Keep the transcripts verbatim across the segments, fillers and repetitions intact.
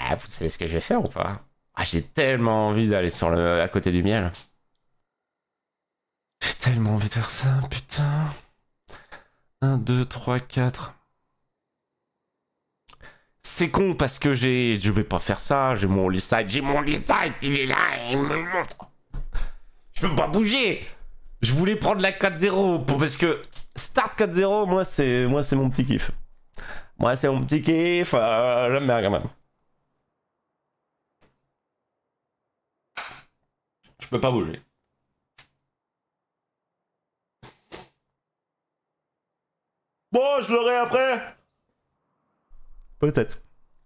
Bah, vous savez ce que je vais faire ou pas? Ah, j'ai tellement envie d'aller sur le à côté du miel. J'ai tellement envie de faire ça, putain. un, deux, trois, quatre. C'est con parce que j'ai... Je vais pas faire ça, j'ai mon lead side, j'ai mon lead side, il est là, il me le montre. Je peux pas bouger. Je voulais prendre la quatre zéro pour... parce que start quatre zéro, moi c'est moi c'est mon petit kiff. Moi c'est mon petit kiff, euh, j'aime bien quand même. Je peux pas bouger. Bon, je l'aurai après. Peut-être.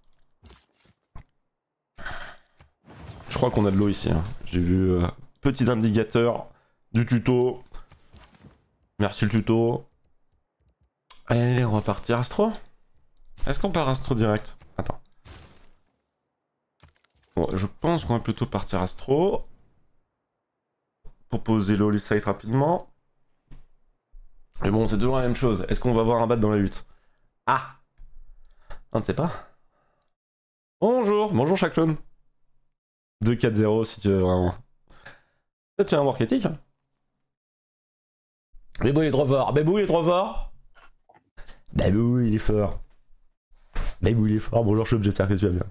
Je crois qu'on a de l'eau ici. Hein. J'ai vu euh, petit indicateur du tuto. Merci le tuto. Allez, on va partir Astro. Est-ce qu'on part Astro direct? Attends. Bon, je pense qu'on va plutôt partir Astro. Pour poser l'Holy Site rapidement. Mais bon, c'est toujours la même chose. Est-ce qu'on va voir un bat dans la hutte? Ah! On ne sait pas. Bonjour, bonjour chaque clone. deux quatre zéro si tu veux vraiment. Peut-être tu as un work ethic. Hein. Bébou il est trop fort. Bébou il est trop fort. Bébou il est fort. Bébou il est fort. Bonjour Choup, j'espère que tu vas bien.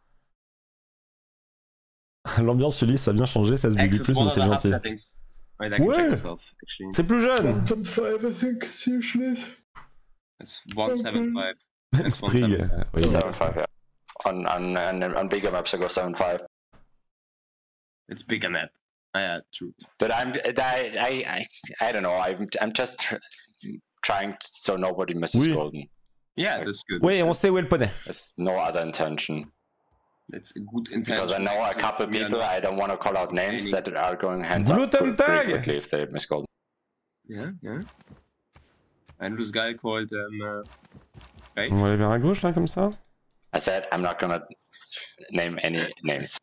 L'ambiance Ulysse ça a bien changé, ça se bouge plus mais c'est gentil. Ouais. C'est plus jeune. one point five I think it's usually. It's one seven five. Sprig. Oui, seven five, yeah. On, on, on, on bigger maps I go seven five. It's bigger map. Yeah, true. But I'm, I, I, I, I don't know. I'm, I'm just tr trying to, so nobody misses oui. Golden. Yeah, that's good. Oui, on sait où est le poney. There's no other intention. That's a good intention. Because I know a couple people, I don't want to call out names, that are going hands up Gluten pretty quickly if they miss Golden. Yeah, yeah. And this guy called um, uh, right? On va aller vers la gauche là comme ça. I said I'm not gonna name any names.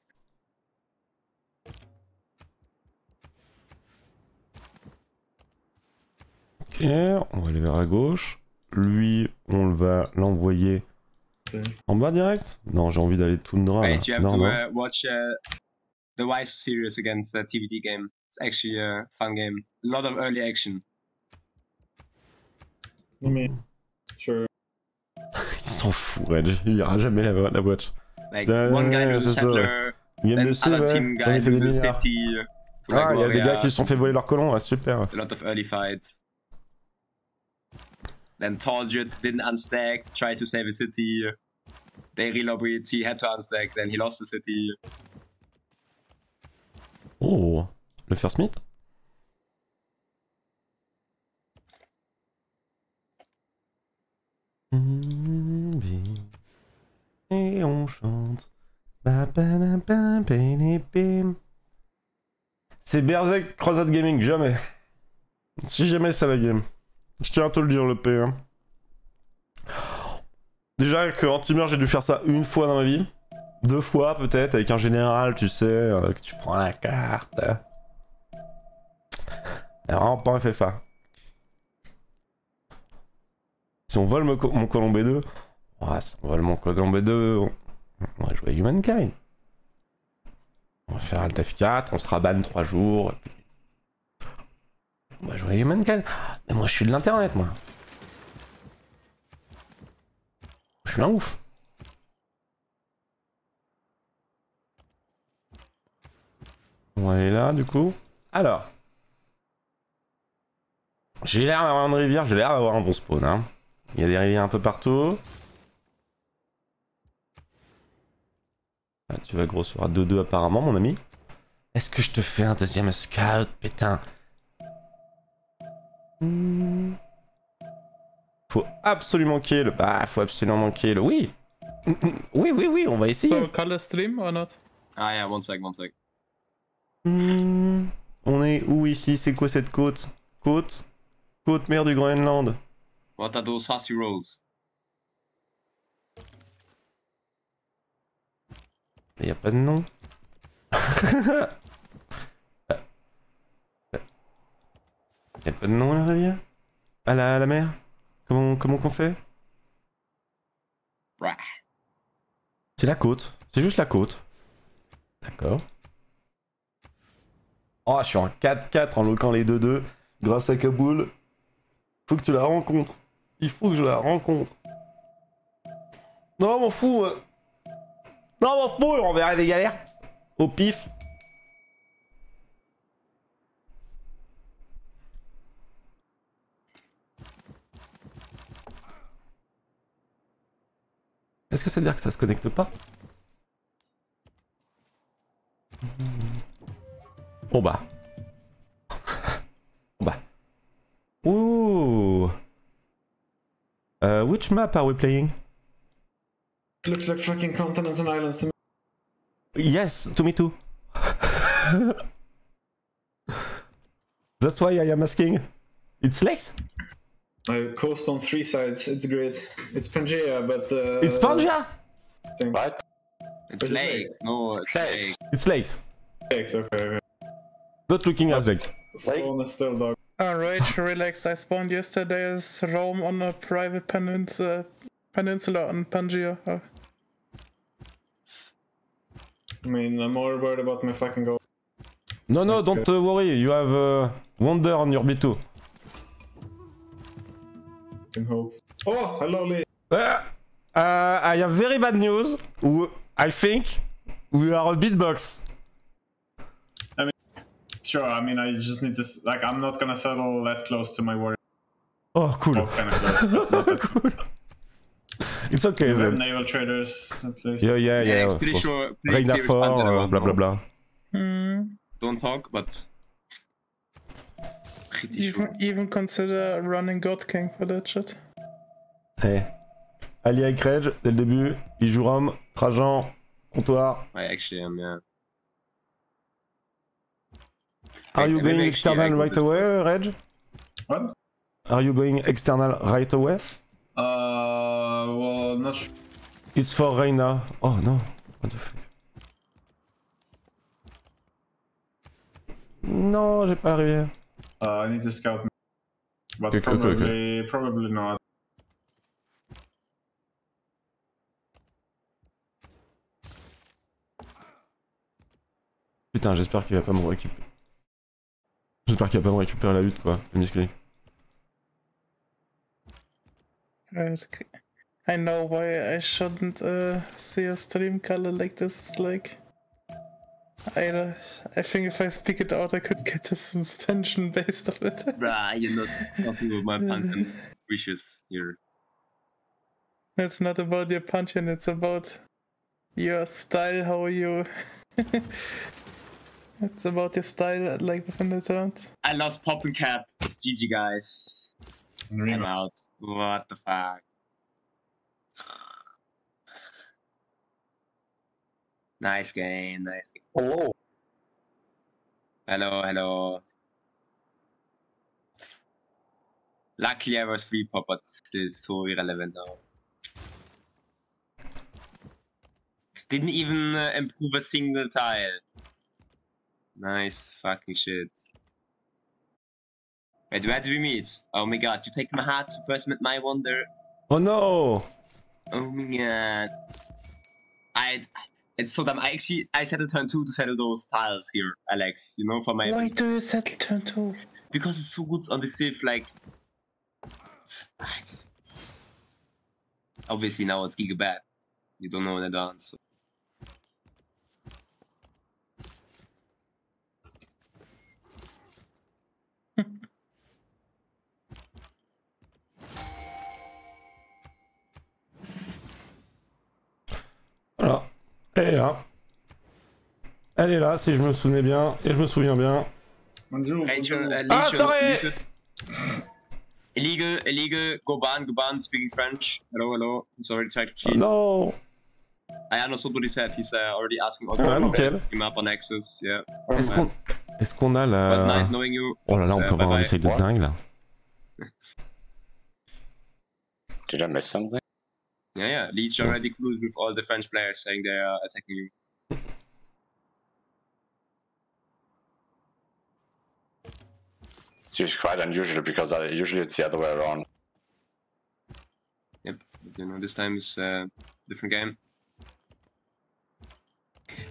Ok, on va aller vers la gauche. Lui, on va l'envoyer okay. En bas direct. Non, j'ai envie d'aller tout droit. Wait, you have non, to non. Uh, watch uh, the Wise series against the T V D game. It's actually a fun game. A lot of early action. I mean, sure. Il s'en fout, Reg. Il ira jamais la, la watch. Like, one guy loses settler, then other team guy loses city. Ah, il y a des gars qui se sont fait voler leur colon, ah, super. A lot of early fights. Then Torjut didn't unstack, tried to save a city. They relobbied, he had to unstack, then he lost the city. Oh, le First Meet. Et on chante. C'est Berserk Crossed Gaming, jamais. Si jamais ça va game. Je tiens à te le dire, le P. Hein. Déjà que Antimer, j'ai dû faire ça une fois dans ma vie. Deux fois peut-être, avec un général, tu sais, euh, que tu prends la carte. C'est vraiment pas un F F A. Si on vole mon, mon colon B deux, ouais, si on vole mon colon B deux, on, on va jouer Humankind. On va faire Alt F quatre, on sera ban trois jours. Puis... on va jouer Humankind. Mais moi je suis de l'internet, moi. Je suis un ouf. On va aller là, du coup. Alors. J'ai l'air d'avoir une rivière, j'ai l'air d'avoir un bon spawn, hein. Il y a des rivières un peu partout. Ah, tu vas gros sur deux deux apparemment, mon ami. Est-ce que je te fais un deuxième scout, putain? hmm. Faut absolument kill. Bah, faut absolument kill. Oui. Oui, oui, oui, on va essayer. So, color stream or not? Ah yeah, one sec, one sec. Hmm. On est où ici? C'est quoi cette côte? Côte? Côte mer du Groenland. What are those sassy rolls? Il y a pas de nom. Il y a pas de nom à la rivière? À la, à la mer? Comment comment qu'on fait? C'est la côte. C'est juste la côte. D'accord. Oh, je suis en quatre quatre en loquant les deux deux grâce à Kaboul. Faut que tu la rencontres. Il faut que je la rencontre. Non, m'en fous. Moi. Non, m'en fous, on verra des galères. Au pif. Est-ce que ça veut dire que ça se connecte pas? Oh bah. Oh bah. Ooh. Uh, which map are we playing? Looks like fucking continents and islands to me. Yes, to me too. That's why I am asking. It's Lex? I coast on three sides. It's great. It's Pangea, but uh, It's Pangea? thing. What? It's Is it Lake. Lakes? No, it's Lakes. Lake. It's Lex. Lakes, okay, okay. Not looking as Lex. Spawn is still dog. Alright, relax. I spawned yesterday as Rome on a private peninsula, peninsula on Pangea. Oh. I mean, I'm more worried about my fucking goal. No, no, don't uh, worry. You have uh, Wonder on your B two. Can hope. Oh, hello, Lee. Uh, uh, I have very bad news. W- I think we are a beatbox. Sure, I mean, I just need this. Like, I'm not gonna settle that close to my warrior. Oh, cool. Oh, kind of close. But not that. Cool. It's okay We have then. naval traders, at least. Yeah, yeah, yeah. Yeah, of pretty course. sure. pretty Reina clear fort, Panther uh, around blah blah now. blah. Hmm. Don't talk, but pretty Even, sure. even consider running God King for that shit. Hey. Allié avec Reg, dès le début, il joue Rome, Trajan, comptoir. I actually am, yeah. Are Wait, you maybe going actually I external go right this away, first. Reg? What? Are you going external right away? Uh, well, not sure. It's for Reina. Oh no. What the fuck? Non, j'ai pas arrivé. Uh, I need to scout. But Okay, okay, okay. probably, probably not. Putain, j'espère qu'il va pas me récupérer. J'espère qu'il va pas me récupérer la hutte, quoi, le misclick. Right. I know why I shouldn't uh, see a stream color like this. It's like, I, uh, I think if I speak it out, I could get a suspension based on it. Bruh, you're not talking with my pumpkin wishes here. It's not about your punching, it's about your style, how you... It's about your style, like within the turns. I lost Poppin' Cap. G G, guys. I'm out. What the fuck? Nice game, nice game. Hello. Hello, hello. Luckily I was three pop, but still so irrelevant now. Didn't even uh, improve a single tile. Nice fucking shit. Wait, where did we meet? Oh my god, you take my hat to first met my wonder. Oh no! Oh my god. I, it's so dumb. I actually, I settled turn two to settle those tiles here, Alex, you know, for my... Why do you settle turn two? Because it's so good on the Civ, like... It's... Obviously now it's Gigabat. You don't know in advance. So. Voilà. Elle est là. Elle est là, si je me souvenais bien. Et je me souviens bien. Bonjour. Rachel, uh, Ah, Legion sorry! muted. Illegal, illegal, go ban, go ban, speaking French. Hello, hello. Sorry, tried to cheat. Non! I understood what he said. He's uh, already asking all Ah, nickel. him up on Nexus. Yeah. Est-ce qu'on est-ce qu'on a It was la... nice knowing you. Oh là là, on Uh, peut avoir un bye-bye. essai de dingue là. Did I miss something? Yeah, yeah. Leech already closed with all the French players saying they are attacking you. It's usually quite unusual because I, usually it's the other way around. Yep. But, you know, this time is a uh, different game.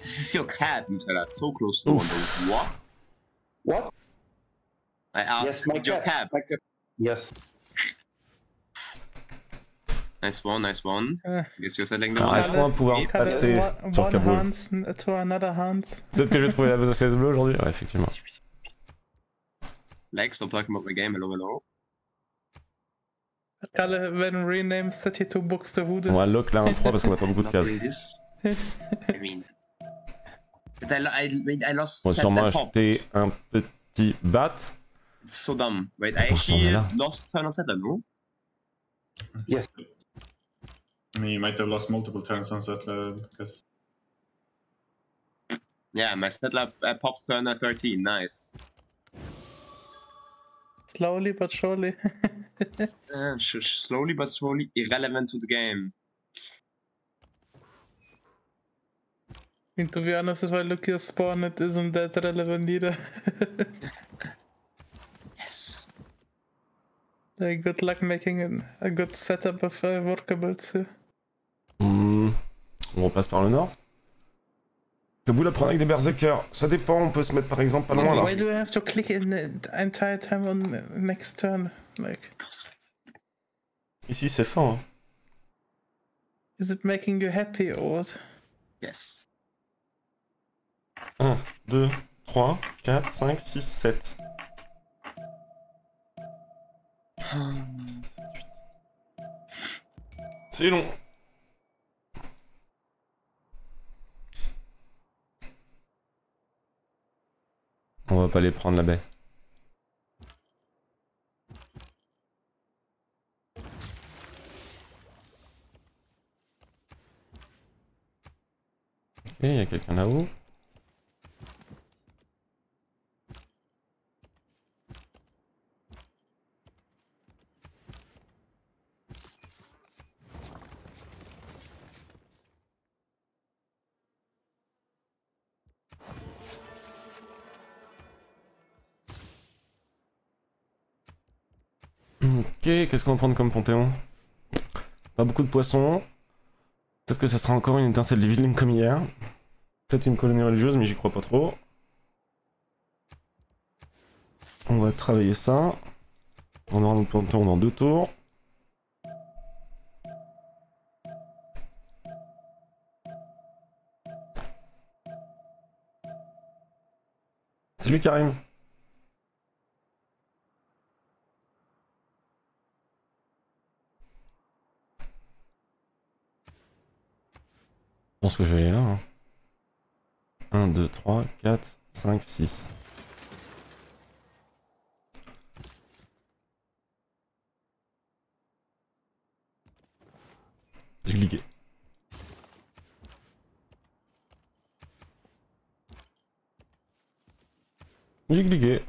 This is your cat, Nutella. So close to one. What? What? I asked, Yes, is my it your cat. cat? My cat. Yes. Nice one, nice one. Uh, Guess you're settling the Alors, one. est-ce qu'on va pouvoir Et- Cut passer one, sur one Kaboul? Hans to another Hans. Peut-être que je vais trouver la V C S bleue aujourd'hui. Ouais, effectivement. Like, stop talking about my game. Hello, hello. Kalle, when rename thirty-two books to Hude. On va lock la un trois parce qu'on a pas beaucoup de Not cases. doing this. I mean, but I, lo- I, mean, I lost On va set sûrement and acheter pops. un petit bat. It's so dumb. Wait, I Pourquoi on actually est là? lost turn on settler, no? I mean, you might have lost multiple turns on Settler because Yeah, my settler uh, pops turn at thirteen. Nice. Slowly but surely. Uh, sh- sh- slowly but slowly irrelevant to the game. I mean, to be honest, if I look your spawn, it isn't that relevant either. Yes. Like, good luck making an, a good setup of uh, workables here. Hmm, on repasse par le nord. Kaboul à prendre avec des berserkers. Ça dépend, on peut se mettre par exemple pas loin Why là. do you have to click in the entire time on the next turn? Like, Ici c'est fin. Hein. is it making you happy or what? Yes. un, deux, trois, quatre, cinq, six, sept. C'est long. On va pas les prendre la baie. Ok, il y a quelqu'un là-haut. Ok, qu'est-ce qu'on va prendre comme panthéon? Pas beaucoup de poissons. Peut-être que ça sera encore une étincelle divine comme hier. Peut-être une colonie religieuse, mais j'y crois pas trop. On va travailler ça. On aura notre panthéon dans deux tours. Salut Karim. Je pense que je vais aller là. Hein. un, deux, trois, quatre, cinq, six. J'ai cliqué. J'ai cliqué.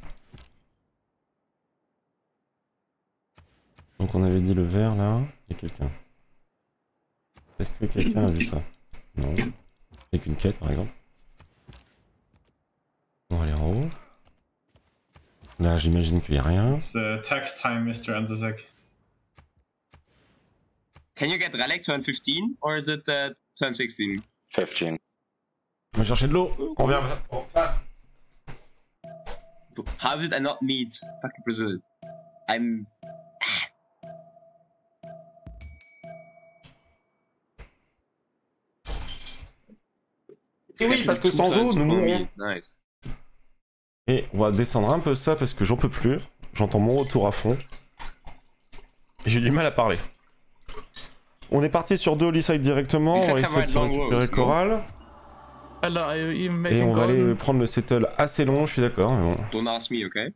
Donc on avait dit le vert là. Il y a quelqu'un. Est-ce que quelqu'un a vu ça? Non. Avec une quête par exemple. On va aller en haut. Là j'imagine qu'il n'y a rien. it's uh, tax time, Mister Andrzej. Can you get relic turn fifteen or is it uh, turn sixteen? fifteen. On va chercher de l'eau. On vient en face. How did I not meet fucking Brazil? I'm. Et oui, parce que sans eau, nous mourrons. Nice. Et on va descendre un peu ça parce que j'en peux plus. J'entends mon retour à fond. J'ai du mal à parler. On est parti sur deux Holy Side directement. On va essayer de se récupérer Coral. Alors, are you even Et making on va aller golden? prendre le settle assez long, je suis d'accord. Mais bon. Don't ask me, okay?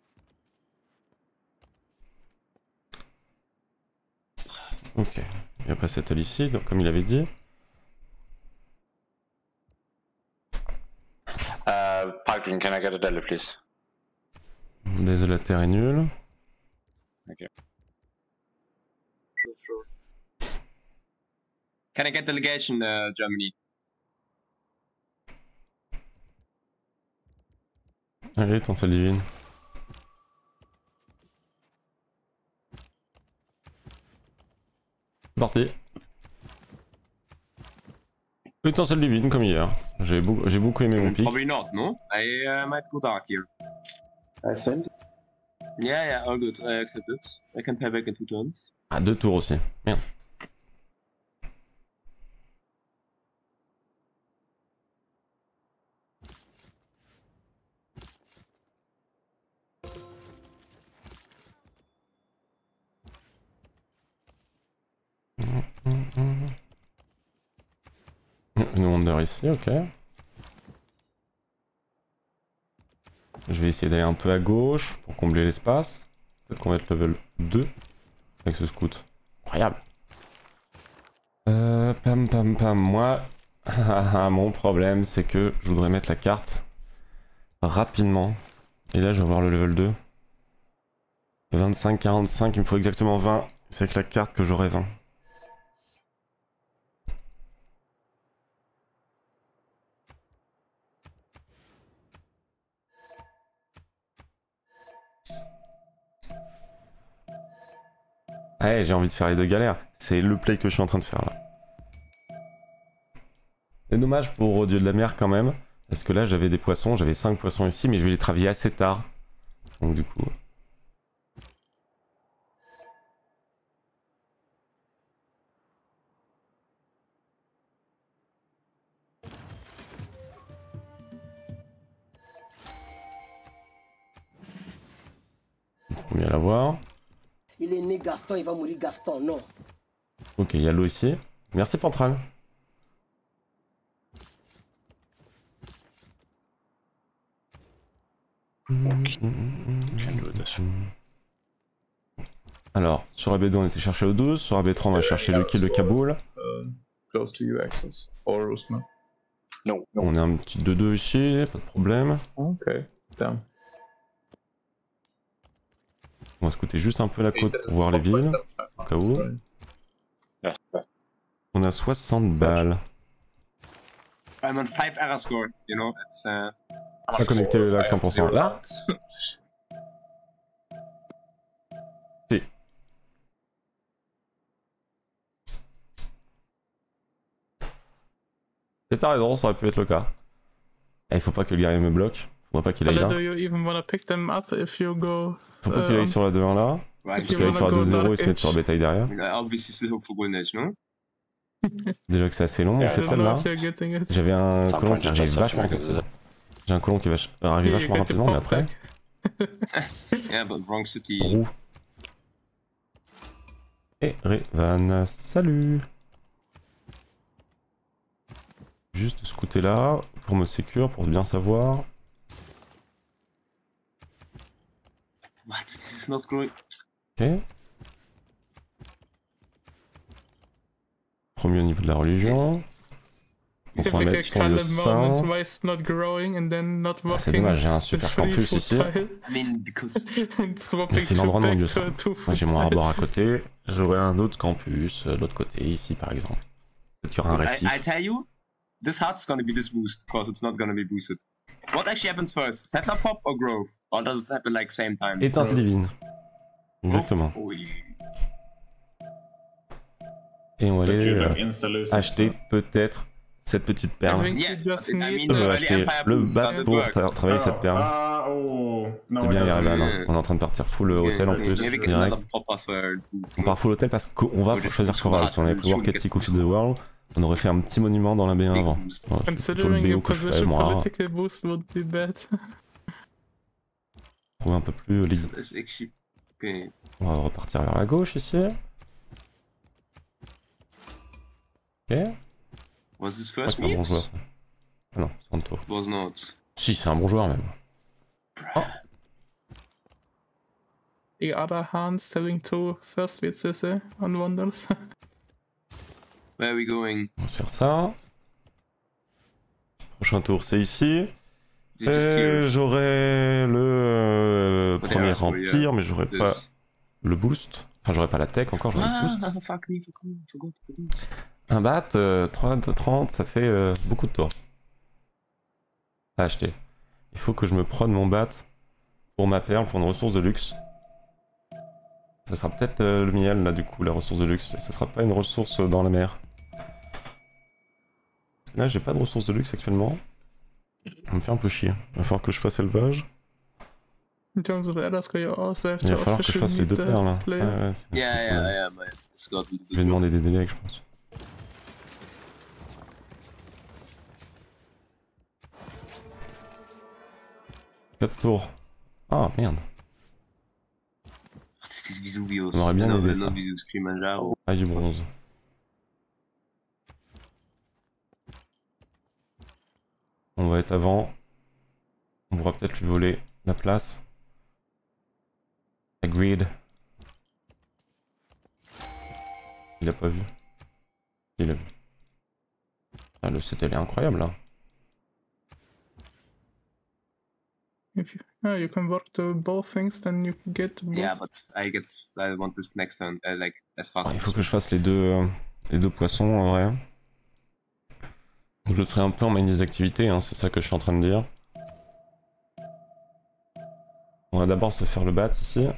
Ok. Et après settle ici, donc comme il avait dit. Uh, Parkdrin, can I get a deli, please? Désolé, la terre est nulle. Sure, sure. Can I get delegation, uh, Germany? Allez, étincelle divine. C'est parti. Étincelle divine comme hier. J'ai beau- j'ai beaucoup aimé mon pic. Probably not, no? I uh, might go dark here. I think. Yeah, yeah, all good. I accept it. I can pay back in two turns. Ah, deux tours aussi. Merde. Une Wonder ici, ok. Je vais essayer d'aller un peu à gauche pour combler l'espace. Peut-être qu'on va être level deux avec ce scout. Incroyable. Euh, pam pam pam, moi, mon problème c'est que je voudrais mettre la carte rapidement. Et là je vais avoir le level deux. vingt-cinq, quarante-cinq, il me faut exactement vingt. C'est avec la carte que j'aurai vingt. Ouais, j'ai envie de faire les deux galères. C'est le play que je suis en train de faire là. C'est dommage pour Dieu de la mer quand même. Parce que là j'avais des poissons, j'avais cinq poissons ici, mais je vais les travailler assez tard. Donc du coup... Faut bien l'avoir. Il est né Gaston, il va mourir Gaston, non. Ok, il y a l'eau ici. Merci Pantral. Alors, sur A B deux on était chercher au douze, sur A B trois on va chercher le kill de Kaboul. Uh, close to you, Access. Or Roostman. No, no. On a un petit deux deux ici, pas de problème. Okay, damn. On va scouter juste un peu la You côte said pour it's voir les villes, one point seven five au cas où. right? Yeah. On a soixante balles. I'm on five error score, you know, it's uh... Pas connecté le lac cent pour cent. Là, si. Et t'as raison, ça aurait pu être le cas. Et il faut pas que le guerrier me bloque. Faudra pas qu'il aille But là. do you even wanna pick them up if you go? Faut pas uh, qu'il aille on- sur la deux un là. Right, Parce If qu'il you aille sur la wanna deux go zéro et dark se mettre sur la edge. bétail derrière. I mean, I obviously still hope for Golden Age, no? Déjà que c'est assez long, Yeah, cette I phase don't know là. if you're getting it. J'avais un Some colon point qui to arrive just vachement because rapidement. J'ai un colon qui va arrive You vachement get your rapidement, mais pop après. back. Yeah, but wrong city. Roux. Et Revan, salut. Juste scouter là, pour me sécure, pour bien savoir. What? This is not growing. Ok. Premier au niveau de la religion. Donc on va mettre sur le Typical moment sein. why it's not growing and then not Ah, c'est working. dommage, j'ai un the super free campus food ici. tile I mean, because... and swapping c'est to l'endroit non back mieux, to ça. a two Moi food j'ai mon tile. arbor à côté, j'aurai un autre campus euh, de l'autre côté, ici par exemple. Peut-être qu'il y aura un I, récif. I tell you, this hut's gonna be this boost, because it's not gonna be boosted. What actually happens first? Settler pop or growth? Or does it happen like same time? Étincelle divine. Exactement. Oui. Et on va aller Could you, euh, like, insta-lose it, acheter so- peut-être cette petite I perle. think Yes, you just but I need mean, On the va early acheter Empire le boost, bat does it pour work? tra- travailler cette perle. Ah, oh. No, C'est it bien doesn't. Yarevan, hein. Yeah. On est en train de partir full hôtel en Yeah, plus, maybe get direct. another proper third boost. On part full hôtel parce qu'on va Ouais, je choisir sais, Corval. je Si on avait pu sais, voir je Ketty sais. of the World, on aurait fait un petit monument dans la baie Big avant. boost. Ouais, c'est plutôt le Considering B your O que je fais, position, moi. political boost would be bad. Trouver un peu plus legit. That's actually... Okay. On va repartir vers la gauche ici. Ok. Was this Ouais, first c'est un bon meet? joueur. ça. Ah non, c'est un tour. It was not. Si, c'est un bon joueur même. The other hand selling two first V C C on Wonders. Where are we going? On va se faire ça. Prochain tour, c'est ici. Did you just Et hear j'aurai le euh, But premier yeah, so, en yeah, tir, mais j'aurai pas this? le boost. Enfin, j'aurai pas la tech encore, j'aurai le Ah, boost. ah, fuck me, fuck me, forgot. forgot. Un bat, euh, trois de trente, ça fait euh, beaucoup de tours. À acheter. Il faut que je me prenne mon bat pour ma perle, pour une ressource de luxe. Ça sera peut-être euh, le miel là du coup, la ressource de luxe. Et ça sera pas une ressource dans la mer. Parce Là, j'ai pas de ressources de luxe actuellement. Ça me fait un peu chier. Il va falloir que je fasse élevage. In terms of Alaska, you also have Il va to falloir que je officially fasse les meet deux the paires là. player. Ouais, ouais, c'est- Yeah, c'est- yeah, yeah, man. It's got to be the Je vais demander des délais, je pense. quatre tours. Ah merde. This is Vesuvius. On aurait bien no, aidé not ça. Vesuvius, Kilimanjaro. Ah, du bronze. On va être avant. On pourra peut-être lui voler la place. Agreed. Il a pas vu. Il a vu. Ah, le set elle est incroyable là. If you, oh, you can work the both things, then you can get both. Yeah, but I get. I want this next turn, uh, like as fast Ah, il as faut que je fasse les deux, euh, les deux poissons en vrai. Je serai un peu en main des activités, hein, c'est ça que je suis en train de dire. On va d'abord se faire le bat ici.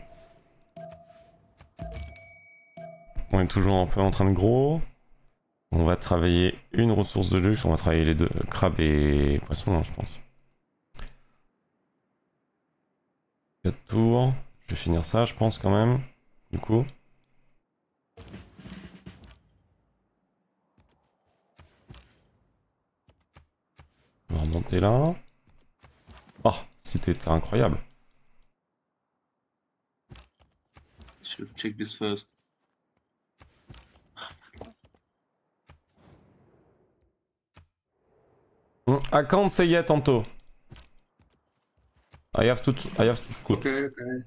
On est toujours un peu en train de gros. On va travailler une ressource de luxe, on va travailler les deux, crabe et poisson, hein, je pense. quatre tours. Je vais finir ça, je pense quand même. Du coup. On va remonter là. Oh, cité était incroyable. should have checked this first. I can't say yet, Anto. I have to, I have to scoot. Okay, okay.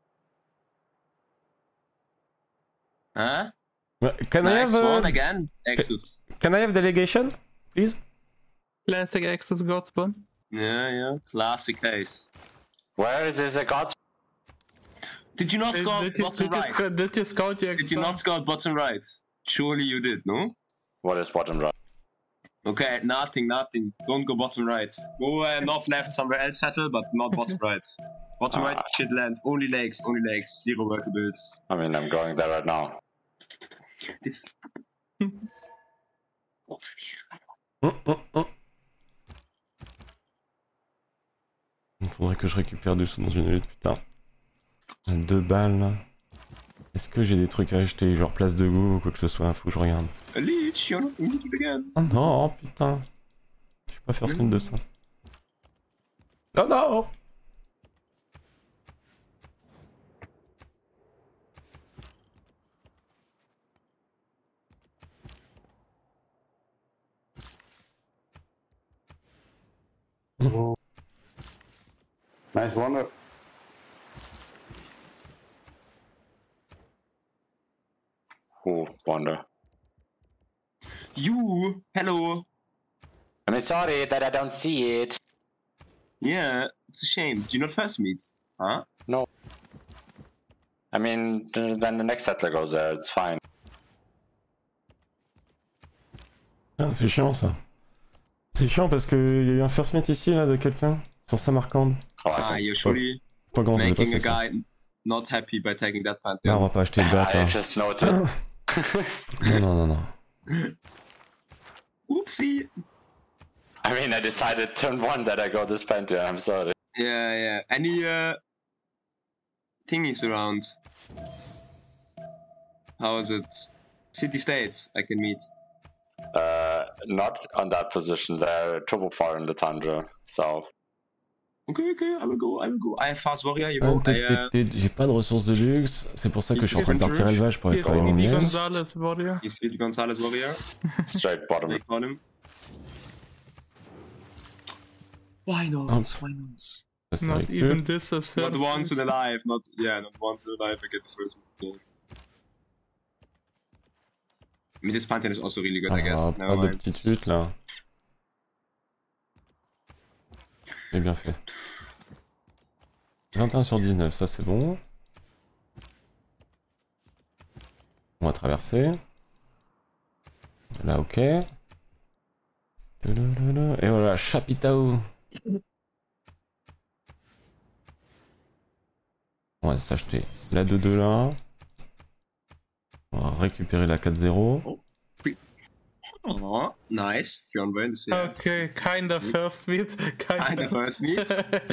Huh? Can I Nice have one uh, again, Exus. Can I have delegation, please? Classic Access God spawn. Yeah, yeah. Classic case. Where is this a god? Did you not Did, scout did, you, bottom did, you right? scout, did you scout your Did you not scout bottom right? Surely you did, no? What is bottom right? Okay, nothing, nothing. Don't go bottom right. Go uh, north left, somewhere else settle, but not bottom right. Bottom right, Ah. shit land. Only lakes, only lakes. Zero workables. I mean, I'm going there right now. This. Hum, hum, hum. Il faudrait que je récupère du sous dans une minute, putain. Deux balles là. Est-ce que j'ai des trucs à acheter, genre place de goût ou quoi que ce soit? Faut que je regarde. A leech, you're not muted again. Oh non, putain. Je peux pas faire compte de ça. Non, non. Oh. Nice wonder. Who wonder? You, hello. I mean, sorry that I don't see it. Yeah, it's a shame. Did you not first meet? Huh? I mean, th- then the next settler goes there. It's fine. Ah, c'est chiant ça. C'est chiant parce que il y a eu un first mate ici là de quelqu'un sur Samarkand. Oh, I Ah, think- you're surely Pas grand chose de making a passé. guy not happy by taking that Là, on pantheon. va pas acheter le bat. I Hein. just noticed. Non, non, non, non. Oopsie. I mean, I decided turn one that I go this Pantheon. I'm sorry. Yeah, yeah. Any uh thingies around? How is it? City states I can meet. Uh, not on that position. They're triple far in the tundra. So Okay, okay, I will go, I will go. I have fast warrior, you Ah, go. t'es- I, uh, t'es- t'es- J'ai pas de ressources de luxe, c'est pour ça que je suis en train de partir élevage pour aller Yes, travailler mon Speedy miel. Gonzalez warrior. you see the Gonzalez warrior? straight bottom. They call him. Why not? Oh. Why not? Ça, c'est Not avec even eux. this as Not first. once in use. a life, not yeah, not once in a life I get the first goal. I mean, this Pantheon is also really good, I Ah, guess. pas Never de mind. petite lutte là. J'ai bien fait. vingt et un sur dix-neuf, ça c'est bon. On va traverser. Là, ok. Et voilà, Chapitao. On va s'acheter la deux deux là. On va récupérer la quatre zéro. Oh, nice. three hundred. Yes. Okay, kinda first meet. Kinda, Kinda first meet.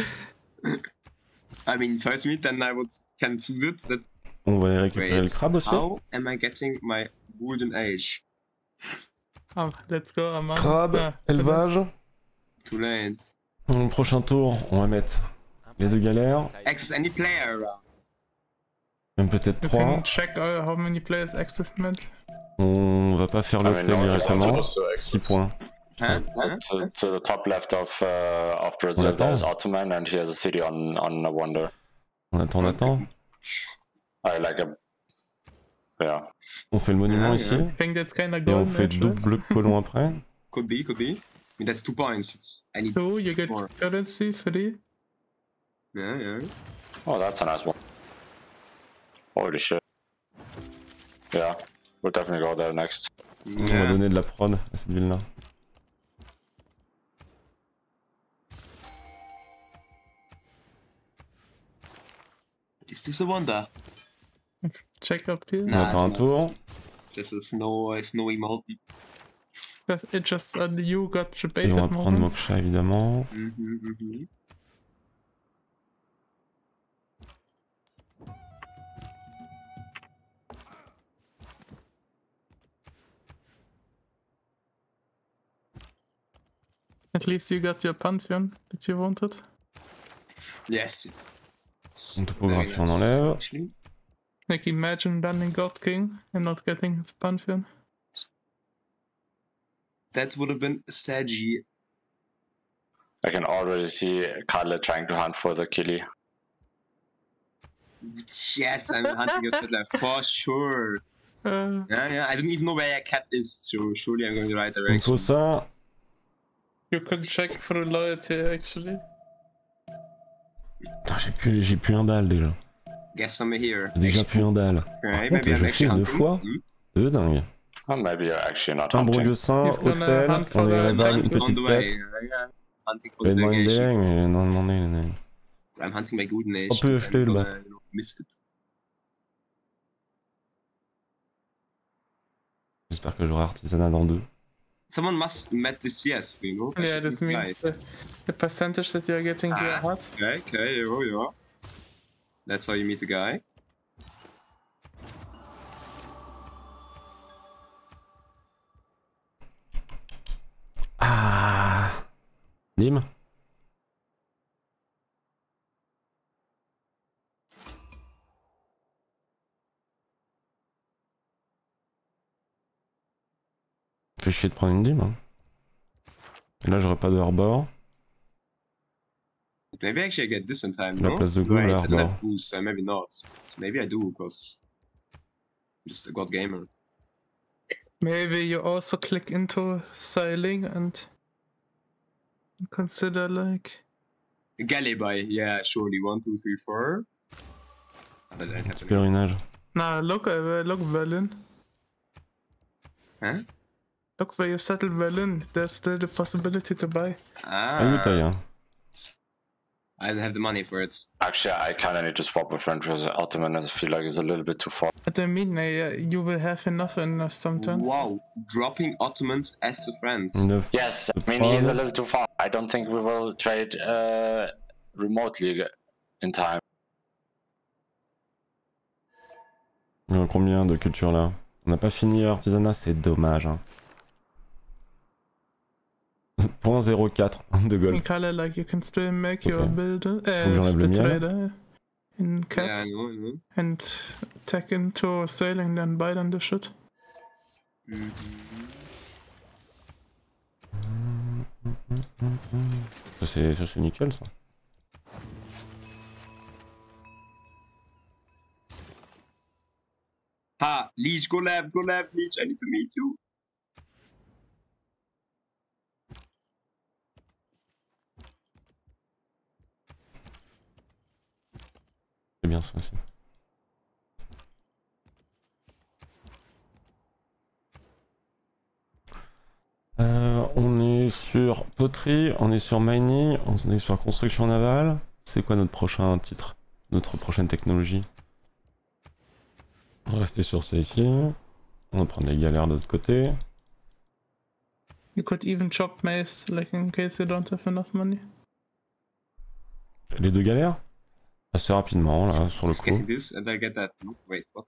I mean, first meet, then I would can choose it. That On va aller récupérer Wait, le crabe aussi. how am I getting my golden age? Oh, let's go, Aman. Crabe, Ah, élevage. Too late. Dans le prochain tour, on va mettre les deux galères. Access any player. Même peut-être You trois. can check uh, how many players access meant. On va pas faire I mean, l'hôtel no, if you want to directement. also six access. points. Huh? Huh? To, to the top left of uh, of Brazil, attend. there's Ottoman, and he has a city on on a wonder. On attend, on attend. I like a. Yeah. On fait le monument Ah, ici. yeah. I think that's kinda Et on golden fait age, right? double colon après. Could be, could be. I mean, that's two points. It's I need Two, you get more. currency, three. Yeah, yeah. Oh, that's a nice one. Holy shit. Yeah, we'll definitely go there next. On va Yeah. donner de la prod à cette ville-là. Is this a wonder? Check up here. On Nah, attend un it's not. tour. It's just a snow, a snowy mountain. Just, it just uh, you got Et debated on va prendre moment. Moksha évidemment. Mm-hmm, mm-hmm. At least you got your Pantheon that you wanted. Yes, it's. it's En topographie, very on nice, enlève. actually. Like imagine running God King and not getting his Pantheon. That would have been Sagi. I can already see Karle trying to hunt for the Kili. Yes, I'm hunting a settler for sure. Uh, Yeah, yeah. I don't even know where your cat is, so surely I'm going the right Il me direction. faut ça. you can check through loyalty actually. Putain, j'ai plus, j'ai plus un dalle déjà. Guess I'm here. J'ai déjà plus un dalle. Right, contre, maybe I'm je actually fais deux hunting. fois. Hmm? De dingue. Oh, maybe you're actually not Un hunting. Broguesin, He's gonna hôtel, hunt for on the est réval, une advanced On petite the way. quête. Yeah, yeah. Hunting for Je the vais demander une delegation. délai, mais non demander une. I'm hunting my golden age. On peut and jeter le gonna, bas. you know, miss it. J'espère que j'aurai artisanat dans deux. Someone must met this yes, you know? I Yeah, should this reply. means the, the percentage that you're getting to your Ah. hut. Okay, okay, oh yeah. That's how you meet a guy. Ah Dim. Fait chier de prendre une dim. Hein. Et là j'aurais pas de harbor. Maybe actually I get this in time, La no? place de Gouv, Right, là, I don't harbor. have boost, so maybe not. But maybe I do, because I'm just a god gamer. Maybe you also click into sailing and consider like Galley yeah, surely. One, two, three, four. But I don't have Petit any. pèlerinage. nah look uh, look Berlin. Huh? Look where you settled Berlin. There's still the possibility to buy. Ah oui, taille. Ah, Hein. I don't have the money for it. Actually, I kind of need to swap with friend because Ottoman I feel like is a little bit too far. But I mean, uh, you will have enough in uh, some turns. Wow, dropping Ottomans as a friend. neuf. Yes, I mean he's a little too far. I don't think we will trade uh, remotely in time. Il y a combien de culture là? On n'a pas fini artisanat, c'est dommage. Hein. zéro zéro quatre de In gold. color, like you can still make your Okay. builder, Faut que uh, j'enlève le the miel. trader in cap Yeah, I know, I know. and tech into sailing, then buy them the shit. Mhm. Ça c'est ça, c'est nickel ça. Ha! Leech, go lab, go lab, Leech, I need to meet you. C'est bien ça aussi. Euh, on est sur poterie, on est sur mining, on est sur construction navale. C'est quoi notre prochain titre? Notre prochaine technologie? On va rester sur ça ici. On va prendre les galères de l'autre côté. You could even chop mace, like in case you don't have enough money. Les deux galères? Assez rapidement, là, sur le Just coup. getting this and I get that. No, wait, what?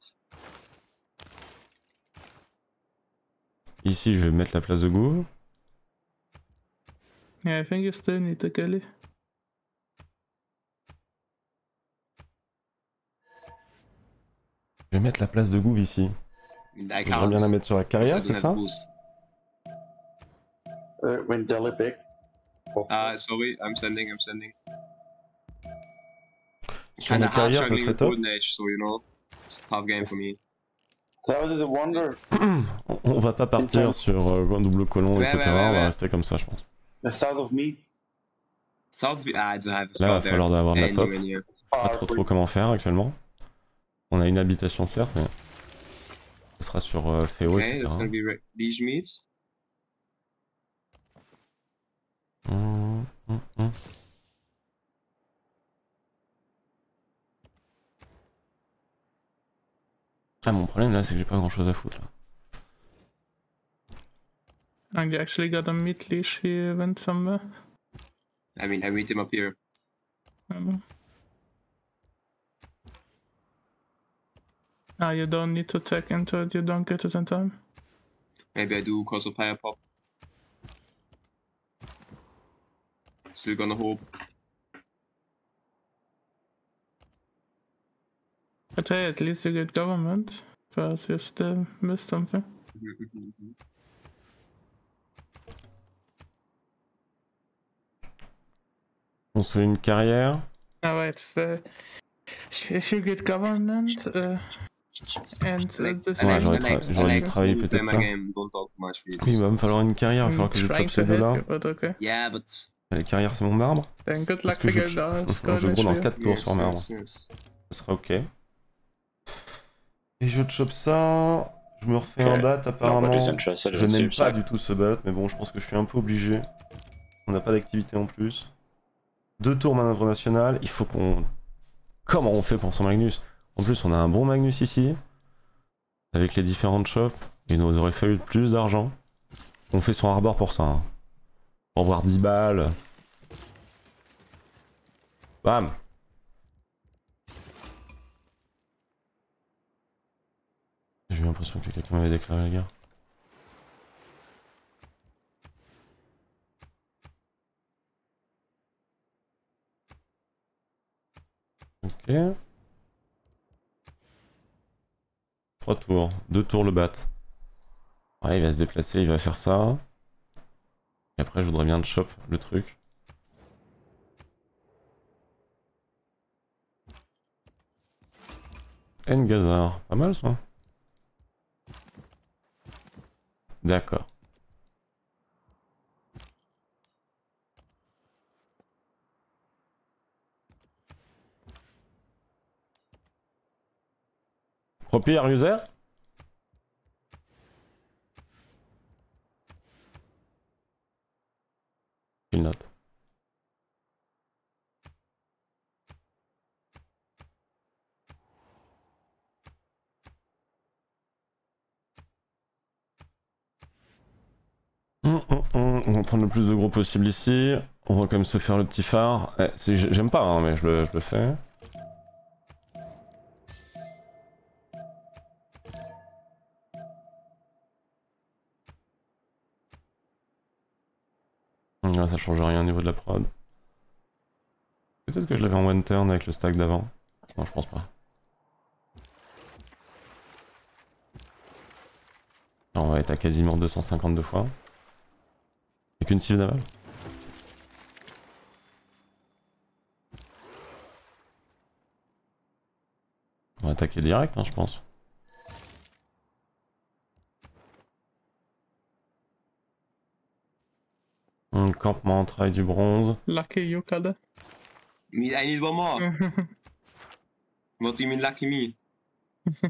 Ici, je vais mettre la place de Gouv. Yeah, I think you still need the galley. Je vais mettre la place de Gouv ici. I J'aimerais can't. bien la mettre sur la I carrière, don't c'est have ça? boost. Uh, when Delhi big. Ah, sorry, I'm sending, I'm sending. Sur Kinda la hard carrière, ça struggling serait with top. Golden Age, so you know, it's a tough game for me. South is a wonder. On- On va pas partir sur euh, un double colon, Ouais, et cetera. ouais, ouais, On va ouais. rester comme ça, je pense. The south of me. South, ah, I don't have a Là, il va scout there. falloir d'avoir de la pop. Anywhere near. Pas Far trop free. trop comment faire actuellement. On a une habitation certes, mais ce sera sur euh, Féo, Okay, that's et cetera. gonna be re- Liege Meat. Hum, hum, hum. Ah, mon problème là, c'est que j'ai pas grand chose à foutre là. And you actually got a meat leash, he went somewhere. I mean, I meet him up here. I don't know. Ah, you don't need to tech into it, you don't get it in time. Maybe I do cause of fire pop. Still gonna hope. But hey, at least you get government, but you still miss something. On se fait une carrière. Ah wait, uh, if you get government, uh, and uh, this Ouais, Alex, j'aurais Alex, tra- j'aurais dû Alex, travailler you peut-être play my ça. game. Don't talk too much, please. Oui, il va me falloir une carrière, il va I'm falloir que je trying chope ces to help deux-là. you, but okay. Yeah, but Les carrières, c'est mon marbre. Then good Est-ce luck que je, figuring out je, how je gros dans to quatre tours yes, sur marbre. yes, yes. Ce sera ok. Et je chope ça. Je me refais un Okay. bat apparemment. Nobody's interested. Je it n'aime seems pas like. du tout ce bat, mais bon, je pense que je suis un peu obligé. On n'a pas d'activité en plus. Deux tours manœuvre nationale, il faut qu'on... Comment on fait pour son Magnus? En plus, on a un bon Magnus ici. Avec les différentes shops. Il nous aurait fallu plus d'argent. On fait son harbor pour ça. Hein. Pour avoir dix balles. Bam! J'ai eu l'impression que quelqu'un m'avait déclaré la guerre. Ok. Trois tours. Deux tours le bat. Ouais, il va se déplacer, il va faire ça. Et après, je voudrais bien de chop le truc. Ngazar. Pas mal ça. D'accord. Propriétaire user. Il note. Hum, hum, hum. On va prendre le plus de gros possible ici. On va quand même se faire le petit phare. Eh, c'est- J'aime pas, hein, mais je le, je le fais. Là, ça change rien au niveau de la prod. Peut-être que je l'avais en one turn avec le stack d'avant. Non, je pense pas. Non, on va être à quasiment deux cent cinquante-deux fois. Y'a qu'une cible d'aval. On va attaquer direct, hein, je pense. Un campement, travail du bronze. Lucky you, Kalle. Me, I need one more. What do you mean, lucky me? I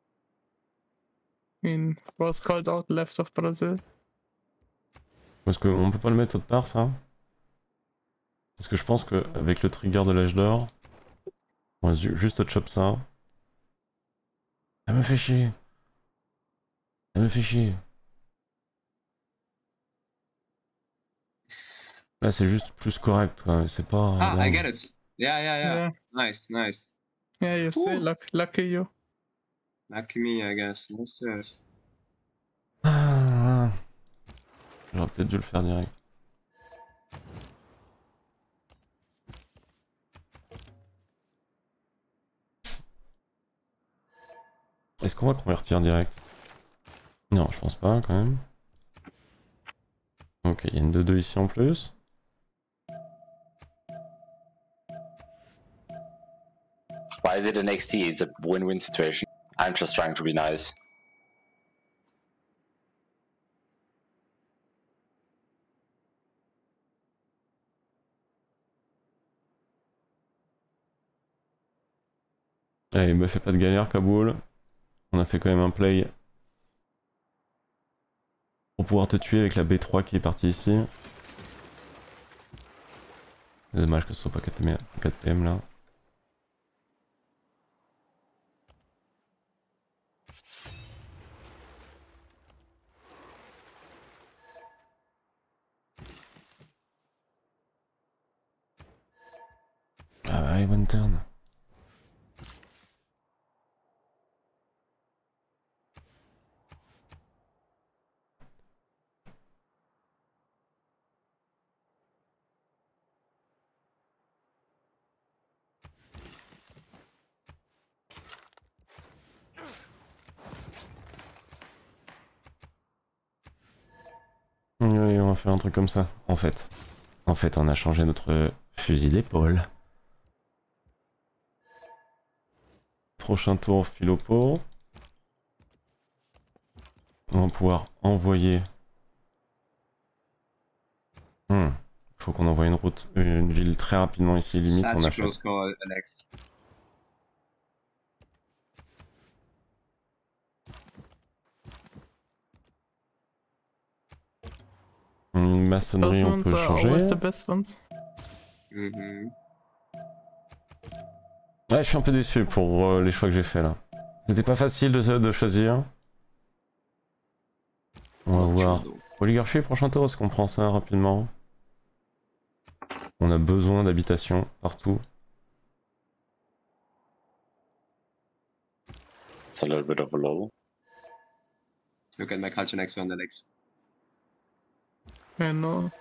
mean, was called out left of Brazil. Parce qu'on peut pas le mettre autre part, ça. Parce que je pense qu'avec le trigger de l'âge d'or, on va ju- juste chop ça. Ça me fait chier. Ça me fait chier. Là, c'est juste plus correct, quoi. C'est pas. Ah, I dingue. get it. Yeah, yeah, yeah. Yeah, Nice, nice. yeah, you see, Ooh. luck, lucky you. Lucky me, I guess. Yes, yes. Ah, j'aurais peut-être dû le faire direct. Est-ce qu'on va convertir direct? Non, je pense pas quand même. Ok, il y a une deux deux ici en plus. Why is it an X T? It's a win-win situation. I'm just trying to be nice. Allez, me fais pas de galère, Kaboul. On a fait quand même un play pour pouvoir te tuer avec la B trois qui est partie ici. C'est dommage que ce soit pas quatre P M là. Ah bah allez, one turn. Oui, on va faire un truc comme ça, en fait. En fait, on a changé notre fusil d'épaule. Prochain tour, Philopo. On va pouvoir envoyer... Hmm. Faut qu'on envoie une route, une ville très rapidement ici, limite on Such a achète. close call, Alex. Une maçonnerie, Those on ones peut are changer. always the best ones. Mhm. Ouais, je suis un peu déçu pour euh, les choix que j'ai fait là. C'était pas facile de, de choisir. On va voir. Oligarchie, prochain tour, est-ce qu'on prend ça rapidement? On a besoin d'habitation partout. It's a little bit of a lull. Look at my culture next one, Alex. I know.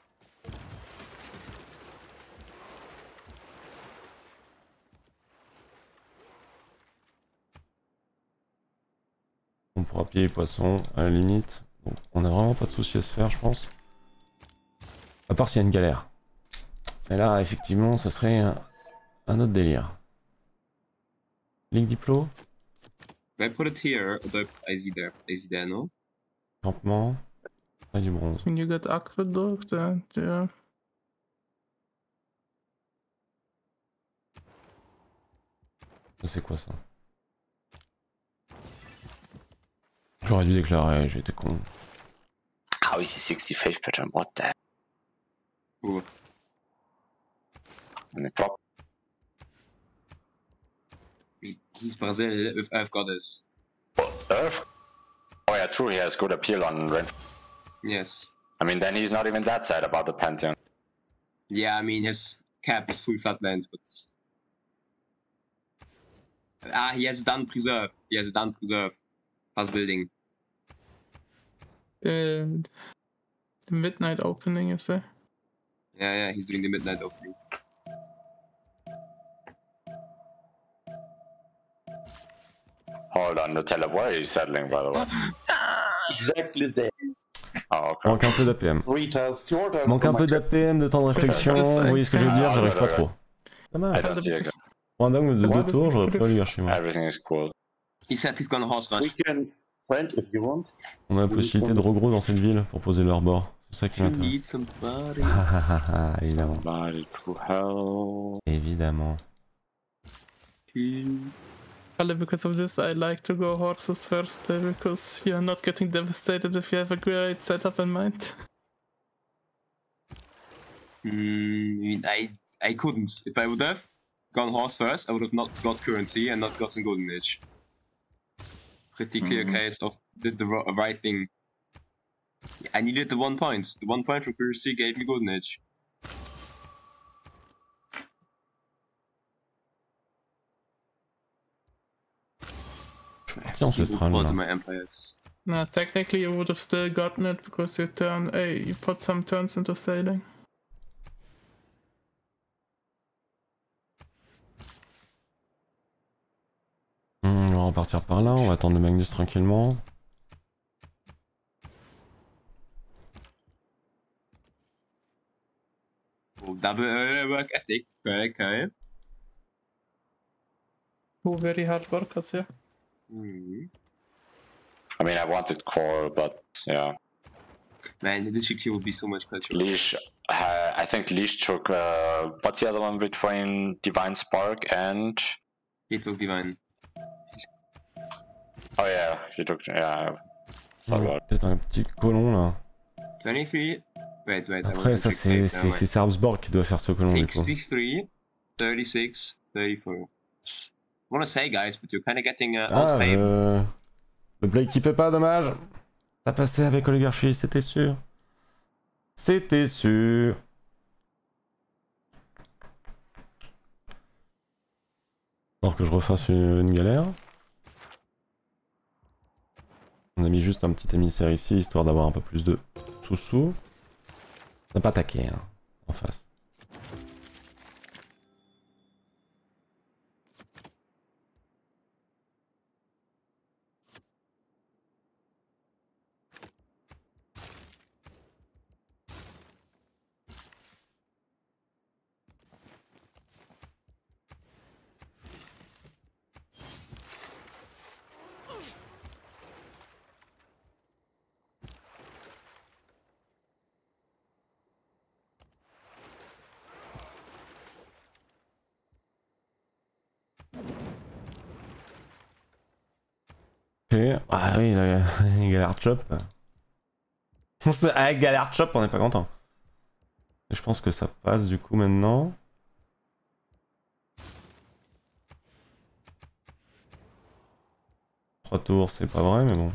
On pourra piller les poissons à la limite. Donc, on a vraiment pas de soucis à se faire, je pense. À part s'il y a une galère. Et là, effectivement, ça serait un, un autre délire. Ligue Diplo, If I put it here, the is he there? Is he there, no? campement, et du bronze. When you get aqueduct and yeah. Ça, c'est quoi ça? J'aurais dû déclarer, j'étais con. How is he sixty-five pattern? What the? Ooh. And it pop. He's Brazil with Earth Goddess. Earth? Oh yeah, true. He has good appeal on Ren. Yes. I mean, then he's not even that sad about the Pantheon. Yeah, I mean, his cap is full flatlands, but... Ah, he has done preserve. He has done preserve. Past building. And the midnight opening, you say? Yeah, yeah, he's doing the midnight opening. Hold on, Nutella, where are you settling, by the way? Exactly there. Oh, okay. Manque un peu d'A P M. Three tiles, four tiles. Manque un peu d'A P M, de temps de réflexion, vous voyez ce que je veux dire, Ah, j'arrive ouais, pas ouais. trop. I Pas mal. don't see it. Pour un dogme de Ouais, deux tours, j'aurais pris Oligarchie moi. Everything is cool. He said he's gonna horse We rush. can friend if you want. On a la possibilité de regros dans cette ville pour poser leur bord. C'est ça qui You m'intéresse. need somebody. Ah ah ah ah, évidemment. Somebody to help. Évidemment. Probably because of this, I like to go horses first, uh, because you're not getting devastated if you have a great setup in mind. Mm, I I couldn't. If I would have gone horse first, I would have not got currency and not gotten golden age. Pretty clear Mhm. case of did the ro- right thing. I needed the one point. The one point for currency gave me golden age. partie He ancestrale will là. to my empires. No, technically you would have still gotten it because you turn. Hey, you put some turns into sailing. Hmm, on va repartir par là, on va attendre le Magnus tranquillement. Oh, double uh, work ethic. Okay, okay. Two very hard workers, yeah. Mm. I mean, I wanted core, but yeah. Man, the district here would be so much better. Leash, uh, I think Leash took, uh, what's the other one between Divine Spark and... He took divine. Oh yeah, he took, yeah. Oh, peut-être un petit colon là. twenty-three. Wait, wait. Après, ça c'est c'est Sarpsborg qui doit faire ce colon du coup. sixty-three, thirty-six, thirty-four. I wanna say, guys, but you're kind of getting uh, Ah, old fame. euh... le play qui fait pas, dommage. Ça passait avec Oligarchie, c'était sûr. C'était sûr. Alors que je refasse une, une galère. On a mis juste un petit émissaire ici, histoire d'avoir un peu plus de sous-sous. On n'a pas attaqué, hein, en face. Ok, ah oui, la, la galère chop. Avec galère chop, on n'est pas content. Et je pense que ça passe du coup maintenant. Trois tours, c'est pas vrai, mais bon.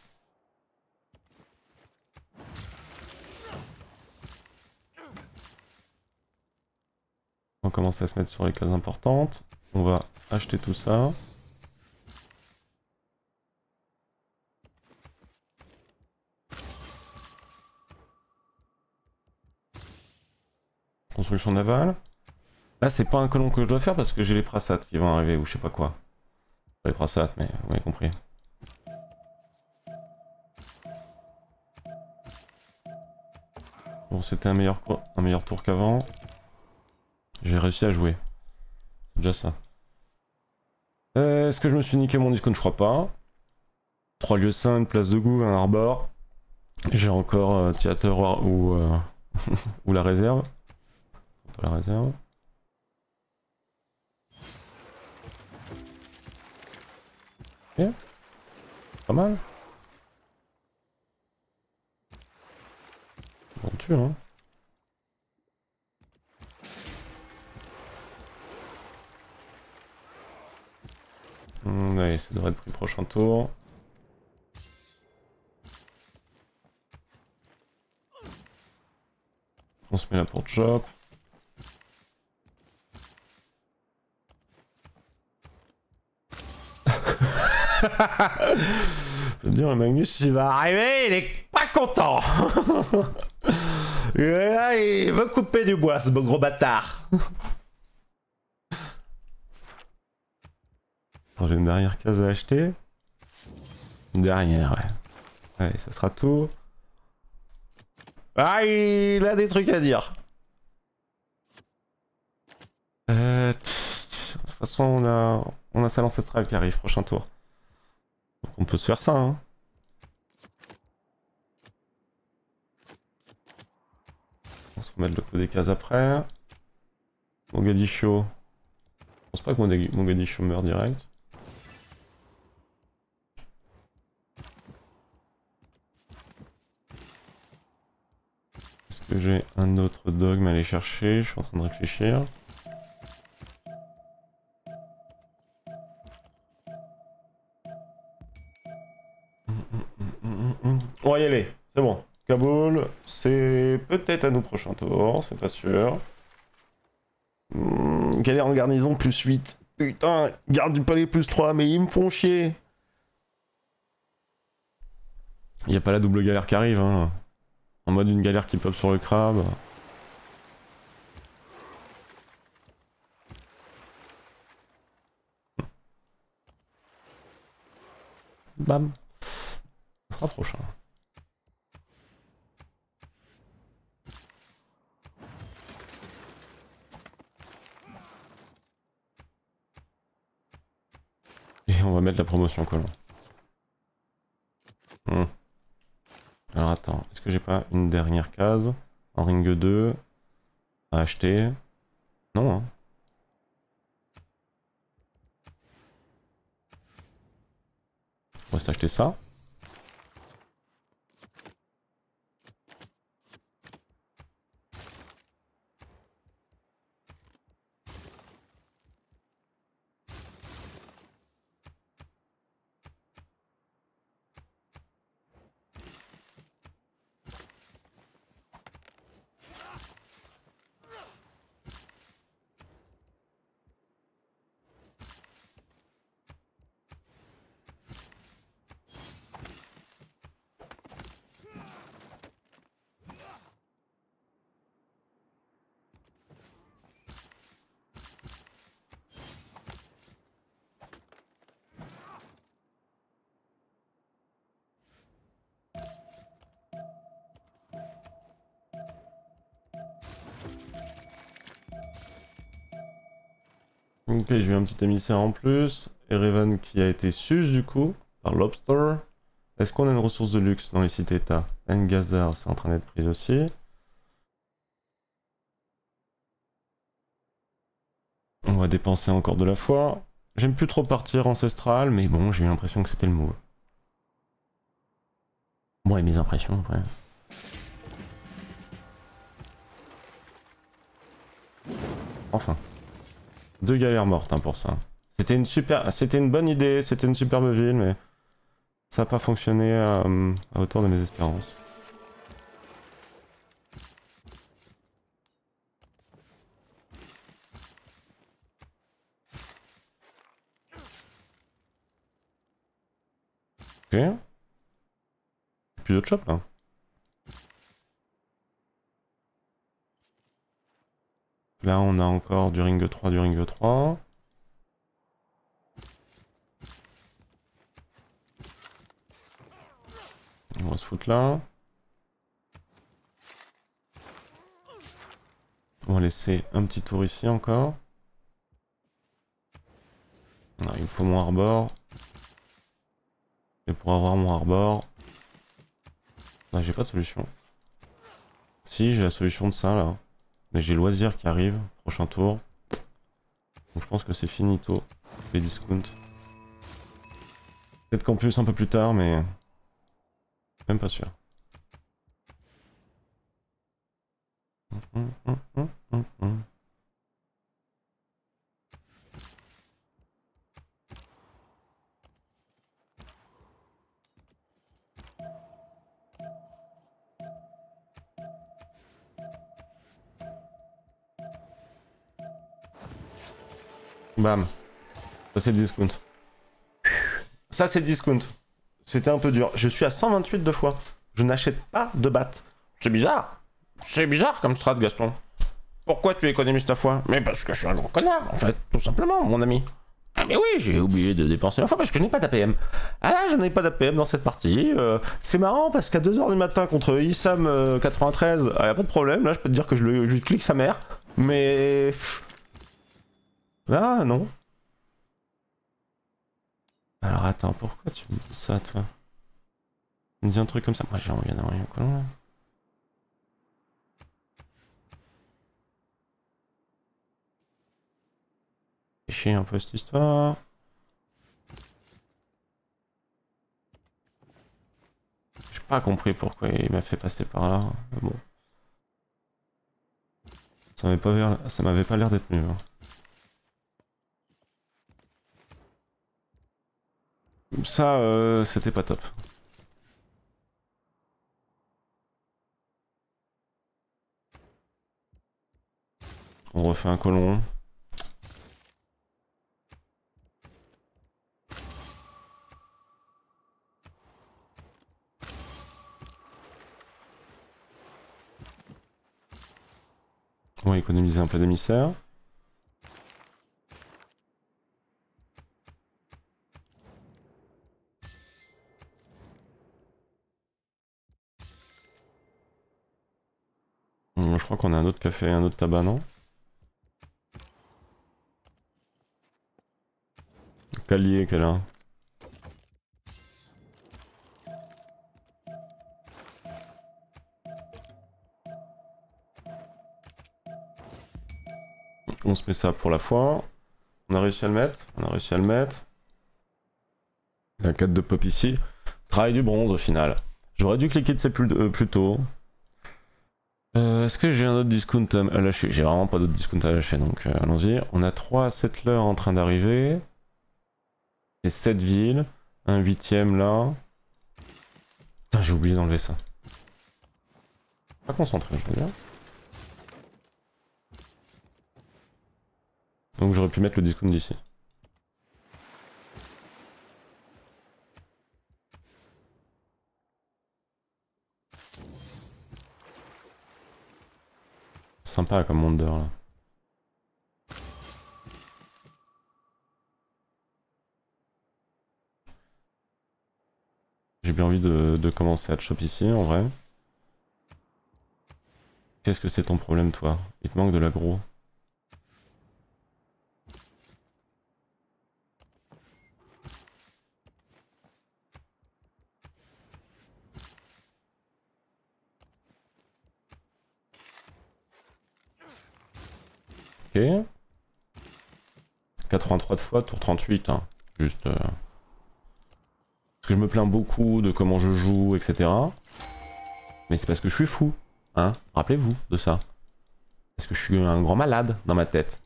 On va commencer à se mettre sur les cases importantes. On va acheter tout ça. Construction navale. Là, c'est pas un colon que je dois faire parce que j'ai les Prasats qui vont arriver ou je sais pas quoi. Pas les Prasats, mais vous m'avez compris. Bon, c'était un meilleur, un meilleur tour qu'avant. J'ai réussi à jouer. C'est déjà ça. Euh, Est-ce que je me suis niqué mon discount? Je crois pas. trois lieux saints, une place de goût, un arbor. J'ai encore euh, Theater ou, euh, ou la réserve. Pas la réserve. Ok. Pas mal. Bon, tu hein. Mmh, allez, ça devrait être pris prochain tour. On se met là pour chop. Je veux dire, le Magnus il va arriver, il est pas content. Et là, il veut couper du bois, ce gros bâtard. J'ai une dernière case à acheter. Une dernière, ouais. Allez, ça sera tout. Ah, il a des trucs à dire. Euh, de toute façon, on a, on a Salle Ancestrale qui arrive, prochain tour. Donc on peut se faire ça, hein. On va se remettre le coup des cases après. Mogadiscio. Je pense pas que Mogadiscio meurt direct. Est-ce que j'ai un autre dogme à aller chercher? Je suis en train de réfléchir. On va y aller, c'est bon. Kaboul, c'est peut-être à nous prochain tour, c'est pas sûr. Mmh, galère en garnison plus huit. Putain, garde du palais plus trois, mais ils me font chier. Il n'y a pas la double galère qui arrive, hein. En mode une galère qui pop sur le crabe. Bam. Ça sera prochain. Et on va mettre la promotion collant. Hmm. Alors attends, est-ce que j'ai pas une dernière case en ring deux à acheter? Non, hein. On va s'acheter ça. Ok, j'ai eu un petit émissaire en plus. Erevan qui a été sus du coup par Lobster. Est-ce qu'on a une ressource de luxe dans les cités-états? Ngazar, c'est en train d'être pris aussi. On va dépenser encore de la foi. J'aime plus trop partir ancestral, mais bon, j'ai eu l'impression que c'était le move. Bon, et mes impressions après. Enfin. Deux galères mortes hein, pour ça. C'était une super, c'était une bonne idée, c'était une superbe ville, mais ça n'a pas fonctionné à, à hauteur de mes espérances. Ok. Plus d'autres shops là. Là on a encore du ring trois, du ring trois. On va se foutre là. On va laisser un petit tour ici encore. Ah, il me faut mon harbor. Et pour avoir mon harbor... Ah, j'ai pas de solution. Si, j'ai la solution de ça là. Mais j'ai loisir qui arrive, prochain tour. Donc je pense que c'est finito, les discounts. Peut-être qu'en plus un peu plus tard, mais... Même pas sûr. Hum, hum, hum, hum, hum. Bam. Ça c'est le discount. Ça c'est le discount. C'était un peu dur. Je suis à cent vingt-huit de fois. Je n'achète pas de batte. C'est bizarre. C'est bizarre comme strat, Gaston. Pourquoi tu économises ta foi? Mais parce que je suis un gros connard, en fait. Tout simplement, mon ami. Ah mais oui, j'ai oublié de dépenser ma foi parce que je n'ai pas d'A P M. Ah là, je n'ai pas d'A P M dans cette partie. Euh, c'est marrant parce qu'à deux heures du matin contre Issam euh, quatre-vingt-treize, il ah, n'y a pas de problème. Là, je peux te dire que je, le, je lui clique sa mère. Mais... Ah non. Alors attends, pourquoi tu me dis ça, toi? Tu me dis un truc comme ça? Moi j'ai envie d'en rien collant là. Fais chier un peu cette histoire. J'ai pas compris pourquoi il m'a fait passer par là. Mais bon. Ça m'avait pas, ça m'avait pas l'air d'être mieux. Hein. Ça, euh, c'était pas top. On refait un colon. Comment économiser un plat d'émissaire? Hum, je crois qu'on a un autre café et un autre tabac, non? Calier qu'elle a. On se met ça pour la fois. On a réussi à le mettre. On a réussi à le mettre. La quatre de pop ici. Travail du bronze au final. J'aurais dû cliquer de ces plus, euh, plus tôt. Euh, Est-ce que j'ai un autre discount à lâcher? J'ai vraiment pas d'autre discount à lâcher, donc euh, allons-y. On a trois settlers en train d'arriver. Et sept villes. Un huitième là. Putain, j'ai oublié d'enlever ça. Pas concentré, je veux dire. Donc j'aurais pu mettre le discount d'ici. Sympa comme Wonder là. J'ai bien envie de, de commencer à te shop ici en vrai. Qu'est-ce que c'est ton problème toi? Il te manque de l'aggro. Ok. quatre-vingt-trois de fois, tour trente-huit. Hein. Juste... Euh... Parce que je me plains beaucoup de comment je joue, et cetera. Mais c'est parce que je suis fou. Hein, rappelez-vous de ça. Parce que je suis un grand malade dans ma tête.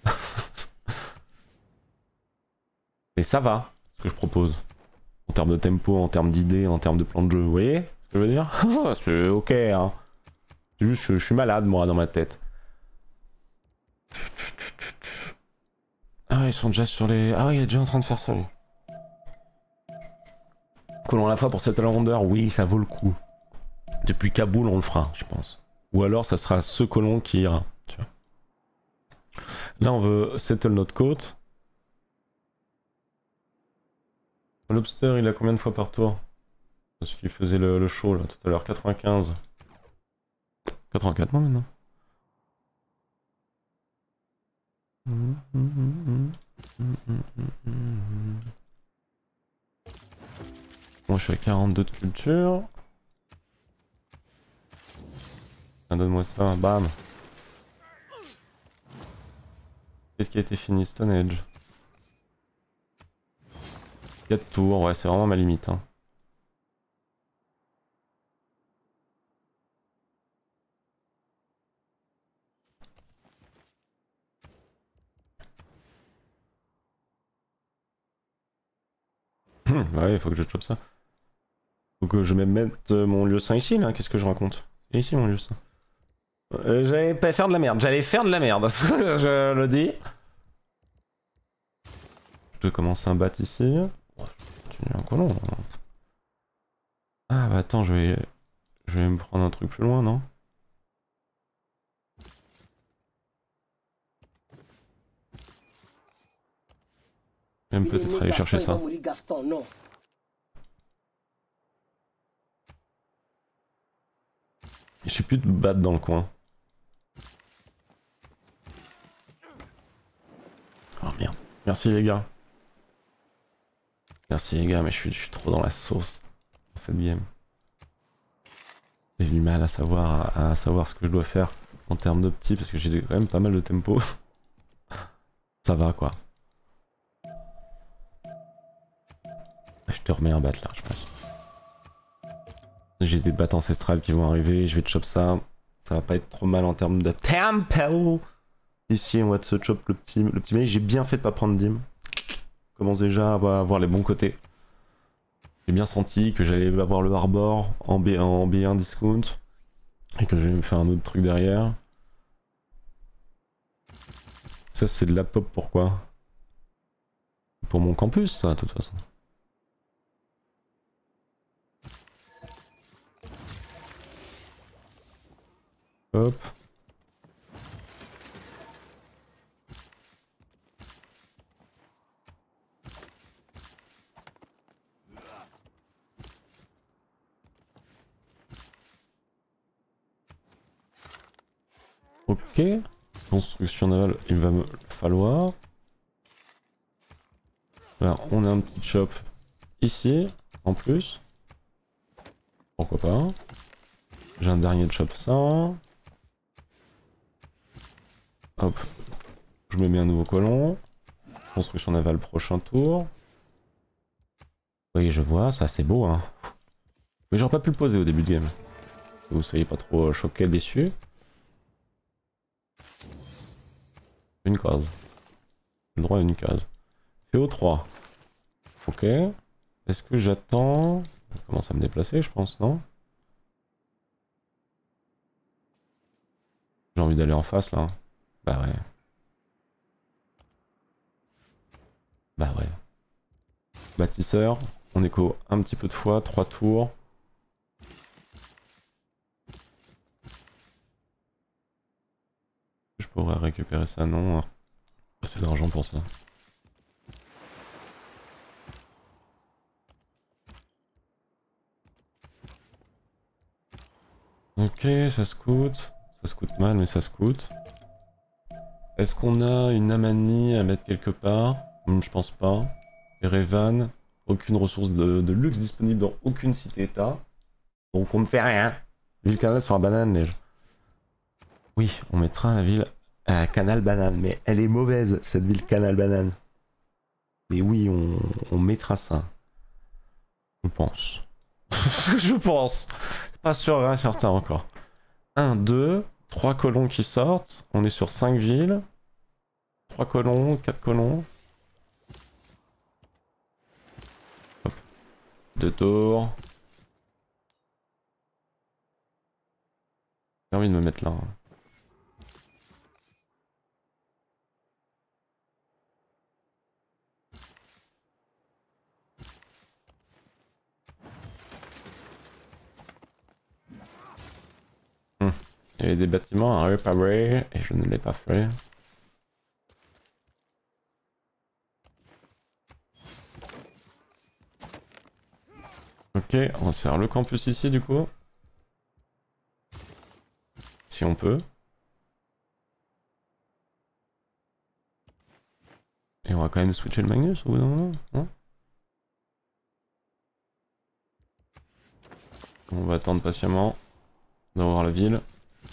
Mais ça va, ce que je propose. En termes de tempo, en termes d'idées, en termes de plan de jeu, vous voyez ce que je veux dire? C'est ok, hein. C'est juste que je suis malade, moi, dans ma tête. Ah, ils sont déjà sur les... Ah oui, il est déjà en train de faire ça, lui. Colon à la fois pour cette rondeur, oui, ça vaut le coup. Depuis Kaboul, on le fera, je pense. Ou alors, ça sera ce colon qui ira. Tu vois. Là, on veut settle notre côte. Lobster, il a combien de fois par tour? Parce qu'il faisait le, le show, là, tout à l'heure. quatre-vingt-quinze. quatre-vingt-quatre, non, maintenant. Moi, je suis à quarante-deux de culture. Ah, donne-moi ça, bam. Qu'est-ce qui a été fini? Stone Age. quatre tours, ouais, c'est vraiment ma limite. Hein. Ouais, il faut que je chope ça. Faut que je même mette mon lieu saint ici, là. Qu'est-ce que je raconte? C'est ici mon lieu saint. Euh, j'allais pas faire de la merde. J'allais faire de la merde. Je le dis. Je vais commencer un bat ici. Oh, je continue un colon. Ah bah attends, je vais... Je vais me prendre un truc plus loin, non? Même peut-être aller chercher ça. J'ai plus de bat dans le coin. Oh merde. Merci les gars. Merci les gars, mais je suis, je suis trop dans la sauce dans cette game. J'ai du mal à savoir, à, à savoir ce que je dois faire en termes d'opti parce que j'ai quand même pas mal de tempo. Ça va quoi. Je te remets un bat là, je pense. J'ai des battes ancestrales qui vont arriver, je vais te chop ça. Ça va pas être trop mal en termes de tempo. Ici, on va te chop le petit, le petit mec. J'ai bien fait de pas prendre dim. Commence déjà à voir les bons côtés. J'ai bien senti que j'allais avoir le harbor en B, en B un discount. Et que je vais me faire un autre truc derrière. Ça, c'est de la pop, pourquoi? Pour mon campus, ça, de toute façon. Hop. Ok. Construction navale, il va me falloir. Alors, on a un petit shop ici, en plus. Pourquoi pas. J'ai un dernier shop ça. Hop. Je me mets un nouveau colon. Construction navale prochain tour. Oui, je vois, ça c'est beau, hein. Mais j'aurais pas pu le poser au début de game. Que vous soyez pas trop choqués, déçus. Une case. Le droit à une case. P O trois. Ok. Est-ce que j'attends... Je commence à me déplacer, je pense, non? J'ai envie d'aller en face, là. Bah ouais. Bah ouais. Bâtisseur. On écho un petit peu de fois. Trois tours. Je pourrais récupérer ça, non. C'est de l'argent pour ça. Ok, ça scoute. Ça scoute mal, mais ça scoute. Est-ce qu'on a une Amani à mettre quelque part? hmm, Je pense pas. Erevan, aucune ressource de, de luxe disponible dans aucune cité-état. Donc on ne fait rien. Ville Canal sur la banane, les gens. Oui, on mettra la ville à Canal Banane, mais elle est mauvaise, cette ville Canal Banane. Mais oui, on, on mettra ça. Je pense. Je pense. Pas sûr, hein, certain encore. un, deux, trois colons qui sortent. On est sur cinq villes. trois colons, quatre colons. Hop. deux tours. J'ai envie de me mettre là. Hein. Il y avait des bâtiments à réparer et je ne l'ai pas fait. Ok, on va se faire le campus ici du coup. Si on peut. Et on va quand même switcher le Magnus au bout d'un moment, non? On va attendre patiemment d'avoir la ville.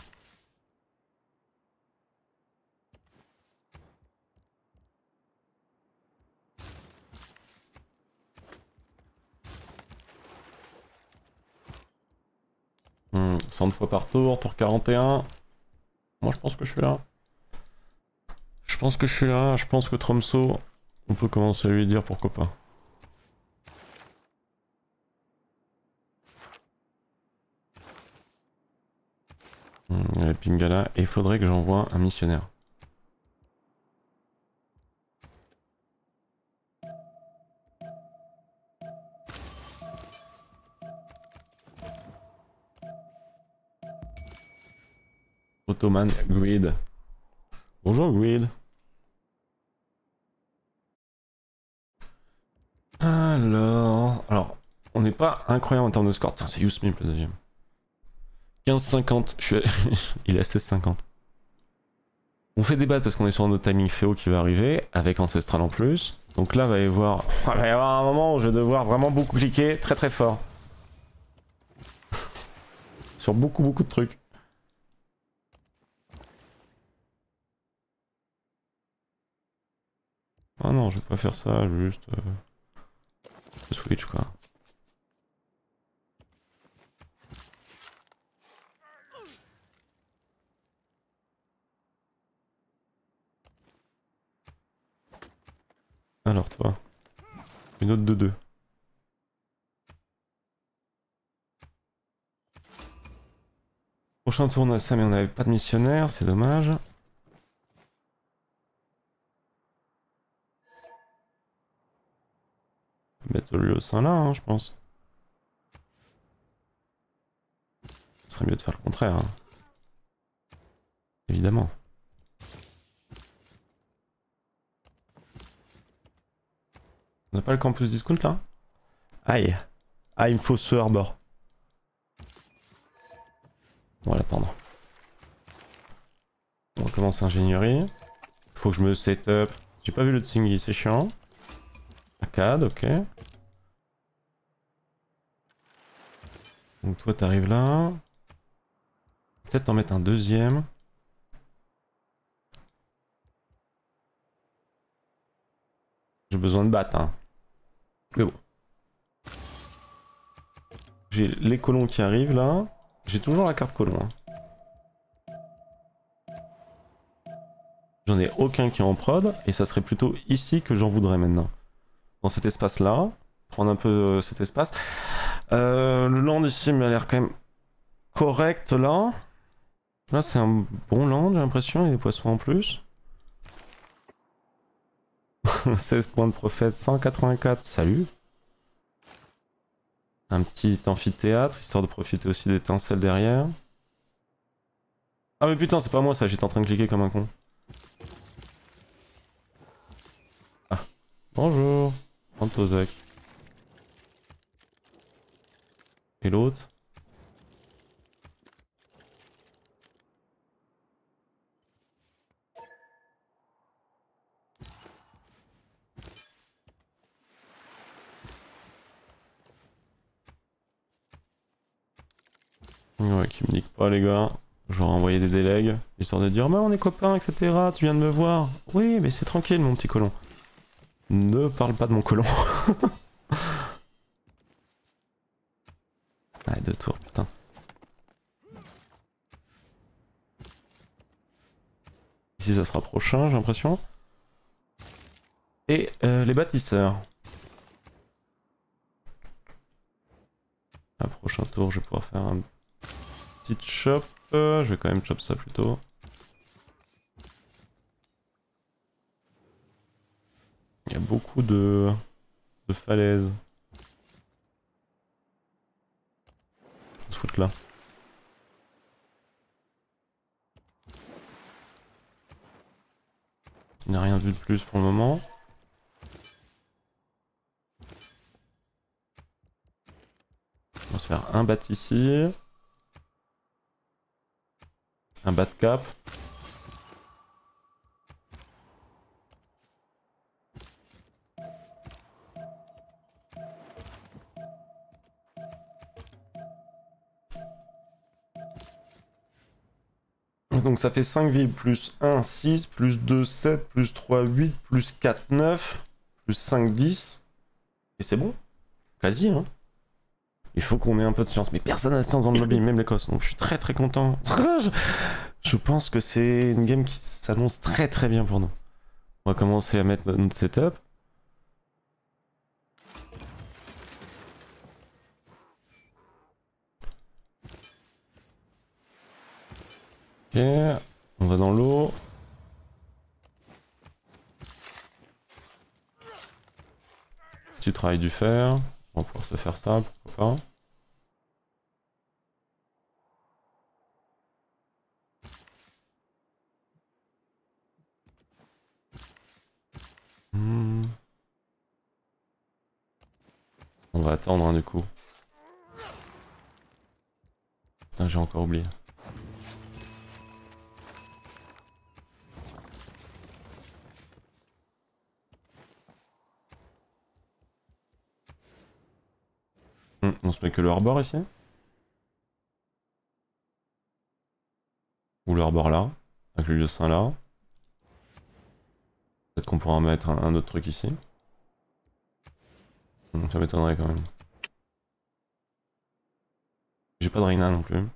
Hmm, cent fois par tour, tour quarante et un. Moi je pense que je suis là. Je pense que je suis là, je pense que Tromso, on peut commencer à lui dire pourquoi pas. Hmm, Pingala, et il faudrait que j'envoie un missionnaire. Ottoman Grid. Bonjour Grid. Alors, alors, on n'est pas incroyable en termes de score. Tiens, c'est Yousmip le deuxième. quinze cinquante, je suis... il est à seize cinquante. On fait des battes parce qu'on est sur un autre timing Féo qui va arriver, avec Ancestral en plus. Donc là, va y avoir... il va y avoir un moment où je vais devoir vraiment beaucoup cliquer très très fort. Sur beaucoup beaucoup de trucs. Ah non, je vais pas faire ça, je vais juste... Euh... switch quoi. Alors toi, une autre de deux. Prochain tour on a ça mais on n'avait pas de missionnaire, c'est dommage. Mettre le sein là, hein, je pense. Ce serait mieux de faire le contraire. Hein. Évidemment. On n'a pas le campus discount là? Aïe. Ah, il me faut ce harbor. On va l'attendre. va commencer ingénierie. Faut que je me set up. J'ai pas vu le Tsingy, c'est chiant. Arcade, ok. Donc toi t'arrives là. Peut-être en mettre un deuxième. J'ai besoin de battre, hein. Mais bon. J'ai les colons qui arrivent là. J'ai toujours la carte colon. Hein. J'en ai aucun qui est en prod. Et ça serait plutôt ici que j'en voudrais maintenant. Dans cet espace là. Prendre un peu euh, cet espace. Euh, le land ici m'a l'air quand même correct là. Là c'est un bon land j'ai l'impression. Il y a des poissons en plus. seize points de prophète, cent quatre-vingt-quatre, salut. Un petit amphithéâtre, histoire de profiter aussi d'étincelles derrière. Ah mais putain, c'est pas moi ça, j'étais en train de cliquer comme un con. Ah, bonjour, Antozak. Et l'autre? Ouais, qui me nique pas les gars. Genre envoyer des délègues, histoire de dire mais on est copains, et cetera. Tu viens de me voir. Oui, mais c'est tranquille mon petit colon. Ne parle pas de mon colon. Allez, deux tours, putain. Ici ça sera prochain, j'ai l'impression. Et euh, les bâtisseurs. À prochain tour, je vais pouvoir faire un petit chop. Euh, je vais quand même chop ça plutôt. Il y a beaucoup de, de falaises. On se fout là. Il n'a rien vu de plus pour le moment. On va se faire un bat ici. Un bat cap. Donc ça fait cinq villes, plus un, six, plus deux, sept, plus trois, huit, plus quatre, neuf, plus cinq, dix. Et c'est bon. Quasi, hein. Il faut qu'on ait un peu de science, mais personne n'a de science dans le lobby, même l'Écosse, donc je suis très très content. je, je pense que c'est une game qui s'annonce très très bien pour nous. On va commencer à mettre notre setup. Ok, on va dans l'eau. Petit travail du fer, on va pouvoir se faire ça, pourquoi pas. Hmm. On va attendre hein, du coup. Putain, j'ai encore oublié. Hmm, on se met que le harbor ici? Ou le harbor là, avec le lieu saint là. Peut-être qu'on pourra en mettre un, un autre truc ici. Hmm, ça m'étonnerait quand même. J'ai pas de Reina non plus.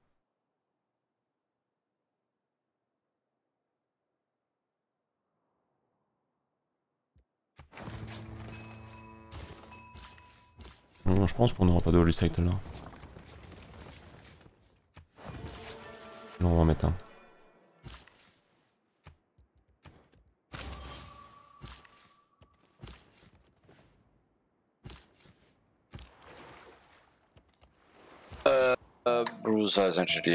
Non, je pense qu'on n'aura pas de Holy Site là. Non, on va en mettre un. Uh, uh, Bruce has introduced.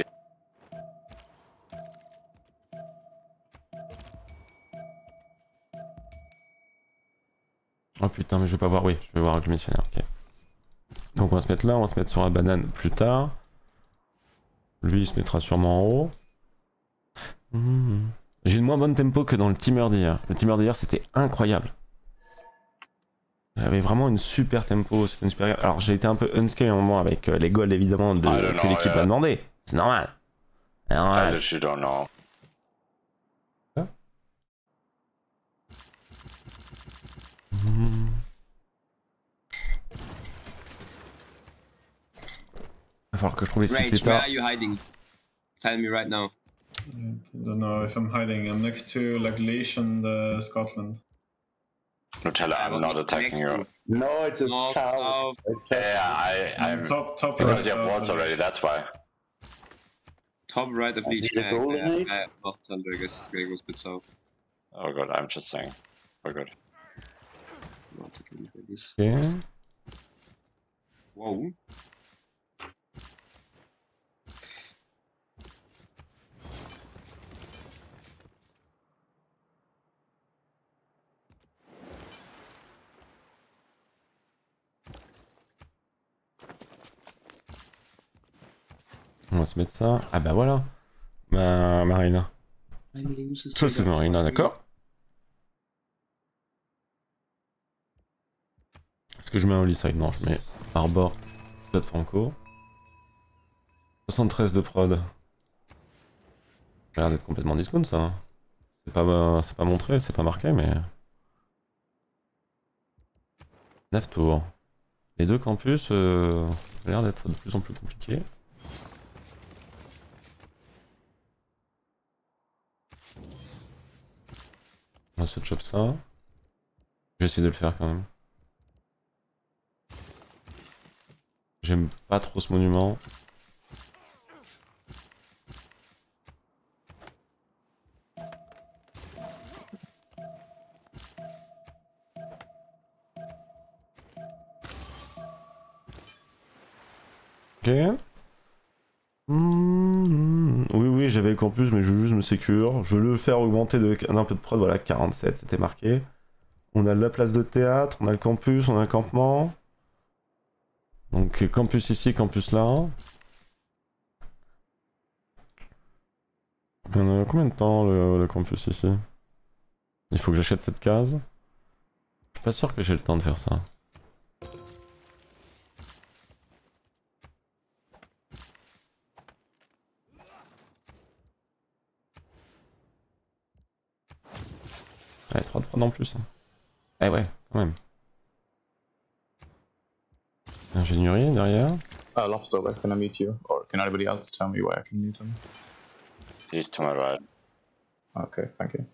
Oh putain, mais je vais pas voir. Oui, je vais voir avec le missionnaire. Ok. Donc on va se mettre là, on va se mettre sur la banane plus tard. Lui il se mettra sûrement en haut. Mmh. moins bonne tempo que dans le teamer d'hier. Le teamer d'hier c'était incroyable. J'avais vraiment une super tempo, c'était une super... Alors j'ai été un peu unscale à un moment avec euh, les golds évidemment de, I don't que know, l'équipe yeah. a demandé. C'est normal. C'est I normal. literally don't know. Hmm. Va falloir que je trouve les Rage, sites where états. are you hiding? Tell me right now. I don't know if I'm hiding. I'm next to like Leish and uh, Scotland. Nutella, I'm not attacking you. No, it's a North, cow. south. Yeah, I, I'm... top, top Because right. you have of wards the- already, that's why. Top right of I Leech. need a Yeah, goal yeah, in it. yeah, North Thunder, I guess it's gonna go a bit south. Oh god, I'm just saying. Oh good. Not taking for this. Ok. Wow. On va se mettre ça. Ah bah voilà. Ma Marina. Ça c'est Marina, d'accord. Est-ce que je mets un Holy Side? Non, je mets Arbor, Blood Franco. soixante-treize de prod. Ça a l'air d'être complètement discount ça. hein. C'est pas, c'est pas montré, c'est pas marqué, mais... neuf tours. Les deux campus, euh, ça a l'air d'être de plus en plus compliqué. On va se chop ça. Je vais essayer de le faire quand même. J'aime pas trop ce monument. Ok. Mmh, oui, oui, j'avais le campus, mais je veux juste me sécure. Je veux le faire augmenter de, d'un peu de prod. Voilà, quarante-sept, c'était marqué. On a la place de théâtre, on a le campus, on a le campement. Donc, campus ici, campus là. On a combien de temps le, le campus ici? Il faut que j'achète cette case. Je suis pas sûr que j'ai le temps de faire ça. Allez, trois de prod en plus. Eh ouais, quand même. Ingénierie derrière. Uh, Lobster, where can I meet you? Or can anybody else tell me where I can meet him? He's to my right. Okay, thank you.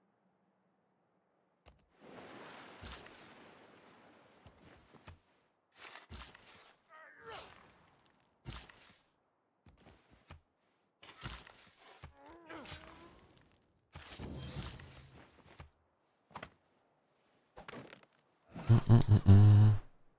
Hum, hum, hum, hum.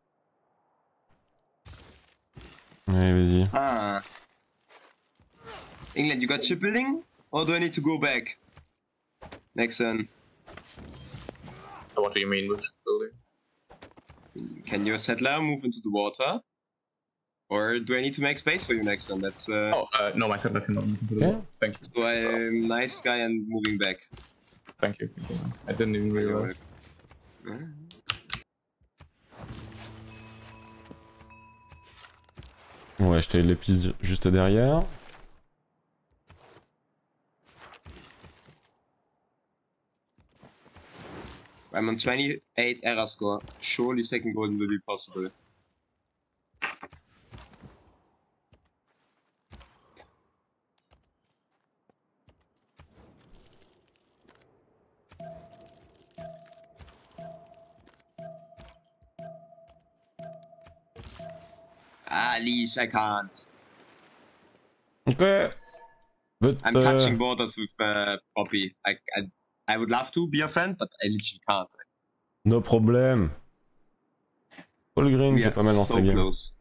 Allez, vas-y. Ah. England, you got shipbuilding? Or do I need to go back? Nexon, What do you mean with building? can your settler move into the water? Or do I need to make space for you, Nexon? That's uh, Oh, uh, no, my settler cannot move into the Okay. wall. Thank you. so I'm nice guy and moving back. Thank you. Thank you. I didn't even realize. On va acheter l'épice juste derrière. I'm on twenty-eight era score. Surely second golden will be possible. Ah, Leash, I can't. Ok. But, I'm uh, touching borders with uh, Poppy. I, I, I would love to be a friend, but I literally can't. No problème. Paul Green We qui est are pas mal dans so sa game. close.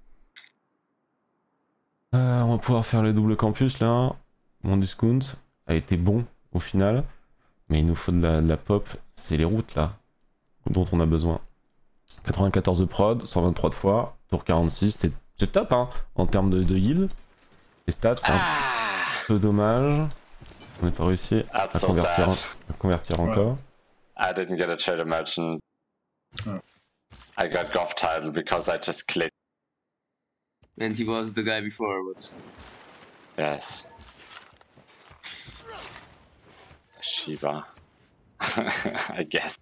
Euh, on va pouvoir faire le double campus là. Mon discount a été bon au final. Mais il nous faut de la, de la pop. C'est les routes là dont on a besoin. quatre-vingt-quatorze de prod, cent vingt-trois de fois, tour quarante-six. C'est, c'est top hein en termes de, de heal. Les stats, c'est un peu dommage. On n'a pas réussi à That's so convertir, sad. à convertir Ouais. encore. I didn't get a Trader Merchant. Oh. I got Golf title because I just clicked. And he was the guy before, but Yes. Shiba. I guess.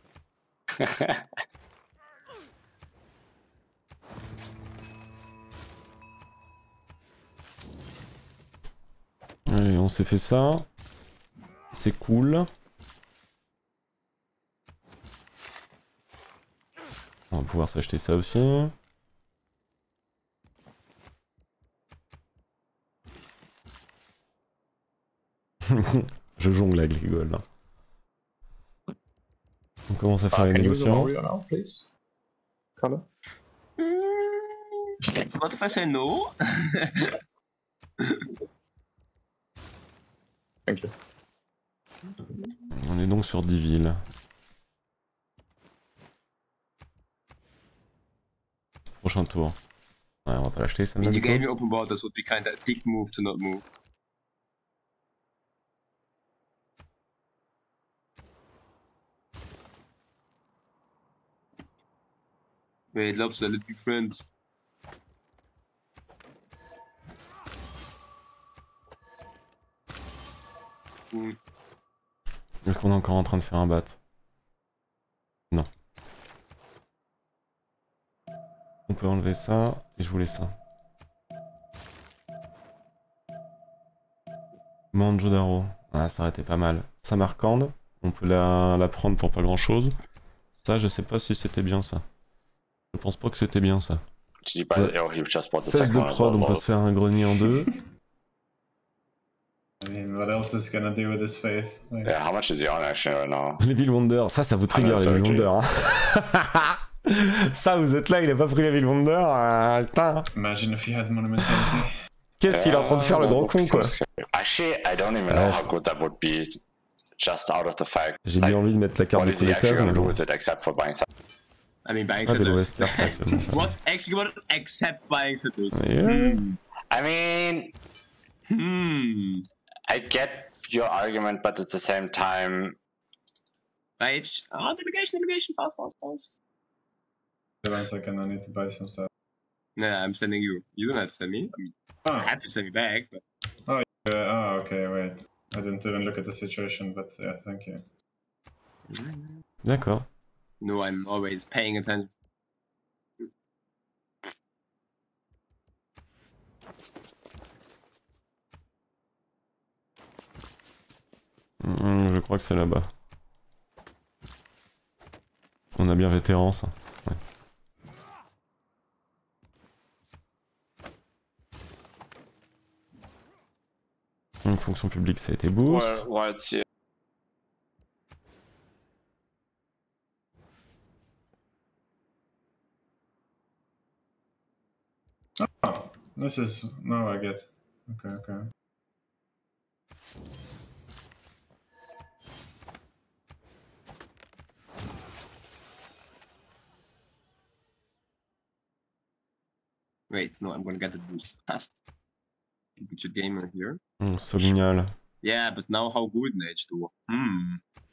Allez, on s'est fait ça. C'est cool. On va pouvoir s'acheter ça aussi. Je jongle avec les golds. Là. On commence à faire Uh, les can you use the négociations. warrior now, please? Color? mm, what if I say no? Thank you. On est donc sur dix villes. Prochain tour. Ouais, on va pas l'acheter, ça I me mean, you donne gave quoi? me open borders would be kind of a dick move to not move. Wait, Lobster, let's be friends. Hmm. Est-ce qu'on est encore en train de faire un bat? Non. On peut enlever ça, et je voulais ça. Manjodaro. Ah, ça aurait été pas mal. Samarkand, on peut la, la prendre pour pas grand chose. Ça, je sais pas si c'était bien ça. Je pense pas que c'était bien ça. Did you buy the, oh, he just bought the seize second de one as prod, well, on peut lol. se faire un grenier en deux. I mean, what else is gonna do with his faith? Like, Yeah, how much is he on actually right now? Les Ville Wonder, ça, ça vous trigger Ah, les Ville ok. Wonder. Hein. Ça, vous êtes là, il a pas pris la Ville Wonder. euh, putain. imagine if he had monumentality. Qu'est-ce qu'il est en train de faire, le Yeah, gros that would con, be quoi? kinda scary. Actually, I don't even Ouais. know how good that would be, just out of the fact. J'ai like, bien envie de mettre la carte what de is he tous les actually cases, mais gonna do bon. with it except for buying something? I mean, buying Ah, des sitters. Western, actuellement, ça. What's actually what except buying sitters? Yeah. Hmm. I mean, Hmm. I get your argument, but at the same time, Right. Oh, delegation, delegation, fast, fast, fast. One second, I need to buy some stuff. Nah, I'm sending you. You don't have to send me. I mean, I'm Ah, happy to send me back, but uh, ah, okay, wait. I didn't even look at the situation, but yeah, thank you. D'accord. no, I'm always paying attention. Hum, je crois que c'est là-bas. On a bien vétéran, ça. Ouais. Donc, fonction publique, ça a été boost. well, well, it's here. Oh, this is now I get. Okay, okay. Wait, no, I'm gonna get the boost. Good gamer here. Hum, Solignal. Yeah, but now how good in H two? Hmm.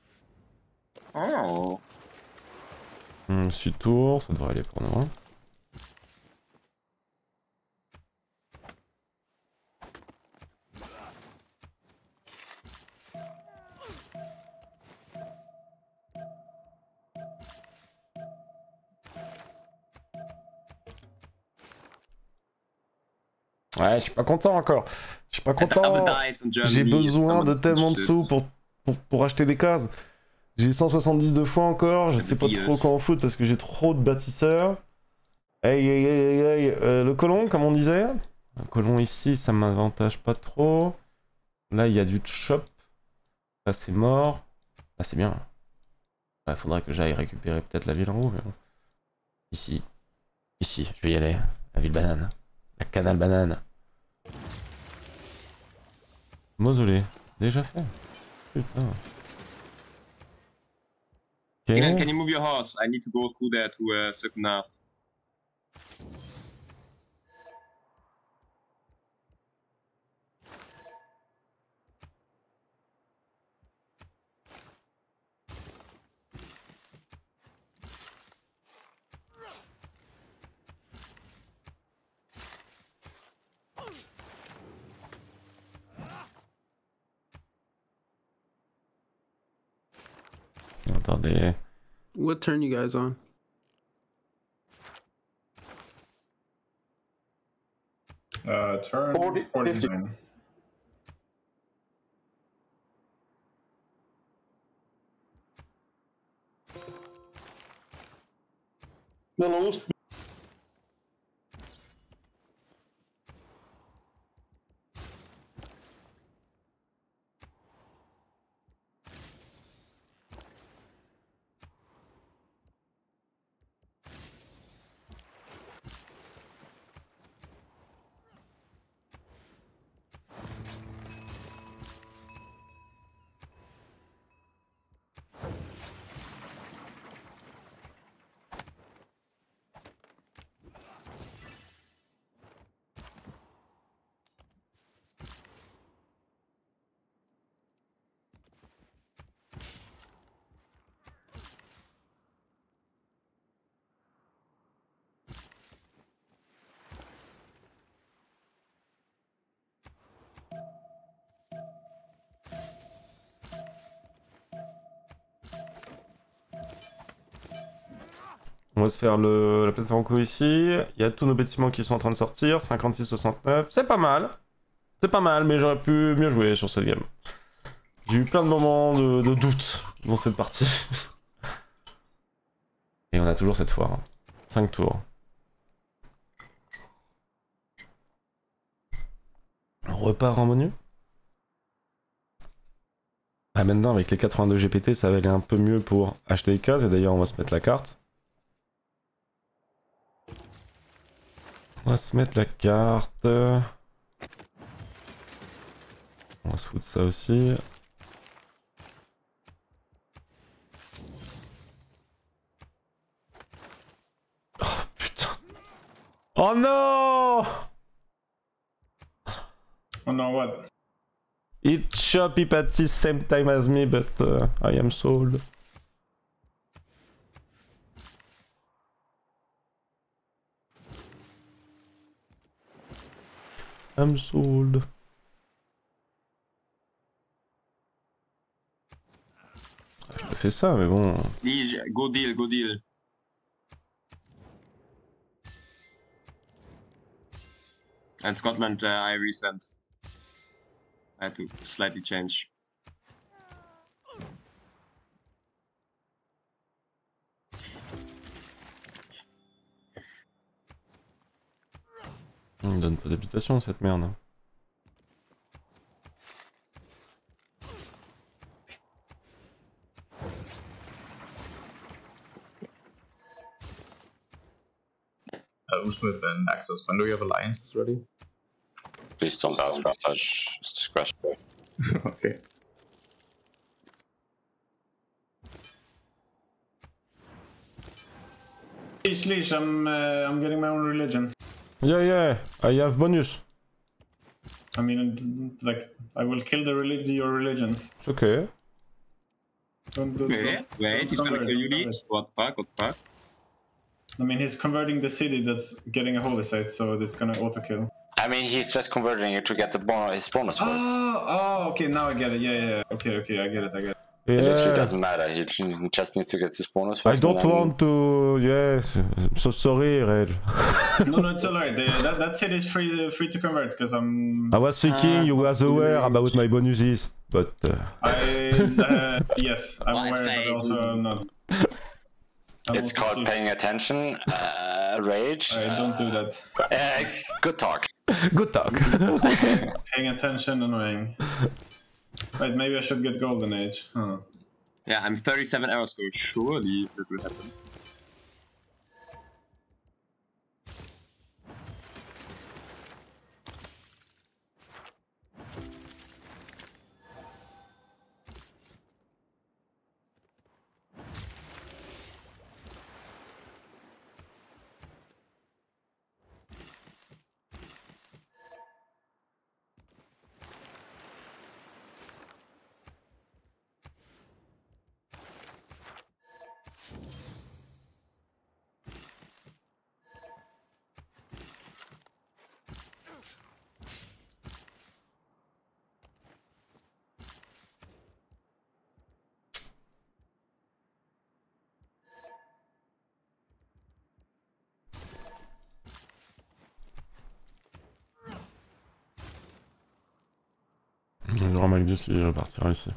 Oh. Hum, Sud tour, ça devrait aller pour nous. Hein. Ouais, je suis pas content encore. Je suis pas And the content. double dice on Germany. J'ai and besoin de someone's tellement de interested. sous pour, pour, pour acheter des cases. J'ai cent soixante-dix de fois encore, je sais pas Yes. trop comment foutre parce que j'ai trop de bâtisseurs. Aïe aïe aïe aïe aïe, euh, le colon comme on disait. Le colon ici ça m'avantage pas trop. Là il y a du chop. Là c'est mort. Là c'est bien. Il faudrait que j'aille récupérer peut-être la ville en haut. Mais bon. Ici. Ici, je vais y aller. La ville banane. La canal banane. Mausolée. Déjà fait. Putain. Ok. Ian, can you move your horse? I need to go through there to uh, Suknath. Attendez. What turn you guys on? Uh, turn forty, fifty. forty-nine. No, no, lose. On va se faire le, la plateforme co ici. Il y a tous nos bâtiments qui sont en train de sortir. cinquante-six soixante-neuf. C'est pas mal. C'est pas mal, mais j'aurais pu mieux jouer sur cette game. J'ai eu plein de moments de, de doute dans cette partie. Et on a toujours cette foire. cinq tours. On repart en menu. Ah, maintenant, avec les quatre-vingt-deux G P T, ça va aller un peu mieux pour acheter les cases. Et d'ailleurs, on va se mettre la carte. On va se mettre la carte. On va se foutre ça aussi. Oh putain. Oh non! Oh no, what? It shop it at the same time as me, but uh, I am sold. I'm sold. Je te fais ça, mais bon. Lige, go deal, go deal. And Scotland, uh, I resent. I had to slightly change. Il me donne pas d'habitation cette merde. Uh, Usmith and Axis, when do you have alliances ready? Please don't ask for such discretion. Okay. Leash, leash, I'm, uh, I'm getting my own religion. Yeah, yeah, I have bonus. I mean, like, I will kill the relig your religion. It's okay. Don't, don't, Wait, don't, wait, don't he's gonna convert, kill you, don't Lige? What the fuck, what the fuck? I mean, he's converting the city that's getting a holy site, so it's gonna auto kill. I mean, he's just converting it to get the bon his bonus first. Oh, oh, okay, now I get it. Yeah, yeah, yeah. Okay, okay, I get it, I get it. It literally Yeah. doesn't matter. He just needs to get his bonus I first. don't and then- want to. Yes, I'm so sorry, Reg. No, no, it's alright. That, that city is free, free to convert because I'm. I was thinking Uh, you was aware about my bonuses, but. Uh... I uh, yes, I'm Well, it's aware, but fine. also not. I'm It's also called stupid. paying attention. Uh, rage. I don't do that. Uh, good talk. Good talk. Paying attention, annoying. Wait, maybe I should get Golden Age. Huh. Yeah, I'm thirty-seven hours ago. Surely that will happen. y aura Magnus qui repartira ici.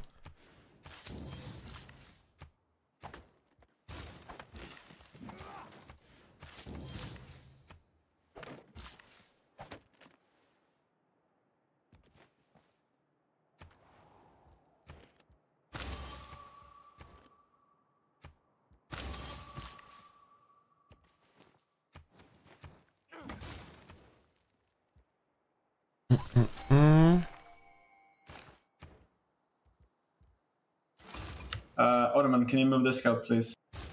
Mm. Uh, Ottoman, can you move the scout, please?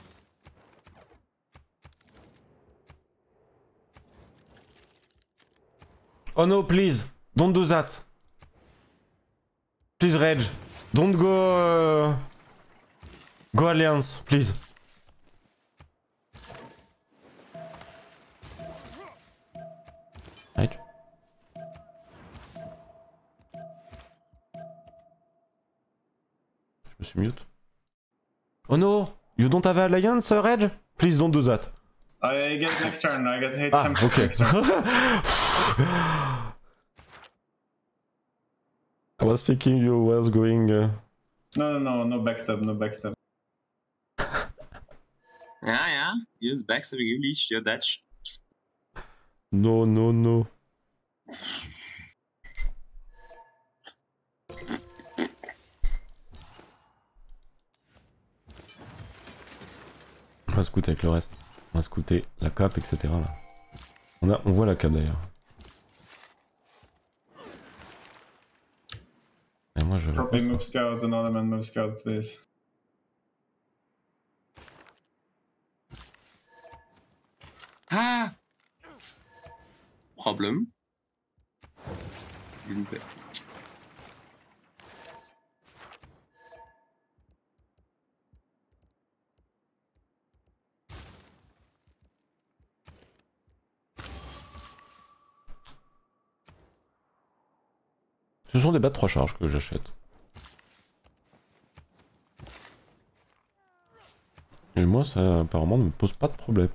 Oh no, please, don't do that. Please, Reg, don't go. Uh... Go Alliance, please. Right. Je me suis mute. Oh no, you don't have Alliance, Reg? Please don't do that. I get next turn. I get hit Ah, ten okay. next turn. I was thinking you was going. Uh... No, no, no, no backstab, no backstab. Ja, ja. Use backstab, you leech your Dutch. No, no, no. On va scouter avec le reste. On va scouter la cape, et cetera. Là. On, a, on voit la cape d'ailleurs. Et moi je vais Probably pas move scout and Ottoman move scout, please. Ah! Problem. Didn't play. Ce sont des bas de trois charges que j'achète. Et moi ça apparemment ne me pose pas de problème.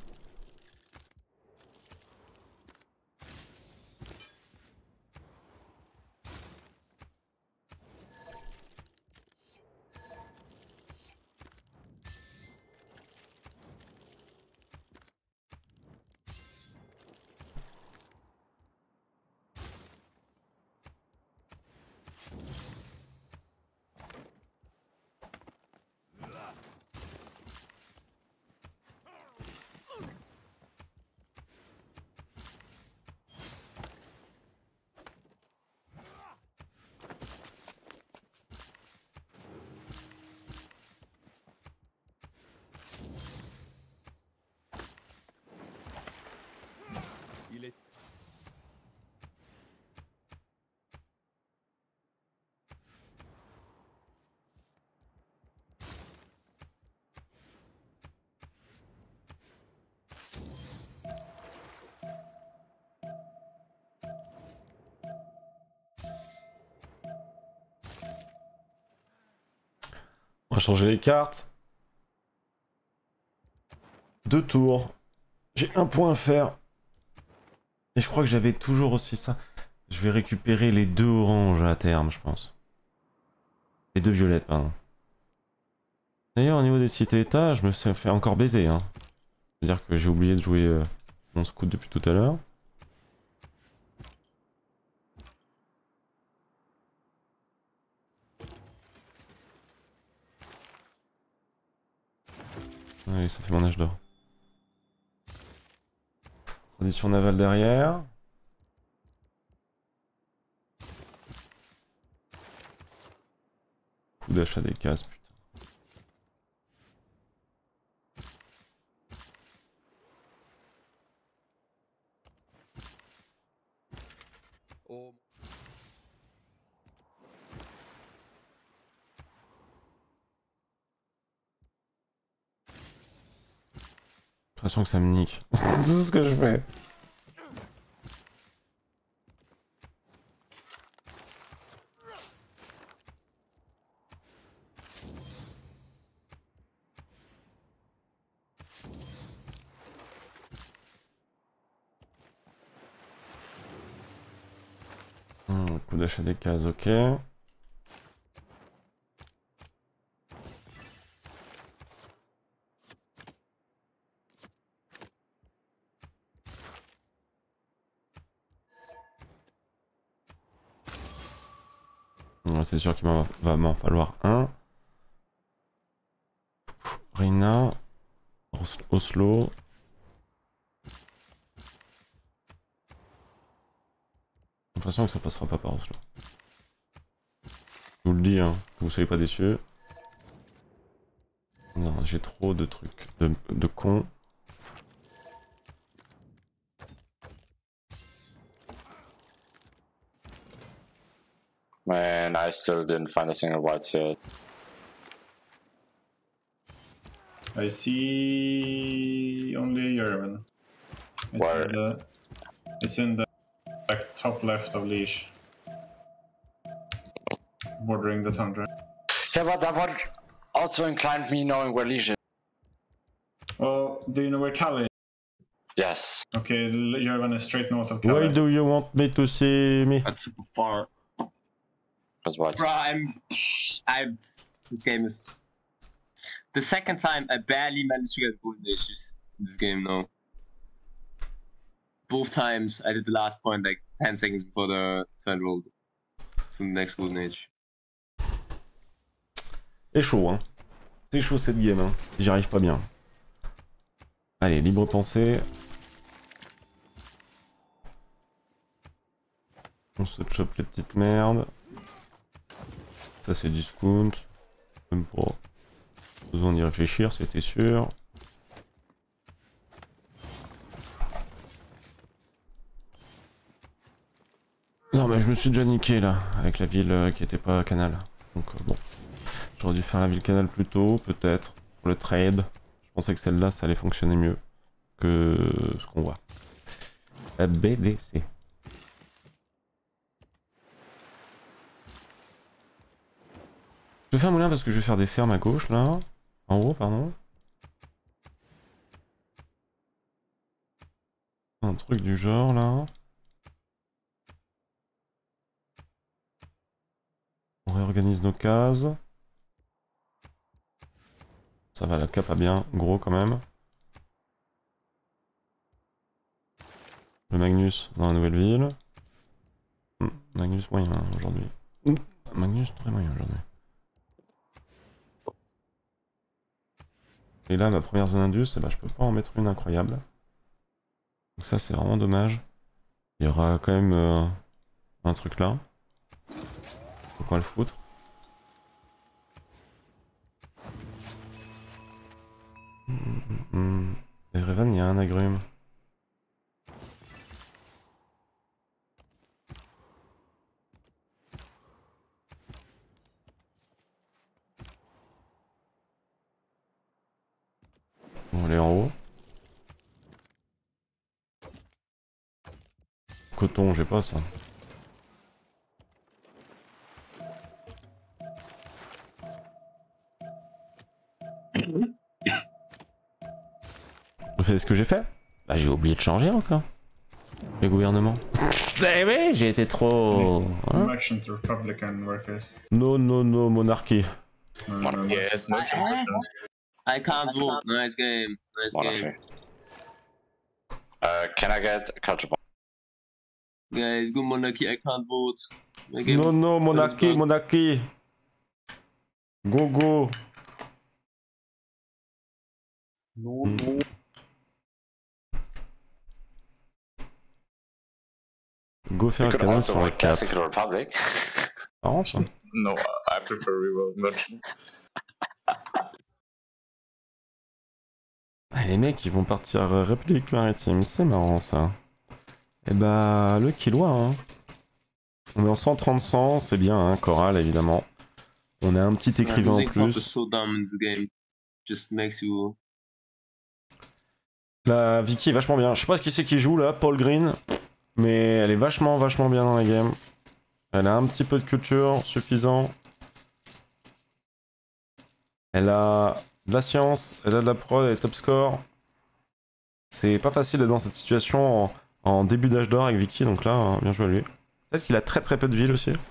On va changer les cartes. Deux tours. J'ai un point à faire. Et je crois que j'avais toujours aussi ça. Je vais récupérer les deux oranges à terme, je pense. Les deux violettes, pardon. D'ailleurs, au niveau des cités-états, je me suis fait encore baiser. Hein. C'est-à-dire que j'ai oublié de jouer euh, mon scout depuis tout à l'heure. Allez, ça fait mon âge d'or. Tradition navale derrière. Coup d'achat des cases, putain. Oh. J'ai l'impression que ça me nique. C'est ce que je fais. Hmm, coup d'achat des cases, ok. Ouais, c'est sûr qu'il va m'en falloir un. Reina. Os Oslo. J'ai l'impression que ça passera pas par Oslo. Je vous le dis, hein, que vous soyez pas déçus. Non, j'ai trop de trucs, de, de cons. Man, I still didn't find a single white yet. I see only Yervin. It's Where? in the, it's in the like, top left of Leash. Bordering the tundra. Yeah, but that would also inclined me knowing where Legion. Well, do you know where Cali is? Yes. Okay, Yervin is straight north of Cali. Why do you want me to see me? That's super far. Because what? Bro, I'm. I'm. This game is. The second time I barely managed to get golden ages in this game now. Both times I did the last point like ten seconds before the turn rolled. So the next golden age. C'est chaud, hein. C'est chaud cette game, hein. J'y arrive pas bien. Allez, libre pensée. On se chope les petites merdes. Ça c'est discount. Même pas besoin d'y réfléchir, c'était sûr. Non mais je me suis déjà niqué là, avec la ville euh, qui était pas canal. Donc euh, bon. J'aurais dû faire la ville canal plus tôt, peut-être, pour le trade. Je pensais que celle-là, ça allait fonctionner mieux que ce qu'on voit. La B D C. Je vais faire un moulin parce que je vais faire des fermes à gauche, là. En haut, pardon. Un truc du genre, là. On réorganise nos cases. Ça va, la cape a bien gros quand même. Le Magnus dans la nouvelle ville. Hmm, Magnus moyen aujourd'hui. Magnus très moyen aujourd'hui. Et là, ma première zone indus, eh ben, je peux pas en mettre une incroyable. Donc ça, c'est vraiment dommage. Il y aura quand même euh, un truc là. Faut quoi le foutre. Mmh. Et Revan, il y a un agrume. Bon, elle est en haut. Coton, j'ai pas ça. Vous savez ce que j'ai fait? Bah j'ai oublié de changer encore. Le gouvernement. Eh oui, j'ai été trop... Hein? Merchant Republican workers. Non, non, non, monarchie. Um, Yes, merchant. I can't vote. Nice game. Nice Monarchy. game. Uh, can I get a culture bomb? Guys, good monarchy. I can't vote. My game Non, non, monarchie, gone. monarchie. Go, go. No, no. Go faire You un could canon also sur la write cape. Classical Republic. Marrant ça. No, I prefer reworld merchant. Ah, les mecs ils vont partir euh, République maritime, c'est marrant ça. Et bah le Killois hein. On est en cent trente cent, c'est bien hein, Choral évidemment. On a un petit écrivain en Losing Trump is plus. so dumb in this game. Just makes you. La Vicky est vachement bien. Je sais pas qui c'est qui joue là, Paul Green. Mais elle est vachement vachement bien dans la game. Elle a un petit peu de culture suffisant. Elle a de la science, elle a de la prod, elle est top score. C'est pas facile d'être dans cette situation en, en début d'âge d'or avec Vicky, donc là, hein, bien joué à lui. Peut-être qu'il a très très peu de ville aussi.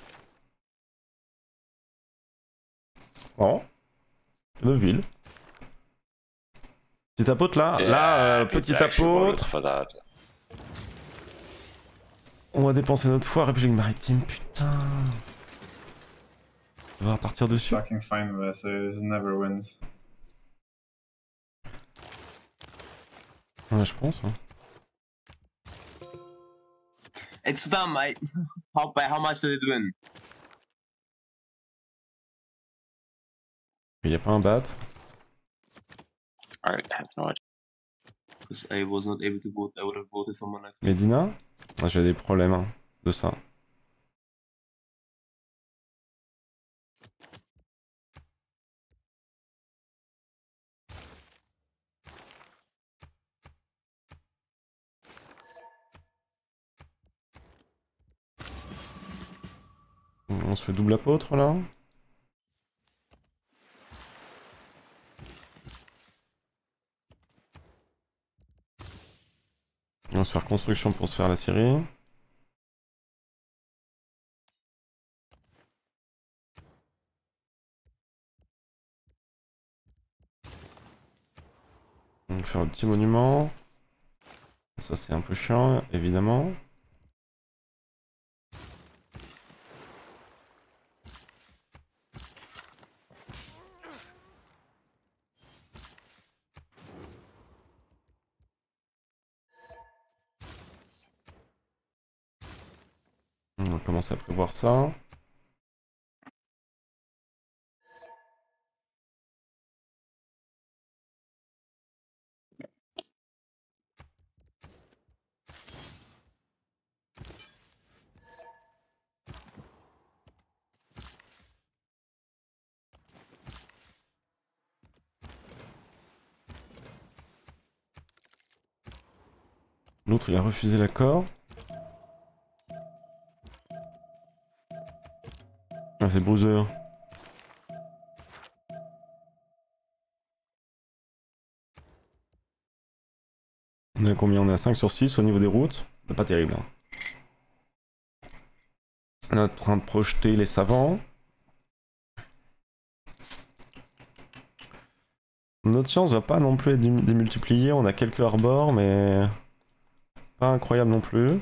Oh. De ville. Petit apôtre là, Yeah, là, euh, people petit actually voted apôtre. for that. On va dépenser notre foi, République maritime, putain. On va repartir dessus. Fucking fine with this. This never wins. Ouais, je pense. Hein. It's dumb, I... How, by how much did it win? Il y a pas un bat. I have no idea. Because I was not able to vote, I would have voted for Monarch. Medina? Ah, j'ai des problèmes hein, de ça. On se fait double apôtre là. Et on va se faire construction pour se faire la série. On va faire un petit monument. Ça c'est un peu chiant évidemment. On va commencer à prévoir ça. L'autre il a refusé l'accord. Ah c'est Bruiser. On est à combien? On est à cinq sur six au niveau des routes. C'est pas terrible. Hein. On est en train de projeter les savants. Notre science va pas non plus être démultipliée. On a quelques arbors mais pas incroyable non plus.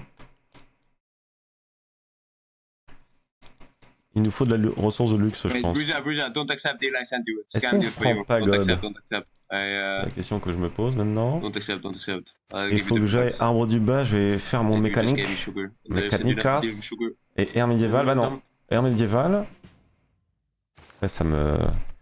Il nous faut de la ressource de luxe, je Wait, pense. Bruiser, Bruiser, don't accept the deal I sent you. Est-ce Scan qu'on deal for prend you. pas Don't God? accept, don't accept. I, uh... La question que je me pose maintenant. Don't accept, don't accept. I'll Il give faut you que the j'aille facts. arbre du bas, je vais faire mon You just mécanique. gave me sugar. Mécanicas. There's a sugar. Et air médiéval, bah non. Air médiéval. Après ça me...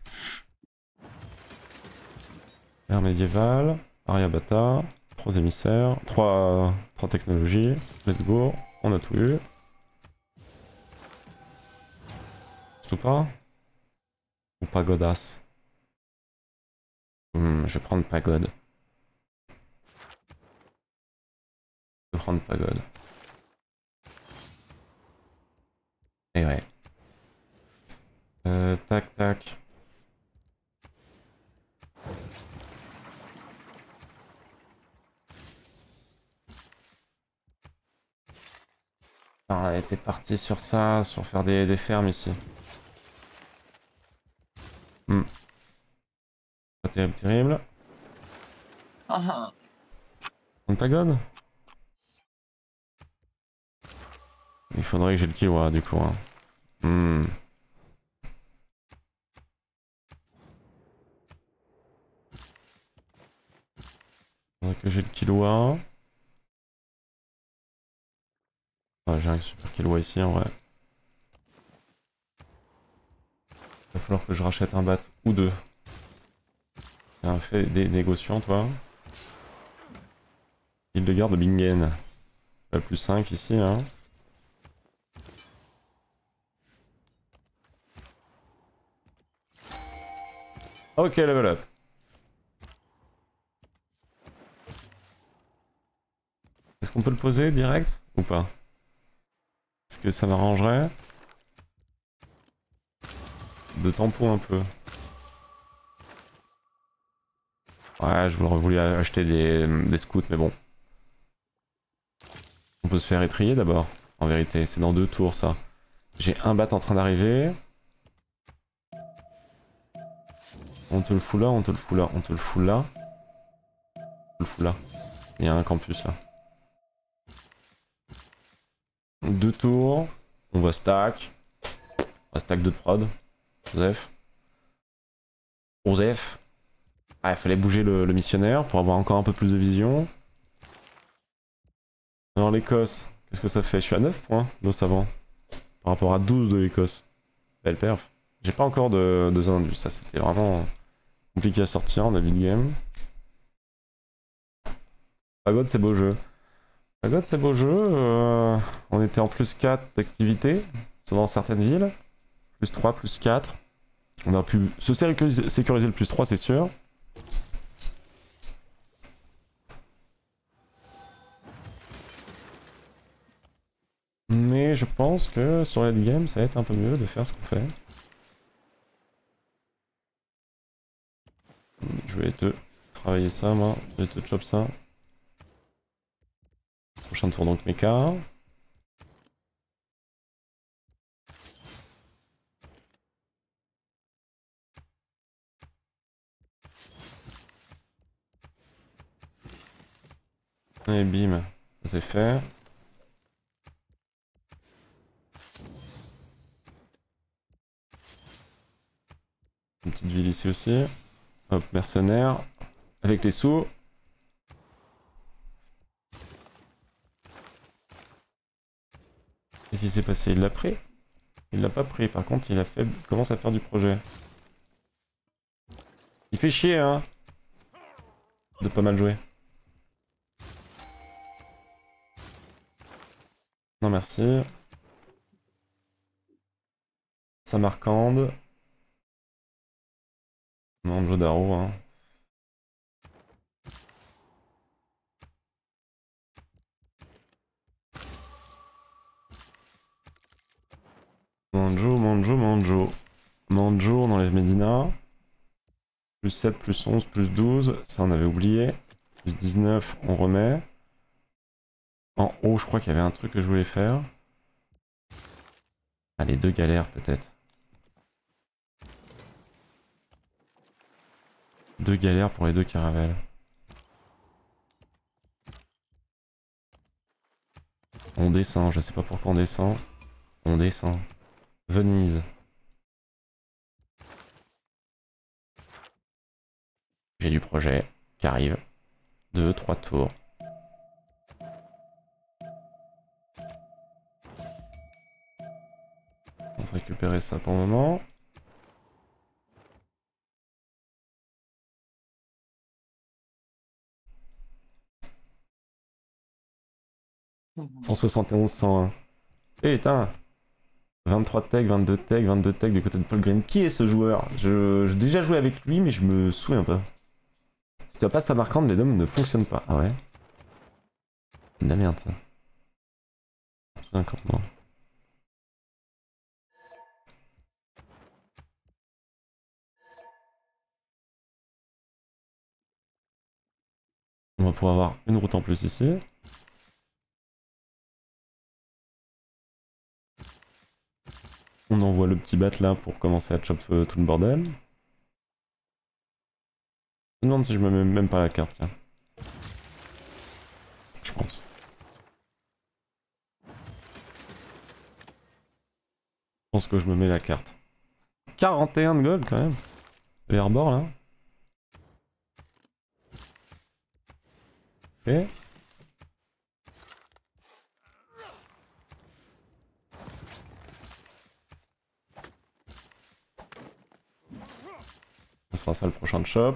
Air médiéval. Ariabata. Trois émissaires. Trois... Trois technologies. Let's go. On a tout eu. Tout pas. Ou pagodas. Hmm, je vais prendre pagode. Je vais prendre pagode. Et ouais. Euh, tac tac. Ah, elle était partie sur ça, sur faire des, des fermes ici. Hmm. Pas terrible, terrible. Uh-huh. Une pagode? Il faudrait que j'ai le kilowatt du coup. Hein. Hmm. Il faudrait que j'ai le kilowatt. Ah, j'ai un super kilowatt ici en vrai. Il va falloir que je rachète un bat ou deux. C'est un fait des négociants toi. Île de garde de Bingen. Pas plus cinq ici hein. Ok, level up. Est-ce qu'on peut le poser direct ou pas? Est-ce que ça m'arrangerait de tempo un peu? Ouais, je voulais voulu acheter des, des scouts, mais bon. On peut se faire étrier d'abord, en vérité. C'est dans deux tours, ça. J'ai un bat en train d'arriver. On te le fout là, on te le fout là, on te le fout là. On te le fout là. Il y a un campus, là. Deux tours. On va stack. On va stack deux de prod. Joseph. Joseph. Ah, il fallait bouger le, le missionnaire pour avoir encore un peu plus de vision. Alors l'Écosse, qu'est-ce que ça fait? Je suis à neuf points d'eau savant. Par rapport à douze de l'Écosse. Belle perf. J'ai pas encore de, de zone, ça c'était vraiment compliqué à sortir en début de game. Pagode c'est beau jeu. Pagode c'est beau jeu. Euh, on était en plus quatre d'activité, selon certaines villes. Plus trois, plus quatre. On a pu se sécuriser, sécuriser le plus trois, c'est sûr. Mais je pense que sur la game, ça va être un peu mieux de faire ce qu'on fait. Je vais te travailler ça, moi. Je vais te chop ça. Prochain tour donc mecha. Et bim, ça c'est fait. Une petite ville ici aussi. Hop, mercenaire. Avec les sous. Qu'est-ce qui s'est passé? Il l'a pris? Il l'a pas pris, par contre il a fait... commence à faire du projet. Il fait chier hein de pas mal jouer. Non merci. Samarcande. Non, Jodaro hein. Manjo, Manjo, Manjo. Manjo, on enlève Medina. Plus sept, plus onze, plus douze. Ça, on avait oublié. Plus dix-neuf, on remet. En haut, je crois qu'il y avait un truc que je voulais faire. Allez, deux galères, peut-être. Deux galères pour les deux caravelles. On descend, je sais pas pourquoi on descend. On descend. Venise. J'ai du projet qui arrive. Deux, trois tours. On va récupérer ça pour le moment. cent soixante et onze, cent un. Putain! vingt-trois tech, vingt-deux tech, vingt-deux tech du côté de Paul Green. Qui est ce joueur? Je, j'ai déjà joué avec lui, mais je me souviens pas. Si tu vas pas Samarcande, les dômes ne fonctionnent pas. Ah ouais? De la merde ça. C'est un campement. On va pouvoir avoir une route en plus ici. On envoie le petit bat là pour commencer à chop euh, tout le bordel. Je me demande si je me mets même pas la carte, tiens. Je pense. Je pense que je me mets la carte. quarante et un de gold quand même. Les harbors là. Ok. Ce sera ça le prochain chop.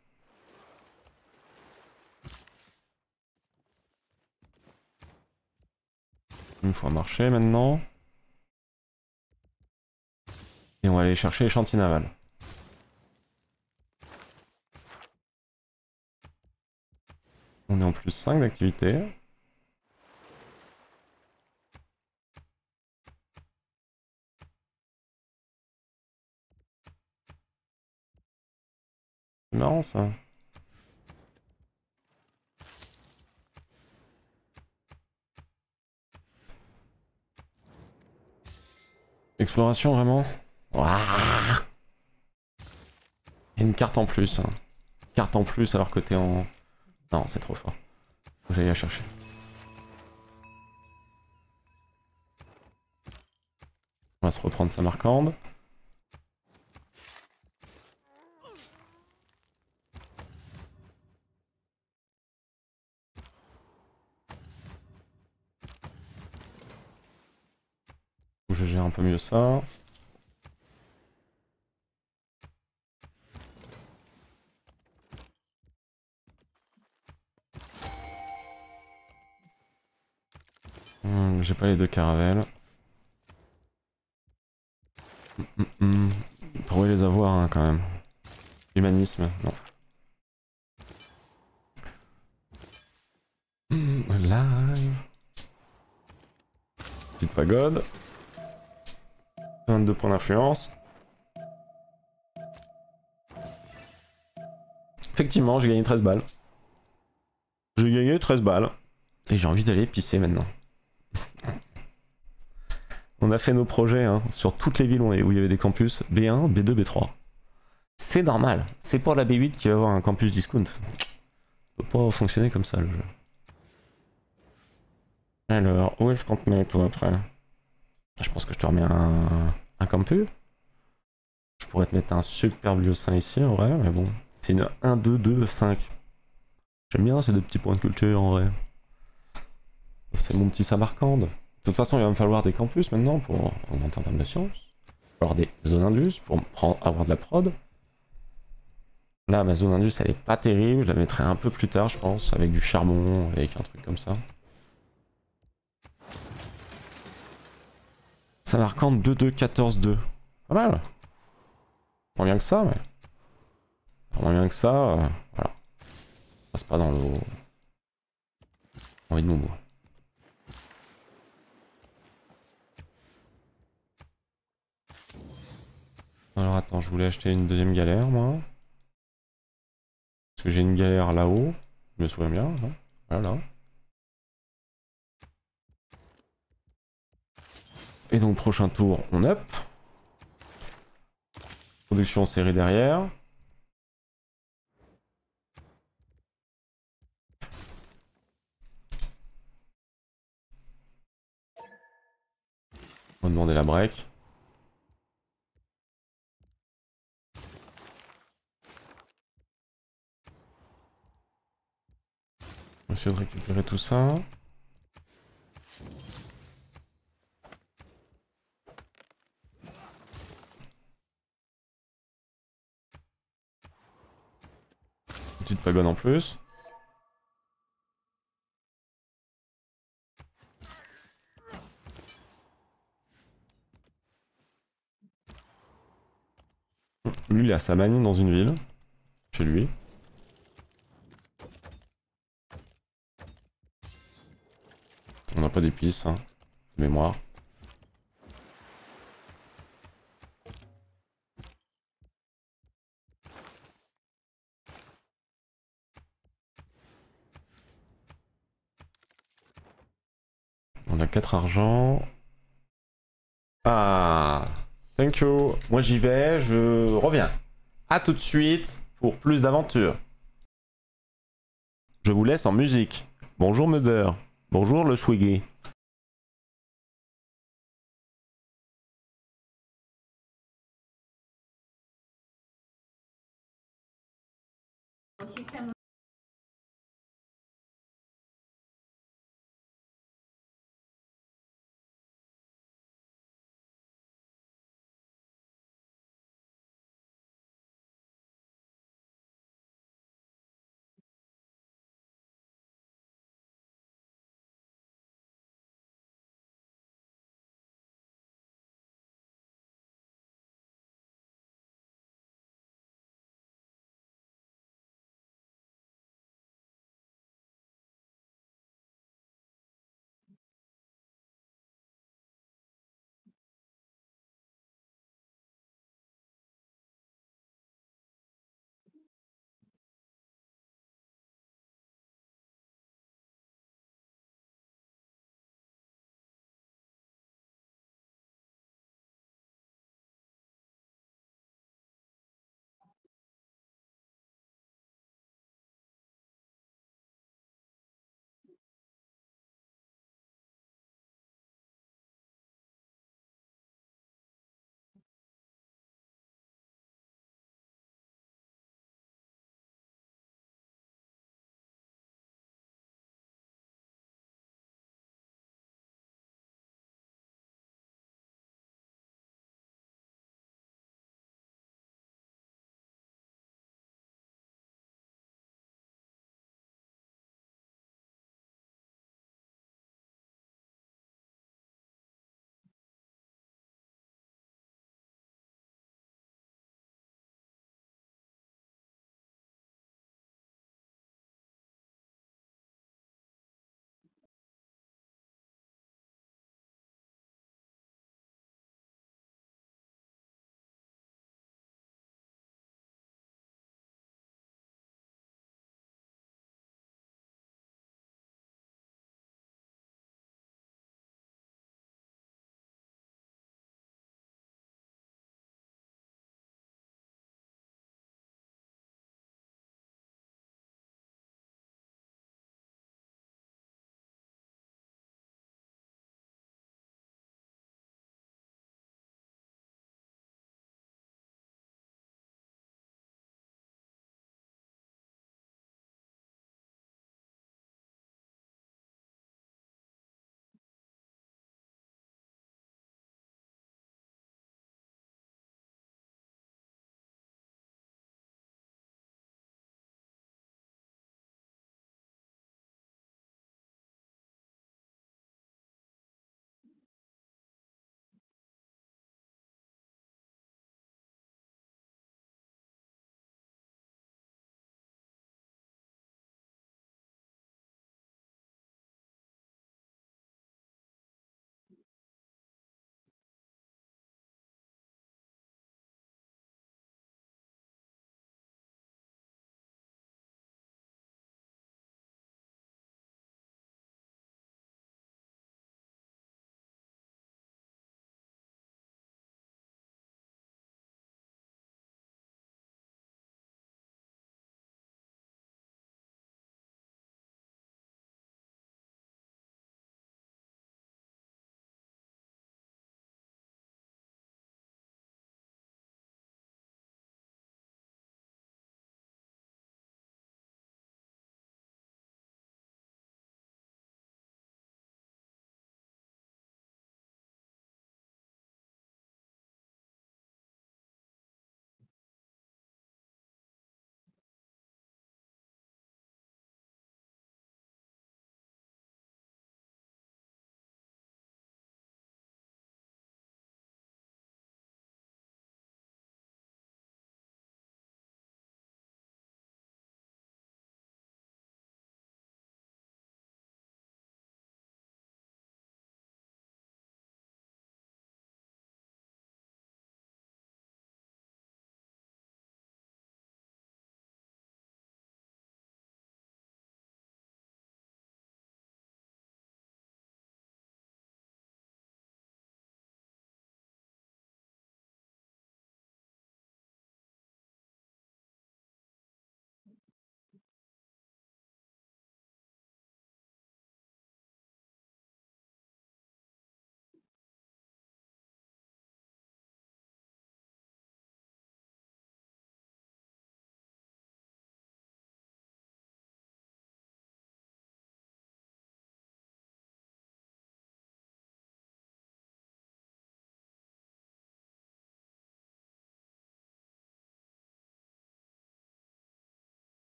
Il faut marcher maintenant. Et on va aller chercher les chantiers navals. On est en plus cinq d'activité. C'est marrant ça. Exploration vraiment. Ouah. Et une carte en plus. Hein. Carte en plus alors que t'es en... Non, c'est trop fort. Faut que j'aille la chercher. On va se reprendre Samarcande. je gère un peu mieux ça. Hum, J'ai pas les deux caravelles. Hum, hum, hum. Pourrait les avoir hein, quand même. Humanisme, non. Hum, live. Petite pagode. vingt-deux points d'influence. Effectivement, j'ai gagné treize balles. J'ai gagné treize balles. Et j'ai envie d'aller pisser maintenant. On a fait nos projets hein, sur toutes les villes où il y avait des campus. B un, B deux, B trois. C'est normal. C'est pour la B huit qui va avoir un campus discount. Ça peut pas fonctionner comme ça le jeu. Alors, où est-ce qu'on te met toi après? Je pense que je te remets un, un campus. Je pourrais te mettre un super biocin ici en vrai, mais bon. C'est une un, deux, deux, cinq. J'aime bien ces deux petits points de culture en vrai. C'est mon petit Samarcande. De toute façon, il va me falloir des campus maintenant pour augmenter en termes de sciences. Il va falloir des zones indus pour prendre, avoir de la prod. Là, ma zone indus, elle est pas terrible. Je la mettrai un peu plus tard, je pense, avec du charbon, avec un truc comme ça. Samarcande deux, deux, quatorze, deux. Pas mal. Moins bien que ça, mais... Moins bien que ça, euh, voilà. Ça passe pas dans l'eau. Envie de mon bois. Alors attends, je voulais acheter une deuxième galère, moi. Parce que j'ai une galère là-haut. Je me souviens bien, hein. Voilà. Et donc prochain tour, on up. Production en série derrière. On va demander la break. On va essayer de récupérer tout ça. Petite pagode en plus. Lui, il a sa manie dans une ville. Chez lui. On n'a pas d'épices, hein. De mémoire. On a quatre argent. Ah, thank you. Moi j'y vais, je reviens. A tout de suite pour plus d'aventures. Je vous laisse en musique. Bonjour Mudder. Bonjour le Swiggy.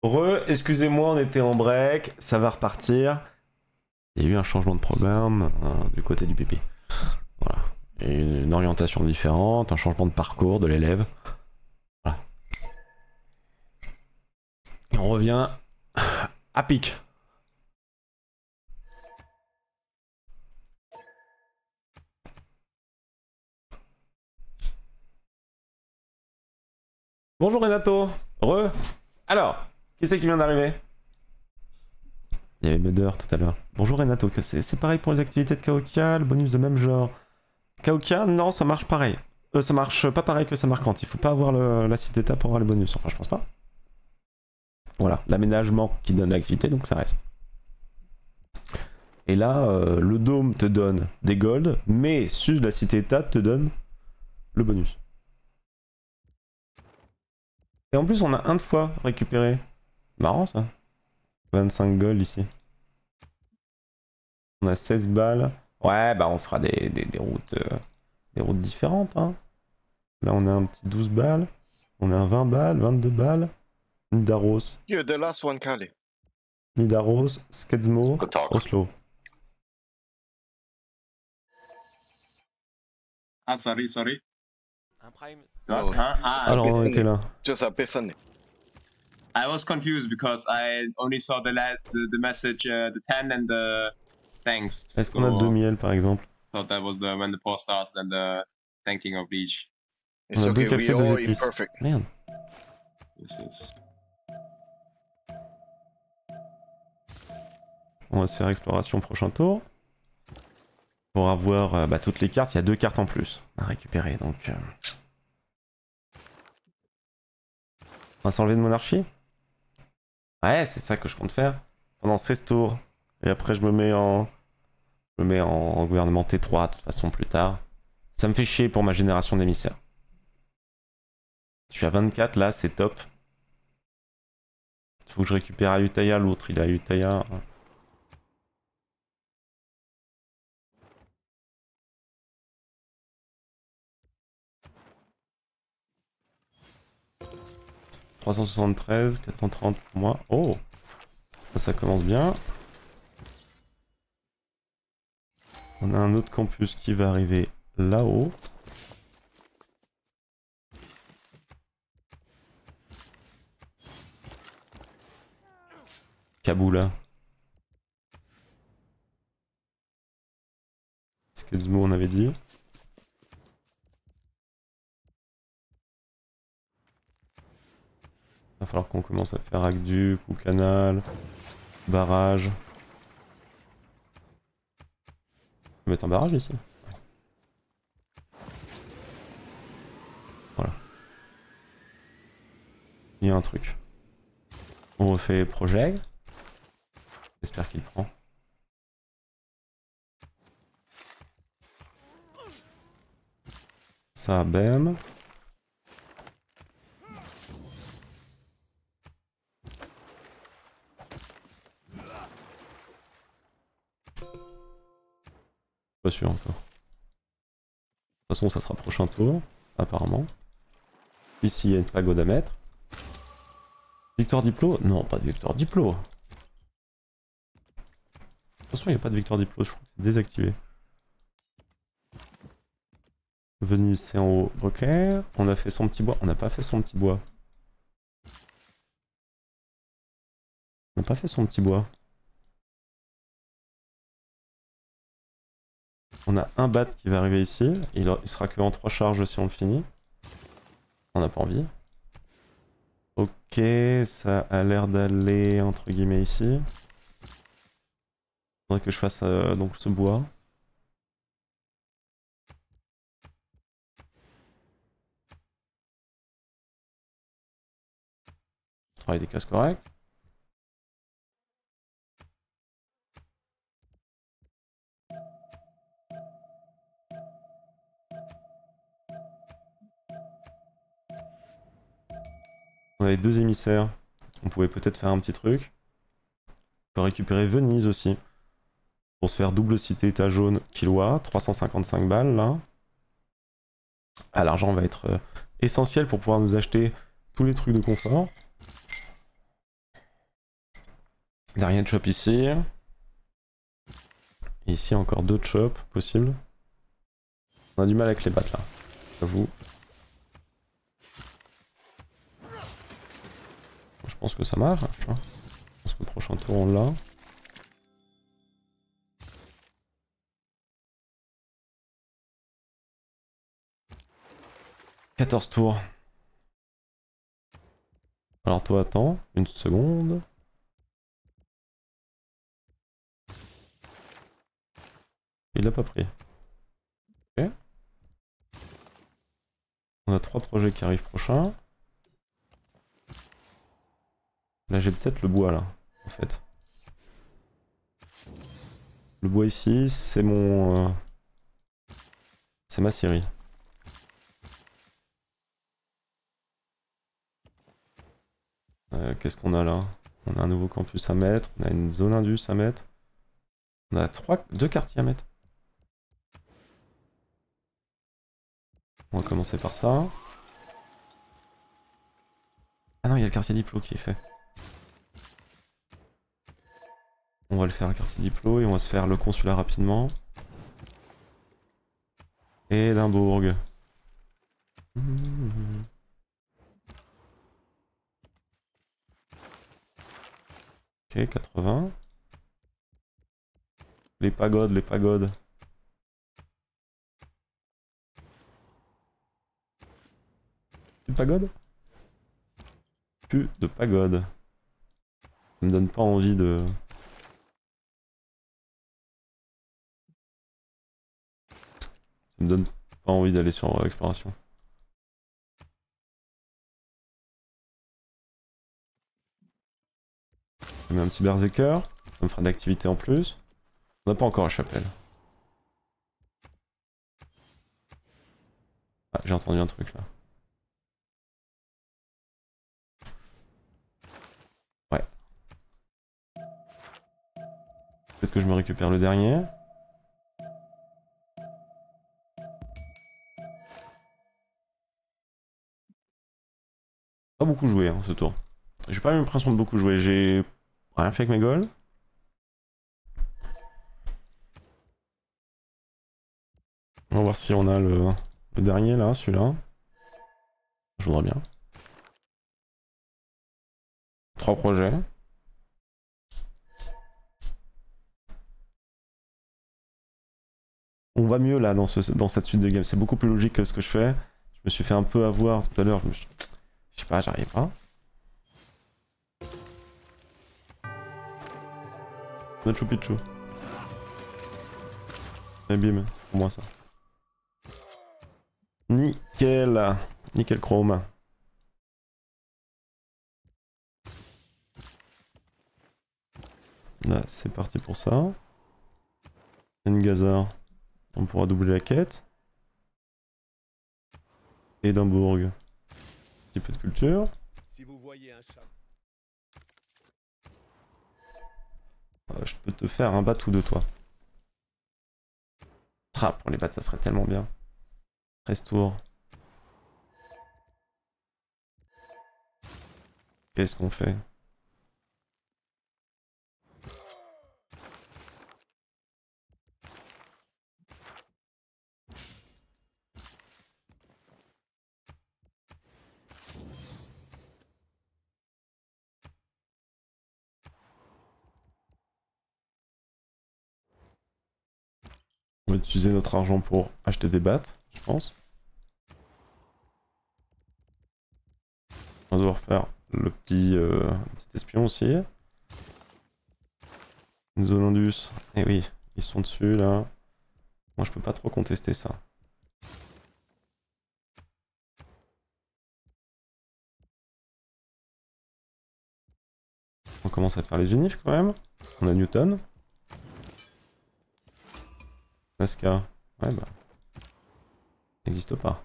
Re, excusez-moi, on était en break, ça va repartir. Il y a eu un changement de programme euh, du côté du pipi. Voilà. Et une, une orientation différente, un changement de parcours de l'élève. Voilà. Et on revient à pic. Bonjour Renato. Re. Alors, qui c'est qui vient d'arriver? Il y avait Mudder tout à l'heure. Bonjour Renato, c'est pareil pour les activités de Kaokia, le bonus de même genre. Kaokia, non, ça marche pareil. Euh, ça marche pas pareil que ça marquante. Il faut pas avoir le, la cité d'état pour avoir les bonus. Enfin, je pense pas. Voilà, l'aménagement qui donne l'activité, donc ça reste. Et là, euh, le dôme te donne des golds, mais Sus la cité état te donne le bonus. Et en plus, on a un de fois récupéré. Marrant ça. vingt-cinq gold ici. On a seize balles. Ouais, bah on fera des, des, des routes euh, des routes différentes. Hein. Là, on a un petit douze balles. On a un vingt balles, vingt-deux balles. Nidaros. You're the last one, Kali. Nidaros, Skedsmo, Oslo. Ah, sorry, sorry. Un prime. No. Ah, Alors, on était là. Just Epiphany. I was confused because I only saw the la the, the message, uh, the ten and the thanks. Est-ce qu'on a deux miels par exemple? Thought that was the when the pause started and the thanking of each. It's on a okay, deux we cafés, deux all épices. imperfect. Merde. This is... On va se faire exploration prochain tour. Pour avoir euh, bah, toutes les cartes, il y a deux cartes en plus à récupérer donc. Euh... On va s'enlever de monarchie? Ouais, c'est ça que je compte faire pendant seize tours. Et après, je me mets en. Je me mets en, en gouvernement T trois de toute façon plus tard. Ça me fait chier pour ma génération d'émissaires. Je suis à vingt-quatre là, c'est top. Il faut que je récupère Ayutthaya, l'autre il a Ayutthaya. trois cent soixante-treize, quatre cent trente pour moi. Oh, ça, ça commence bien. On a un autre campus qui va arriver là-haut. Kaboula. Skedsmo on avait dit. Il va falloir qu'on commence à faire aqueduc ou canal, barrage. On va mettre un barrage ici. Voilà. Il y a un truc. On refait projet. J'espère qu'il prend. Ça, bam. Pas sûr encore. De toute façon, ça sera prochain tour, apparemment. Ici, il y a une pagode à mettre. Victoire Diplo? Non, pas de victoire Diplo. De toute façon, il n'y a pas de victoire Diplo, je crois que c'est désactivé. Venise, c'est en haut. Ok. On a fait son petit bois. On n'a pas fait son petit bois. On n'a pas fait son petit bois. On a un bat qui va arriver ici. Il, il sera que en trois charges si on le finit. On n'a pas envie. Ok, ça a l'air d'aller entre guillemets ici. Il faudrait que je fasse euh, donc ce bois. Travail des cases correctes. On avait deux émissaires. On pouvait peut-être faire un petit truc. On peut récupérer Venise aussi. Pour se faire double cité état jaune Kilwa. trois cent cinquante-cinq balles là. Ah, l'argent va être euh, essentiel pour pouvoir nous acheter tous les trucs de confort. Dernier chop ici. Et ici encore deux chops possibles. On a du mal avec les battes là, j'avoue. Je pense que ça marche. Hein. Je pense que le prochain tour on l'a. quatorze tours. Alors toi attends, une seconde. Il l'a pas pris. Ok. On a trois projets qui arrivent prochains. Là j'ai peut-être le bois là, en fait. Le bois ici, c'est mon... Euh... C'est ma série. Euh, Qu'est-ce qu'on a là? On a un nouveau campus à mettre, on a une zone indus à mettre. On a trois, deux quartiers à mettre. On va commencer par ça. Ah non, il y a le quartier diplo qui est fait. On va le faire le quartier diplo et on va se faire le consulat rapidement. Édimbourg. Mmh. Ok, quatre-vingts. Les pagodes, les pagodes. Plus de pagodes? Plus de pagodes. Ça me donne pas envie de... Ça me donne pas envie d'aller sur exploration. Je mets un petit berserker, ça me fera de l'activité en plus. On n'a pas encore la chapelle. Ah, j'ai entendu un truc là. Ouais. Peut-être que je me récupère le dernier. Pas beaucoup joué hein, ce tour. J'ai pas eu l'impression de beaucoup jouer. J'ai rien fait avec mes goals. On va voir si on a le, le dernier là, celui-là. Je voudrais bien. Trois projets. On va mieux là dans, ce, dans cette suite de games. C'est beaucoup plus logique que ce que je fais. Je me suis fait un peu avoir tout à l'heure. Je, suis... je sais pas, j'arrive pas. Machu Picchu. Et bim, pour moi ça. Nickel. Nickel chrome. Là, c'est parti pour ça. Ngazar. On pourra doubler la quête. Édimbourg. Un petit peu de culture. Si vous voyez un chat. Euh, je peux te faire un bat ou deux toi. Ah, pour les bats ça serait tellement bien. treize tours. Qu'est-ce qu'on fait? On va utiliser notre argent pour acheter des battes, je pense. On va devoir faire le petit, euh, petit espion aussi. Une zone indus. Eh oui, ils sont dessus là. Moi je peux pas trop contester ça. On commence à faire les unifs quand même. On a Newton. Nazca. Ouais bah. N'existe pas.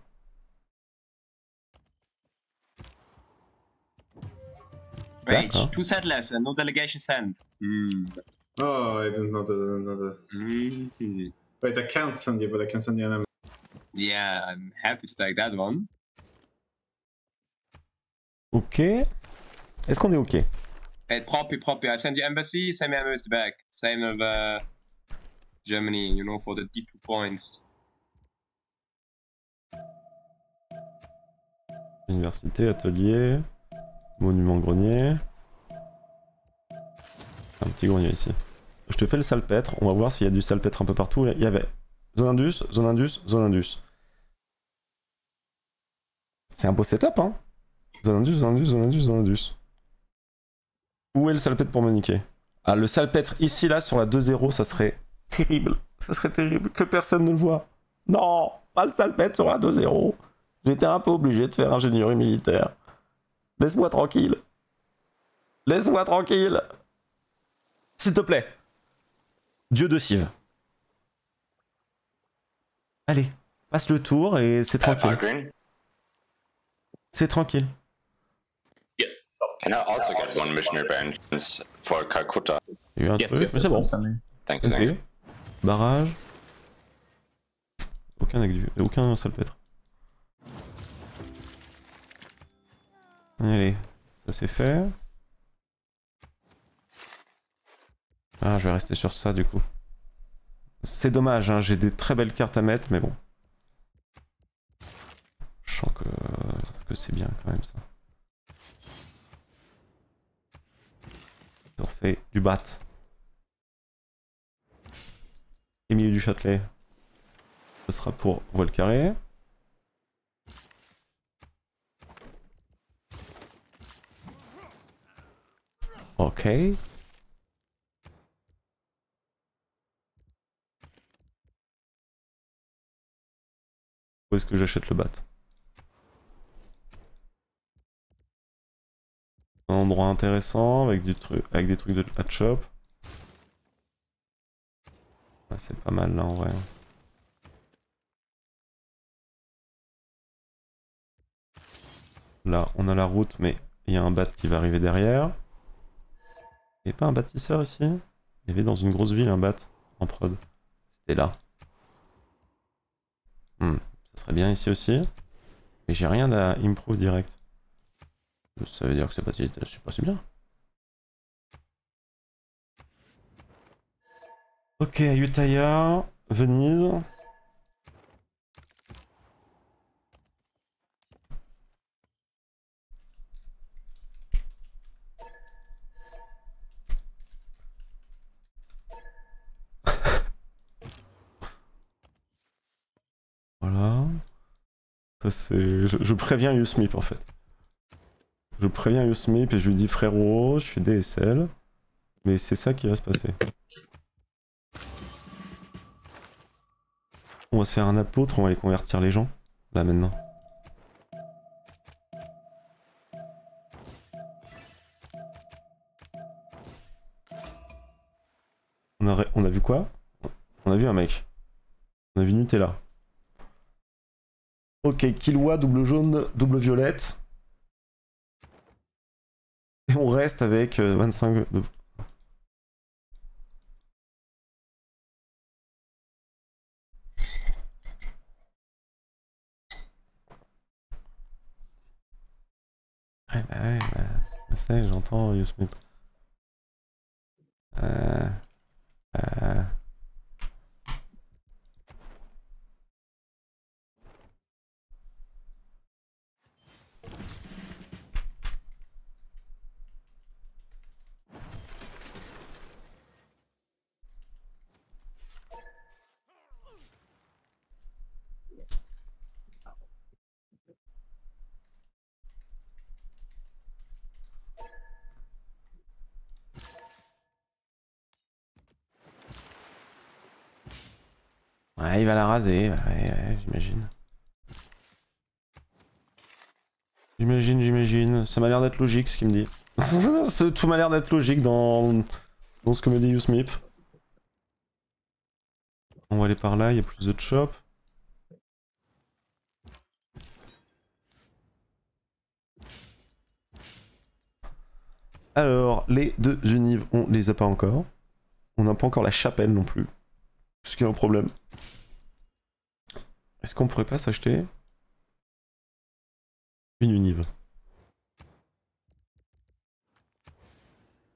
Rage, two settlers and no delegation sent. Hmm. Oh, I didn't know the... Know the... Mm-hmm. Wait, I can't send you, but I can send you an M. Yeah, I'm happy to take that one. Ok. Est-ce qu'on est ok? Hey, proper, proper. I send you embassy, send me embassy back. Same of uh, Germany, you know, for the D two points. Université, atelier, monument grenier. Un petit grenier ici. Je te fais le salpêtre, on va voir s'il y a du salpêtre un peu partout. Il y avait zone indus, zone indus, zone indus. C'est un beau setup, hein. Zone indus, zone indus, zone indus, zone indus. Où est le salpêtre pour me niquer? Ah, le salpêtre ici, là, sur la deux zéro, ça serait terrible. Ça serait terrible que personne ne le voit. Non, pas le salpêtre sur la deux zéro. J'étais un peu obligé de faire ingénierie militaire. Laisse-moi tranquille. Laisse-moi tranquille. S'il te plaît. Dieu de Civ. Allez, passe le tour et c'est tranquille. C'est tranquille. Yes. Can I also get one missionary vengeance for Calcutta? Il y a eu un Yes, truc, yes, mais yes, c'est bon. I'm sending. Thank you, thank Ok. you. Barrage. Aucun aigu, aucun salpêtre. Allez, ça c'est fait. Ah, je vais rester sur ça du coup. C'est dommage, hein, j'ai des très belles cartes à mettre, mais bon. Je sens que, que c'est bien quand même ça. On refait du bat. Et milieu du Châtelet. Ce sera pour voile carré. Ok. Où est-ce que j'achète le bat? Un endroit intéressant avec, du truc, avec des trucs de hatch-up. Ah, c'est pas mal là en vrai. Là, on a la route, mais il y a un bat qui va arriver derrière. Il n'y avait pas un bâtisseur ici? Il y avait dans une grosse ville un bat en prod. C'était là. Hmm. Ça serait bien ici aussi. Mais j'ai rien à improve direct. Ça veut dire que c'est pas, c'est pas si bien. Ok, Ayutthaya, Venise. Voilà. Ça c'est. Je, je préviens Yusmip en fait. Je préviens Yusmip et je lui dis frérot, je suis D S L. Mais c'est ça qui va se passer. On va se faire un apôtre, on va aller convertir les gens. Là maintenant. On a, on a vu quoi? On a vu un mec. On a vu Nutella. Ok, Killua, double jaune, double violette. Et on reste avec euh, vingt-cinq... De... Ouais, bah ouais, bah, je sais, j'entends Yusmip. Euh... Euh... Ouais, il va la raser, ouais, ouais, j'imagine. J'imagine, j'imagine. Ça m'a l'air d'être logique ce qu'il me dit. Tout m'a l'air d'être logique dans... dans ce que me dit Yusmip. On va aller par là, il y a plus de chop. Alors, les deux unives, on les a pas encore. On n'a pas encore la chapelle non plus. Ce qui est un problème. Est-ce qu'on pourrait pas s'acheter une unive?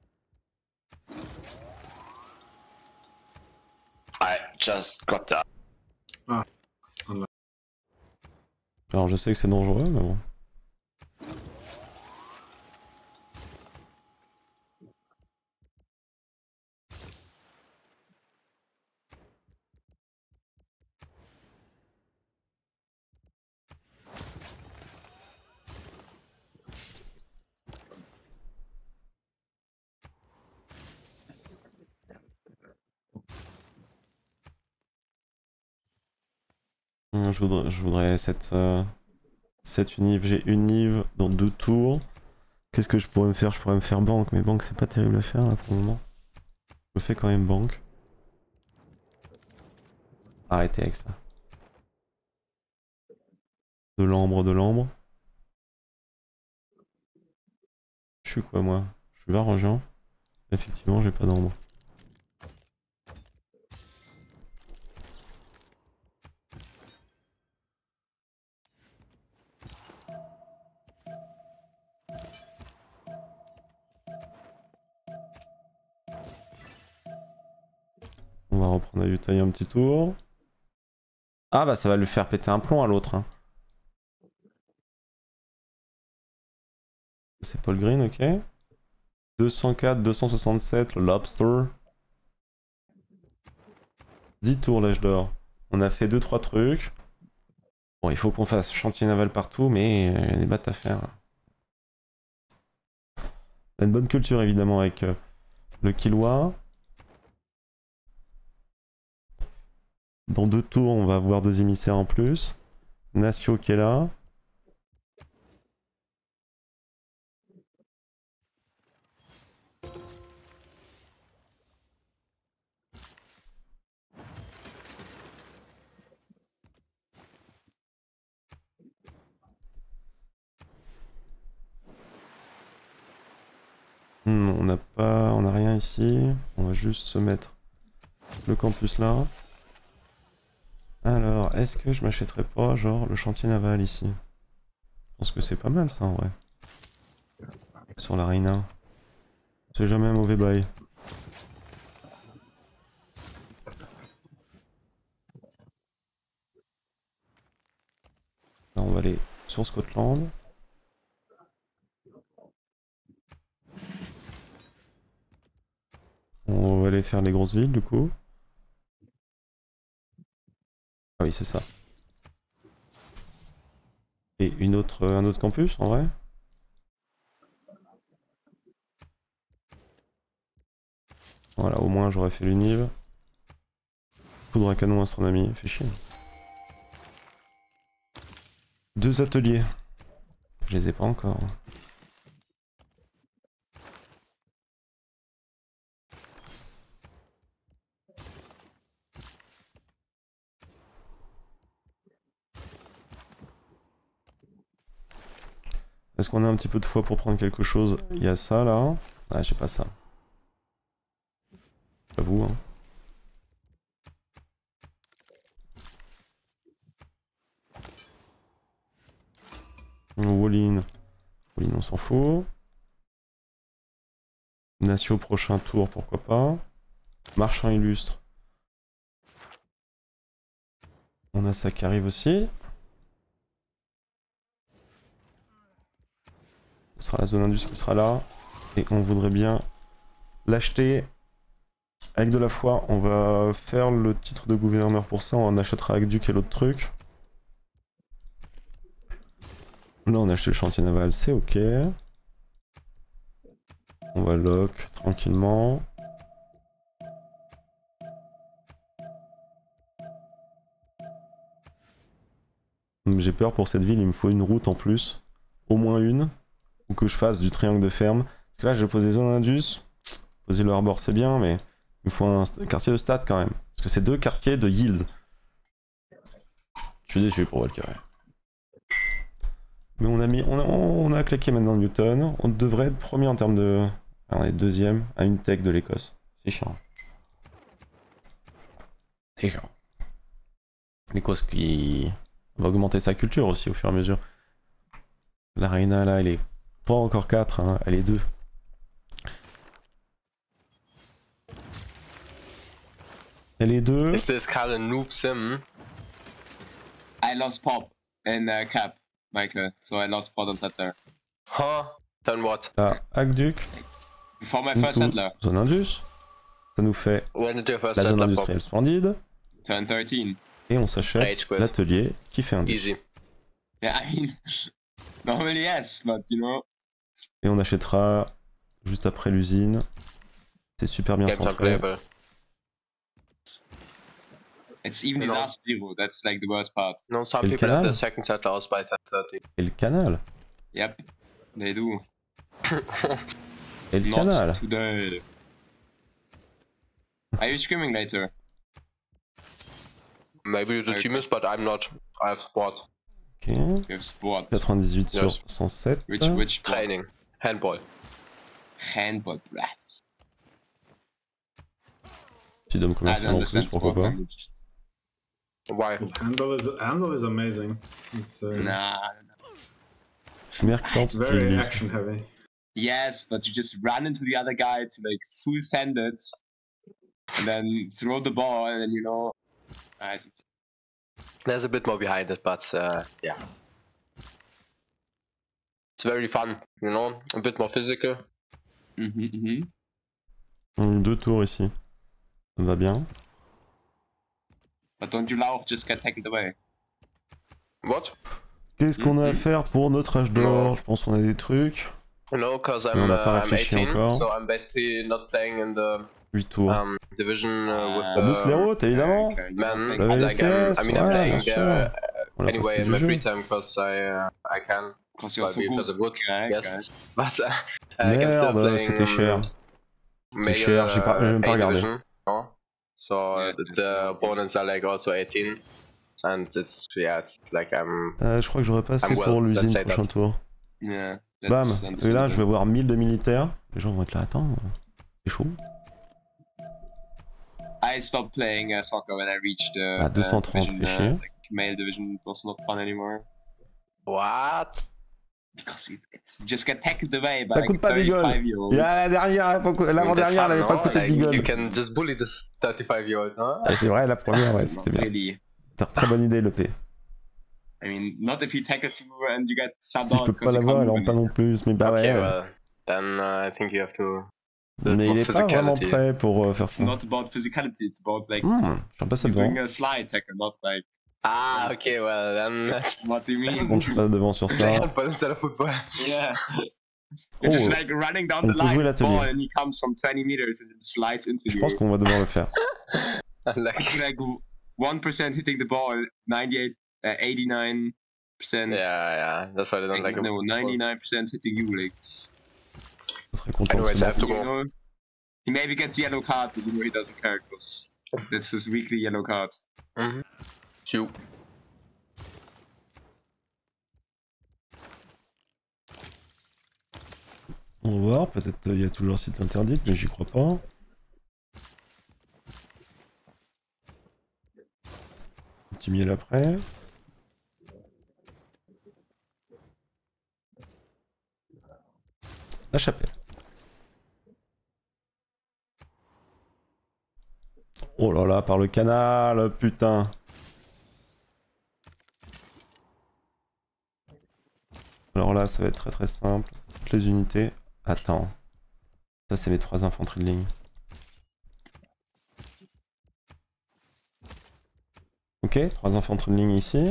just got that. Ah. Alors je sais que c'est dangereux, mais bon. Je voudrais, je voudrais cette, euh, cette unive. J'ai une unive dans deux tours. Qu'est-ce que je pourrais me faire? Je pourrais me faire banque, mais banque c'est pas terrible à faire là pour le moment. Je fais quand même banque. Arrêtez avec ça. De l'ambre, de l'ambre. Je suis quoi moi? Je suis Varangian. Effectivement j'ai pas d'ambre. On va reprendre à Utah un petit tour. Ah bah ça va lui faire péter un plomb à l'autre. Hein. C'est Paul Green, ok. deux cent quatre, deux cent soixante-sept, le Lobster. dix tours l'âge d'or. On a fait deux trois trucs. Bon, il faut qu'on fasse chantier naval partout, mais il y a des battes à faire. On a une bonne culture évidemment avec euh, le Killua. Dans deux tours, on va avoir deux émissaires en plus. Nacio qui est là. Hmm, on n'a pas, on n'a rien ici. On va juste se mettre le campus là. Alors, est-ce que je m'achèterais pas, genre, le chantier naval ici? Je pense que c'est pas mal ça en vrai. Sur la Reina. C'est jamais un mauvais bail. Là, on va aller sur Scotland. On va aller faire les grosses villes du coup. Ah oui, c'est ça. Et une autre, un autre campus en vrai? Voilà, au moins j'aurais fait l'unive. Poudre à canon astronomie, fait chier. Deux ateliers. Je les ai pas encore. Est-ce qu'on a un petit peu de foi pour prendre quelque chose? Il y a ça là. Ah, j'ai pas ça. J'avoue. Hein. Wallin. Wallin, on s'en fout. Nacio prochain tour, pourquoi pas. Marchand illustre. On a ça qui arrive aussi. Ce sera la zone indus qui sera là. Et on voudrait bien l'acheter. Avec de la foi, on va faire le titre de gouverneur pour ça. On en achètera avec Duc et l'autre truc. Là, on a acheté le chantier naval, c'est ok. On va lock tranquillement. J'ai peur pour cette ville, il me faut une route en plus. Au moins une. Ou que je fasse du triangle de ferme. Parce que là, je vais poser zone indus. Poser le harbor, c'est bien, mais il me faut un quartier de stat quand même. Parce que c'est deux quartiers de yield. Je suis déçu pour Valkyrie. Mais on a mis, on a, on a claqué maintenant Newton. On devrait être premier en termes de... Alors on est deuxième à une tech de l'Écosse. C'est chiant. C'est chiant. L'Écosse qui va augmenter sa culture aussi au fur et à mesure. La Reina là, elle est pas encore quatre, hein, elle est deux. Et les deux. Is this Karl a noob sim? I lost pop in uh, cap, Michael, so I lost pot on settler. Huh? Then what? Là, Aqueduc. For my first Into settler. Zone Indus. Ça nous fait When did your first la zone settler industrielle pop? splendide. Turn thirteen. Et on Rage s'achète quit. l'atelier qui fait un Easy. Yeah, I mean, normally yes, but you know. Et on achètera juste après l'usine. C'est super bien Game's centré. unplayable. It's even You know. disaster zero, that's like the worst part. No, some Et le people have canal. the second settler house by ten thirty. Et le canal. Yep, they do. Et le Not canal. today. Are you screaming later? Maybe the Okay. team is, but I'm not. I have sport. Ok. You have sports. quatre-vingt-dix-huit Yes. sur cent sept. Which, which sport? Training. Handball. Handball rats. Petit dôme I don't commercial en plus, understand pourquoi sport. pas. man, just- Why? Handle is handle is amazing. It's uh, Nah. Mercantile. very action heavy. Yes, but you just run into the other guy to like full send it, and then throw the ball, and then you know. I There's a bit more behind it, but uh, yeah. It's very fun, you know? A bit more physical. Mhm, mhm. On a eu deux tours ici. Ça va bien. But don't you Lauch just get tackled away? What? Qu'est-ce qu'on a à Mhm. faire pour notre âge d'or? Je pense qu'on a des trucs. No, because Mais I'm, on n'a uh, pas I'm réfléchi eighteen, encore. so I'm basically not playing in the huit tours. um, division uh, with Ah. On booste les uh, routes, évidemment. Okay, you man. don't Le think- Like, I'm, V L C S, I mean, I'm ouais, playing bien there sûr. On l'a anyway profité in du my jeu. free time because I uh, I can. Because you're But so because good. I'm good, Okay, yes. okay. But uh, like, I'm still Merde, playing. c'était cher. um, C'était cher, j'ai pas- j'ai même pas A regardé. division, no? So Yes, the, yes, the yes. opponents are like also eighteen, and it's yeah, it's like I'm. Euh, je crois que j'aurais pas assez I'm well, pour let's l'usine say prochain that. tour. Yeah. Bam. that's Et là, je understandable. vais voir mille de militaires. Les gens vont être là, attends, c'est chaud. I stopped playing uh, soccer when I reached the Ah, deux cent trente, uh, division, fait uh, chier. like, male division. It was not fun anymore. What? Because it, it's you just get tackled away by Ça like coûte pas d'eagle. thirty-five year olds. Et la dernière, elle a pas co- l'avant-dernière, elle avait pas côté like, you d'eagle. can just bully this thirty-five year old, huh? Ah, c'est vrai, la première, ouais, Not c'était bien. really. Très très bonne idée, le P. I mean, not if he tackles you and you get subbed Si je out peux pas because you l'avoir, can't elle en move pas non plus, mais bah Okay, ouais. well, then uh, I think you have to build Mais more il est pas vraiment physicality. prêt pour euh, faire It's ça. not about physicality, it's about like Hmm, je suis pas ça he's devant. doing a slide tackle, not like Ah, okay, well, then that's. what do you mean? Bon, je suis pas devant sur ça. Handball instead of football. Yeah. You're just Oh, like running down on the peut jouer line, l'atelier. ball, and he comes from twenty meters and slides into Je you. pense qu'on va devoir le faire. Like, Like one percent hitting the ball, ninety-eight, uh, eighty-nine percent. yeah, yeah, that's why I don't like it. no, ninety-nine percent hitting you. Like, it's- Très content de Anyways, ce I have to you go. know, he maybe gets yellow card, but you know he doesn't care because that's his weekly yellow card. Mm-hmm. Shoot. On va voir, peut-être il y a toujours site interdit, mais j'y crois pas. Petit miel après. La chapelle. Oh là là, par le canal, putain. Alors là, ça va être très très simple. Toutes les unités. Attends. Ça, c'est les trois infanteries de ligne. Ok, trois infanteries de ligne ici.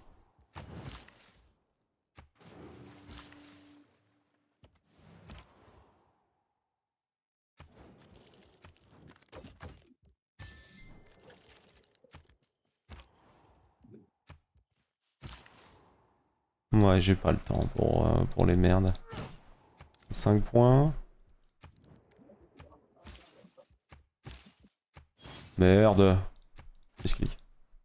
Ouais, j'ai pas le temps pour, euh, pour les merdes. cinq points. Merde. Explique.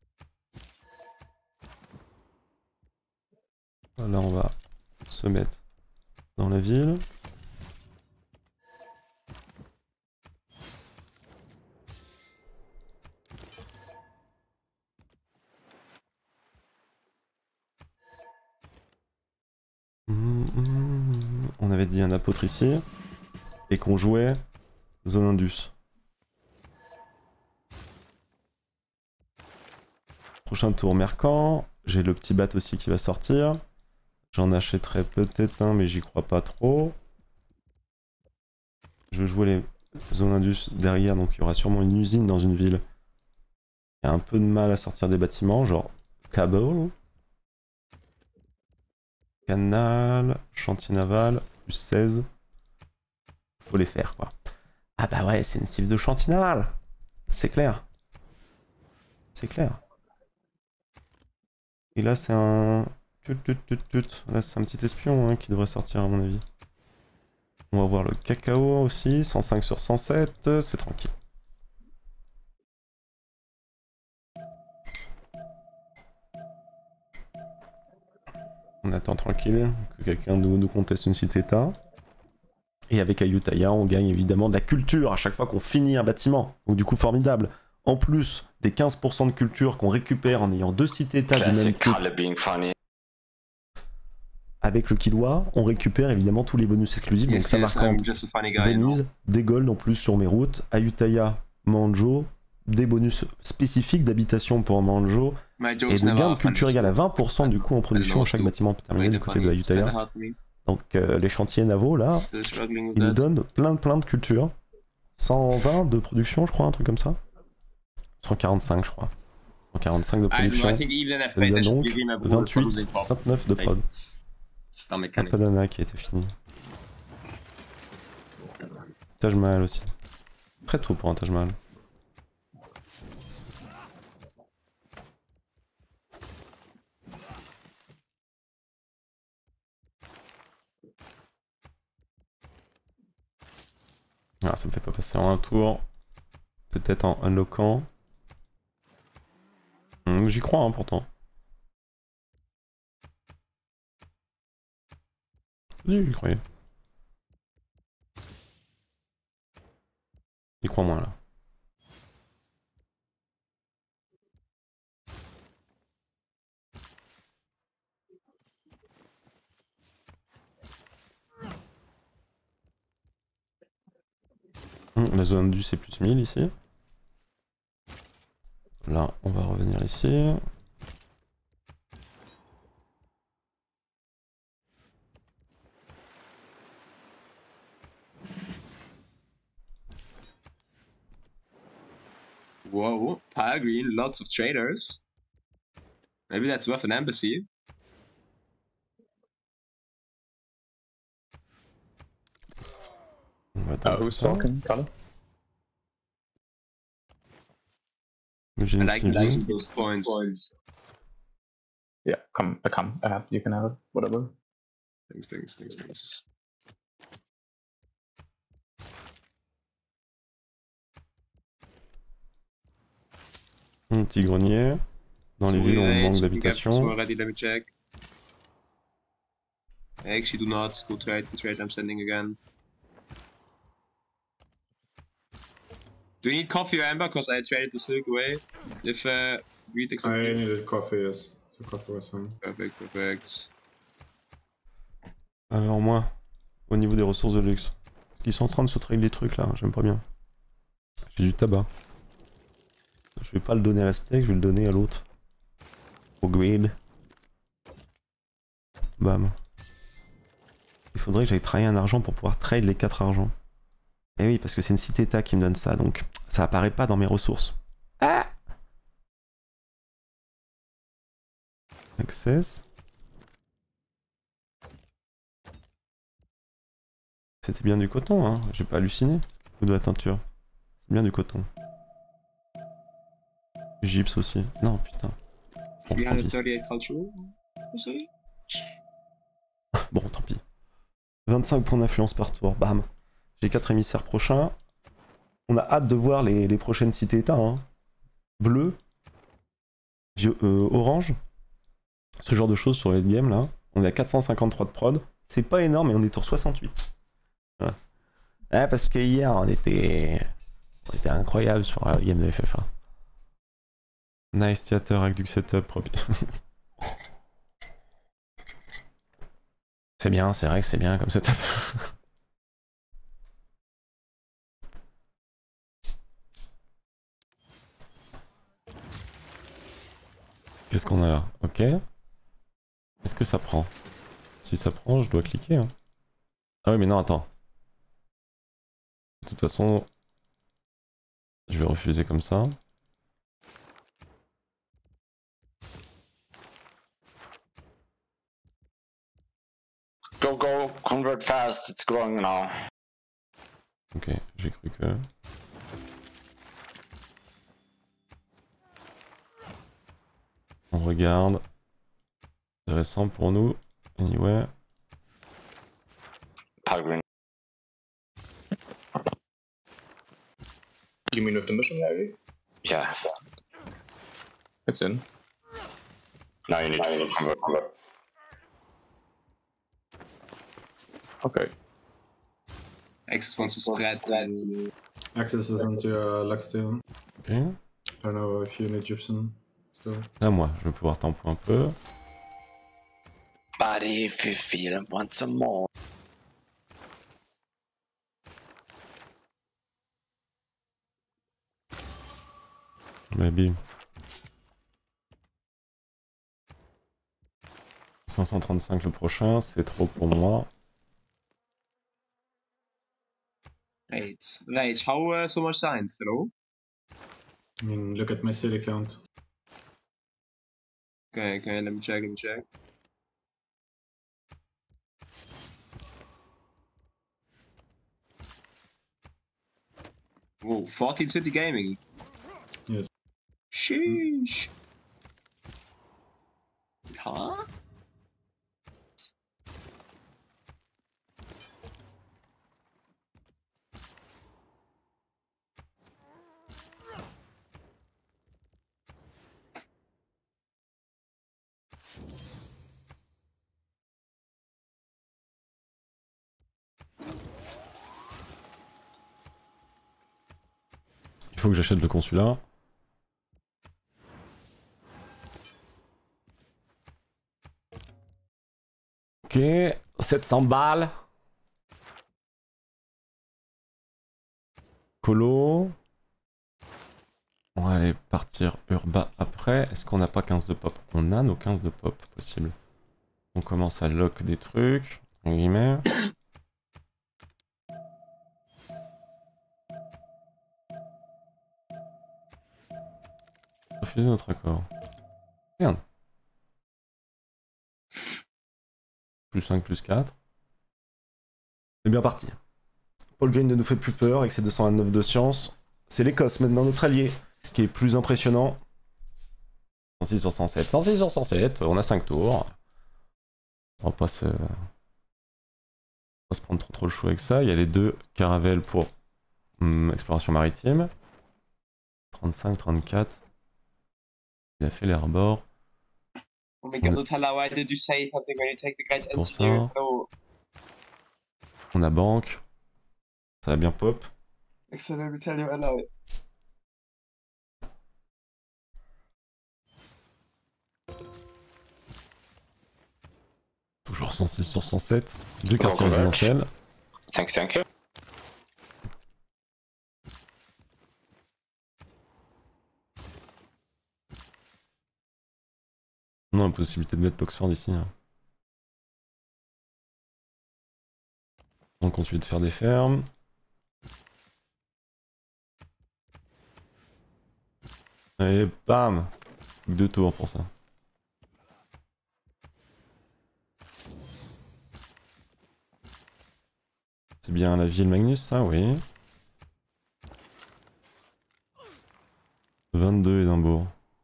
Là, on va se mettre dans la ville. On avait dit un apôtre ici. Et qu'on jouait zone Indus. Prochain tour Mercant. J'ai le petit bat aussi qui va sortir. J'en achèterai peut-être un, mais j'y crois pas trop. Je vais jouer les zones indus derrière, donc il y aura sûrement une usine dans une ville. Il y a un peu de mal à sortir des bâtiments, genre Kabul. Canal, chantier naval, plus seize. Faut les faire quoi. Ah bah ouais, c'est une cible de chantier naval. C'est clair. C'est clair. Et là c'est un... Tut, tut, tut, tut. Là c'est un petit espion hein, qui devrait sortir à mon avis. On va voir le cacao aussi, cent cinq sur cent sept, c'est tranquille. On attend tranquille que quelqu'un nous, nous conteste une cité-état. Et avec Ayutthaya, on gagne évidemment de la culture à chaque fois qu'on finit un bâtiment. Donc du coup formidable. En plus des quinze pour cent de culture qu'on récupère en ayant deux cités-états du même type. Avec le Killua, on récupère évidemment tous les bonus exclusifs. Yes, donc ça yes, marque I'm just a funny guy, Venise, no? des golds en plus sur mes routes. Ayutthaya, Manjo, des bonus spécifiques d'habitation pour Manjo. My Et jokes de never gains de are funny, culture égale à so vingt pour cent du coup en production à chaque bâtiment terminé du côté de Ayutthaya. Donc euh, les chantiers navaux là, Still struggling with ils nous that. donnent plein plein de culture. cent vingt de production je crois, un truc comme ça. cent quarante-cinq je crois. cent quarante-cinq de I don't know, production. I think even if Ça nous I donne should donc give him a ball for losing vingt-huit, pop. vingt-neuf de Like, prod. c'est un mécanique. Padana qui a été fini. Taj Mahal aussi. Très tôt pour un Taj Mahal. Ah, ça me fait pas passer en un tour. Peut-être en unlockant. Hum, J'y crois hein, pourtant. Oui, j'y croyais. J'y crois moins là. Hum, La zone du c'est plus mille ici. Là, on va revenir ici. Whoa, Power Green, lots of traders. Maybe that's worth an embassy. On va Uh, attendre who's ça. talking, Carlo? J'ai I une like civile. liking those points. Yeah, come, uh, come. Uh, you can have it. Whatever. Thanks, thanks, thanks, thanks. Un petit grenier. Dans les villes où on manque d'habitation. Already, let me check. I actually do not. Go trade, go trade, I'm sending again. Do you need coffee or amber? Because I traded the silk away. If uh, we take I something. needed coffee, yes. The coffee was fine. Perfect, perfect. Alors moi, au niveau des ressources de luxe. Ils sont en train de se trade les trucs là, j'aime pas bien. J'ai du tabac. Je vais pas le donner à la steak, je vais le donner à l'autre. Au grid. Bam. Il faudrait que j'aille travailler un argent pour pouvoir trade les quatre argents. Et oui, parce que c'est une cité-état qui me donne ça, donc ça apparaît pas dans mes ressources. Ah Access. C'était bien du coton, hein, j'ai pas halluciné. Ou de la teinture. C'est bien du coton. Gyps aussi. Non, putain. Bon, tant pis. three hundred thirty-eight cultural. Bon, tant pis. vingt-cinq points d'influence par tour, bam. J'ai quatre émissaires prochains. On a hâte de voir les, les prochaines cités-états. Hein. Bleu, vieux, euh, orange. Ce genre de choses sur le game là. On est à quatre cent cinquante-trois de prod. C'est pas énorme, mais on est tour soixante-huit. Voilà. Ah, parce que hier on était. On était incroyable sur la game de F F un. Nice theater, Aqueduct setup, propre. C'est bien, c'est vrai que c'est bien comme setup. Qu'est-ce qu'on a là? Ok. Est-ce que ça prend? Si ça prend, je dois cliquer. Hein. Ah oui, mais non, attends. De toute façon, je vais refuser comme ça. Go, go, convert fast, it's growing now. Ok, j'ai cru que... On regarde. Intéressant pour nous. Anyway. Pile green. You mean with the missionary? Yeah. It's in. Now you need to convert, convert. Okay. Access wants to spread. Access is into uh, Lux still. Ok. I don't know if you need Gypsum still. Là, moi, je vais pouvoir tempo un peu. But if you feel it, want some more. Maybe. cinq cent trente-cinq le prochain, c'est trop pour moi. Right. Right. How uh, so much science, hello? I mean, look at my city count. Okay, okay, let me check, let me check. Whoa, fourteen City Gaming. Yes. Sheesh. Huh? Il faut que j'achète le consulat. Ok, sept cents balles. Colo. On va aller partir Urba après. Est-ce qu'on n'a pas quinze de pop? On a nos quinze de pop, possible. On commence à lock des trucs, entre guillemets. Refuser notre accord. Merde. Plus cinq, plus quatre. C'est bien parti. Paul Green ne nous fait plus peur avec ses deux cent vingt-neuf de science. C'est l'Écosse maintenant, notre allié, qui est plus impressionnant. cent six sur cent sept. cent six sur cent sept, on a cinq tours. On va pas se... pas se prendre trop trop le chou avec ça. Il y a les deux caravelles pour hum, exploration maritime. trente-cinq, trente-quatre. Il a fait l'airbord. Oh my god, Nutella, why did you say something when you take the great Pour engineer? ça. No. On a banque. Ça va bien pop. Excellent, let me tell you, allow it. Toujours cent six sur cent sept. Deux quartiers Converge. résidentiels. Thank, thank you. On a la possibilité de mettre l'Oxford ici. Hein. On continue de faire des fermes. Et bam! Deux tours pour ça. C'est bien la ville Magnus, ça, oui. vingt-deux Édimbourg.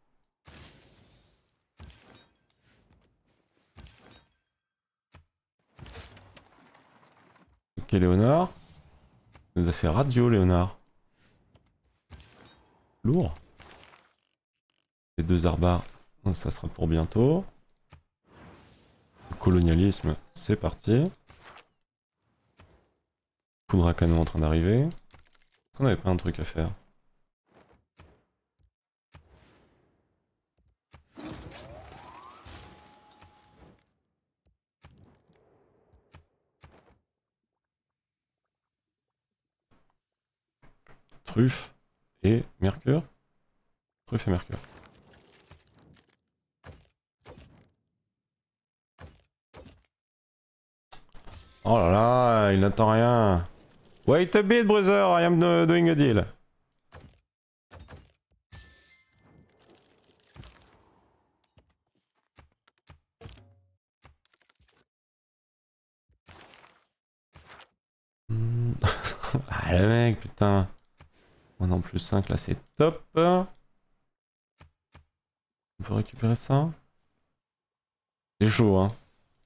Ok, Léonard. Il nous a fait radio, Léonard. Lourd. Les deux arbards, ça sera pour bientôt. Le colonialisme, c'est parti. Poudre à canon en train d'arriver. On n'avait pas un truc à faire. Truffe et Mercure. Truffe et Mercure. Oh là là, il n'attend rien. Wait a bit, brother, I am uh, doing a deal. Hmm. Ah le mec, putain. Moi non plus cinq là, c'est top. On peut récupérer ça. C'est chaud, hein.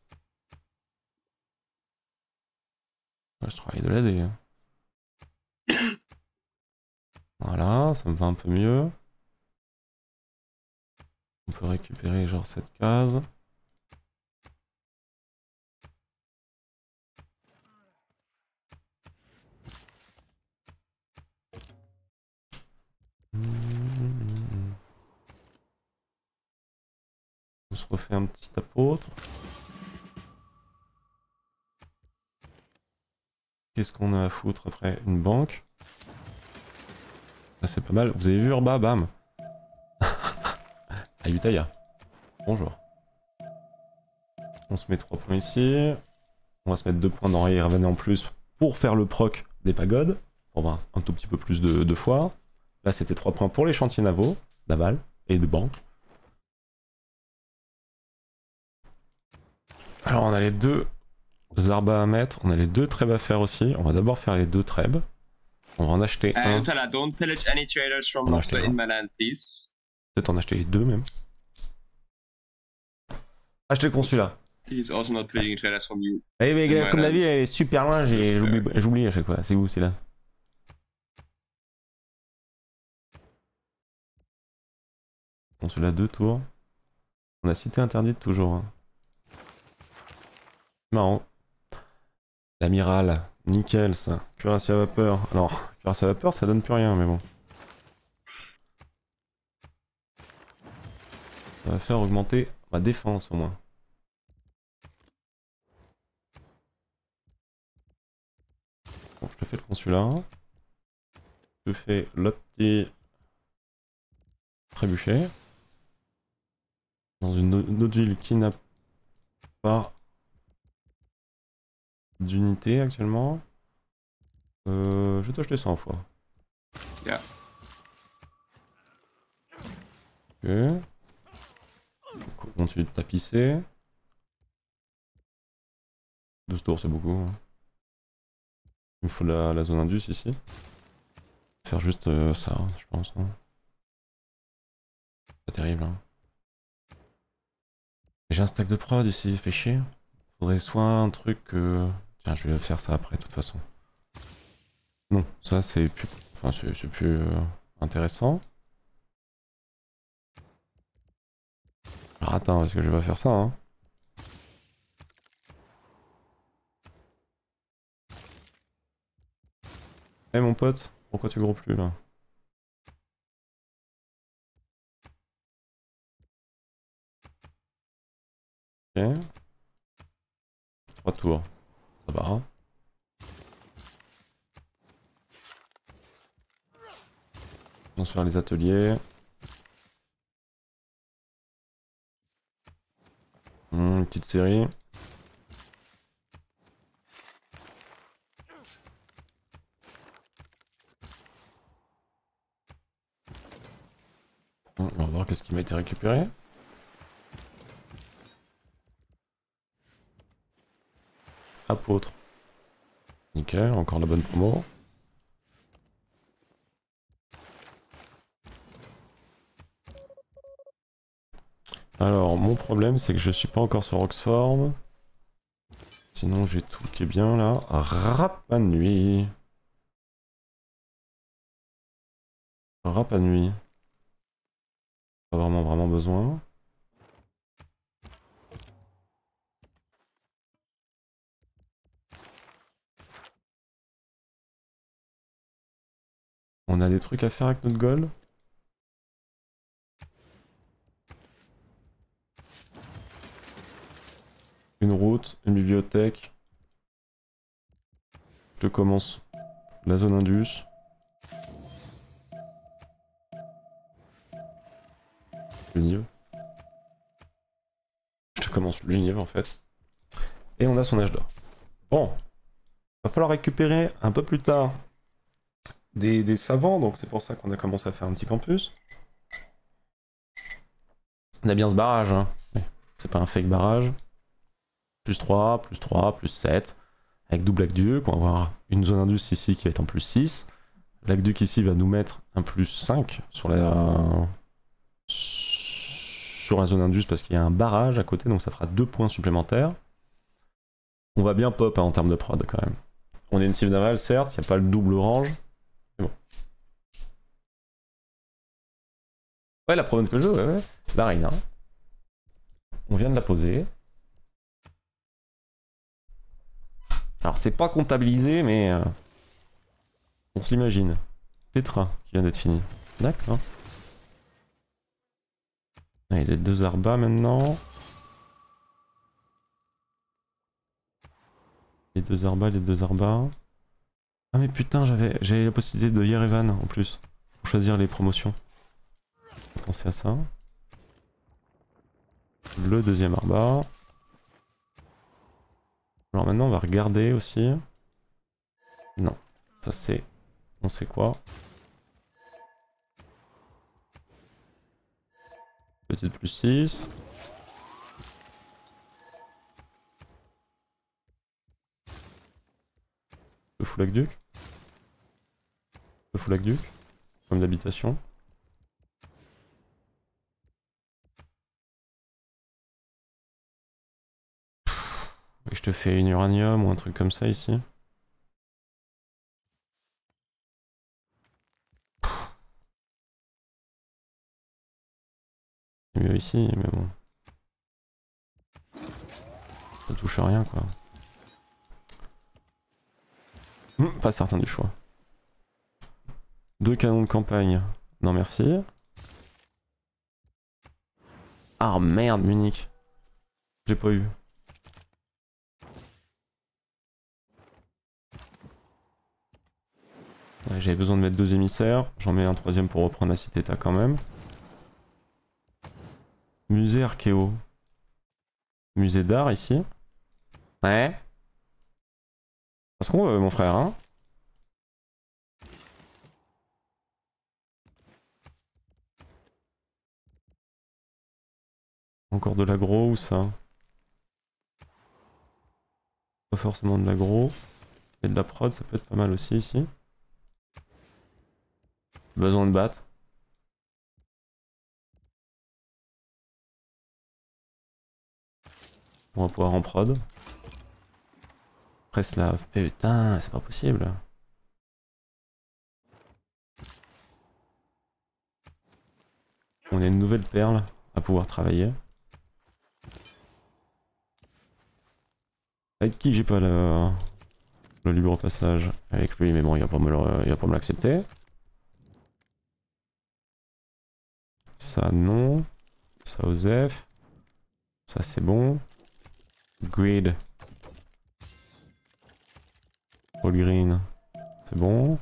Ouais, je travaille de l'A D. Hein. Voilà, ça me va un peu mieux. On peut récupérer genre cette case. On se refait un petit apôtre. Qu'est-ce qu'on a à foutre après? Une banque. Ah, c'est pas mal. Vous avez vu Urba, bam. Ayutthaya. Bonjour. On se met trois points ici. On va se mettre deux points dans Raven en plus pour faire le proc des pagodes. Pour avoir un tout petit peu plus de, de foire. Là c'était trois points pour les chantiers navaux, navals et de banque. Alors on a les deux Zarba à mettre, on a les deux trèbes à faire aussi. On va d'abord faire les deux trèbes. On va en acheter Uh, un. Utala, don't pillage any traders from On a Moxley acheté in un. my land, please. Peut-être en acheter les deux même. Achetez le consulat. Please also not pillaging traders from you. Eh mais in my comme la lands. ville elle est super loin, j'ai- j'oublie j'oublie à chaque fois. C'est où? C'est là. Consulat deux tours. On a cité interdite toujours. Hein. Marrant. L'amiral, nickel ça. Cuirassier à vapeur. Alors, cuirassier à vapeur ça donne plus rien mais bon. Ça va faire augmenter ma défense au moins. Bon, je te fais le consulat. Je te fais le petit trébuchet. Dans une, une autre ville qui n'a pas d'unité actuellement. Euh, je vais t'acheter cent fois. Yeah. Ok. On continue de tapisser. douze tours c'est beaucoup. Hein. Il me faut la, la zone indus ici. Faire juste euh, ça, je pense. Non pas terrible. Hein. J'ai un stack de prod ici, fait chier. Faudrait soit un truc... Euh... Tiens, je vais faire ça après, de toute façon. Non, ça c'est plus... Enfin, c'est plus euh, intéressant. Alors attends, est-ce que je vais pas faire ça, hein? Eh hey, mon pote, pourquoi tu gros plus là? Ok. Trois tours. Ça va. On va se faire les ateliers. Mmh, une petite série. On va voir qu'est-ce qui m'a été récupéré. Apôtre. Nickel, encore la bonne promo. Alors, mon problème, c'est que je suis pas encore sur Oxford. Sinon, j'ai tout qui est bien là. Rapa Nui. Rapa Nui. Pas vraiment, vraiment besoin. On a des trucs à faire avec notre gold. Une route, une bibliothèque. Je commence la zone Indus. L'Unive. Je te commence l'Unive en fait. Et on a son âge d'or. Bon. Va falloir récupérer un peu plus tard des, des savants, donc c'est pour ça qu'on a commencé à faire un petit campus. On a bien ce barrage, hein. C'est pas un fake barrage. Plus trois, plus trois, plus sept. Avec double aqueduc, on va avoir une zone indus ici qui va être en plus six. L'aqueduc ici va nous mettre un plus cinq sur la... sur la zone indus parce qu'il y a un barrage à côté, donc ça fera deux points supplémentaires. On va bien pop hein, en termes de prod quand même. On est une cible navale, certes, il n'y a pas le double orange. Mais bon. Ouais, la province que je veux, ouais, ouais. La reine. On vient de la poser. Alors c'est pas comptabilisé, mais euh, on se l'imagine. Petra qui vient d'être fini. D'accord. Il y a deux arbas maintenant. Les deux arbas, les deux arbas. Ah mais putain, j'avais j'avais la possibilité de Yerevan en plus. Pour choisir les promotions. Faut penser à ça. Le deuxième arba. Alors maintenant on va regarder aussi. Non, ça c'est... On sait quoi. Peut-être plus six. Le full aqueduc. Le full aqueduc. Comme d'habitation. Et je te fais une uranium ou un truc comme ça ici. C'est mieux ici, mais bon. Ça touche rien quoi. Hum, pas certain du choix. Deux canons de campagne. Non merci. Ah merde Munich. J'ai pas eu. Ouais, j'avais besoin de mettre deux émissaires. J'en mets un troisième pour reprendre la cité-état quand même. Musée archéo. Musée d'art ici. Ouais. Parce qu'on veut mon frère hein. Encore de l'agro ou ça? Pas forcément de l'agro. Et de la prod ça peut être pas mal aussi ici. Besoin de battre. On va pouvoir en prod. Preslav, putain, c'est pas possible. On a une nouvelle perle à pouvoir travailler. Avec qui j'ai pas le, le libre passage? Avec lui, mais bon, il va pas me le- il va pas me l'accepter. Ça non. Ça Osef. Ça c'est bon. Grid. All green. C'est bon.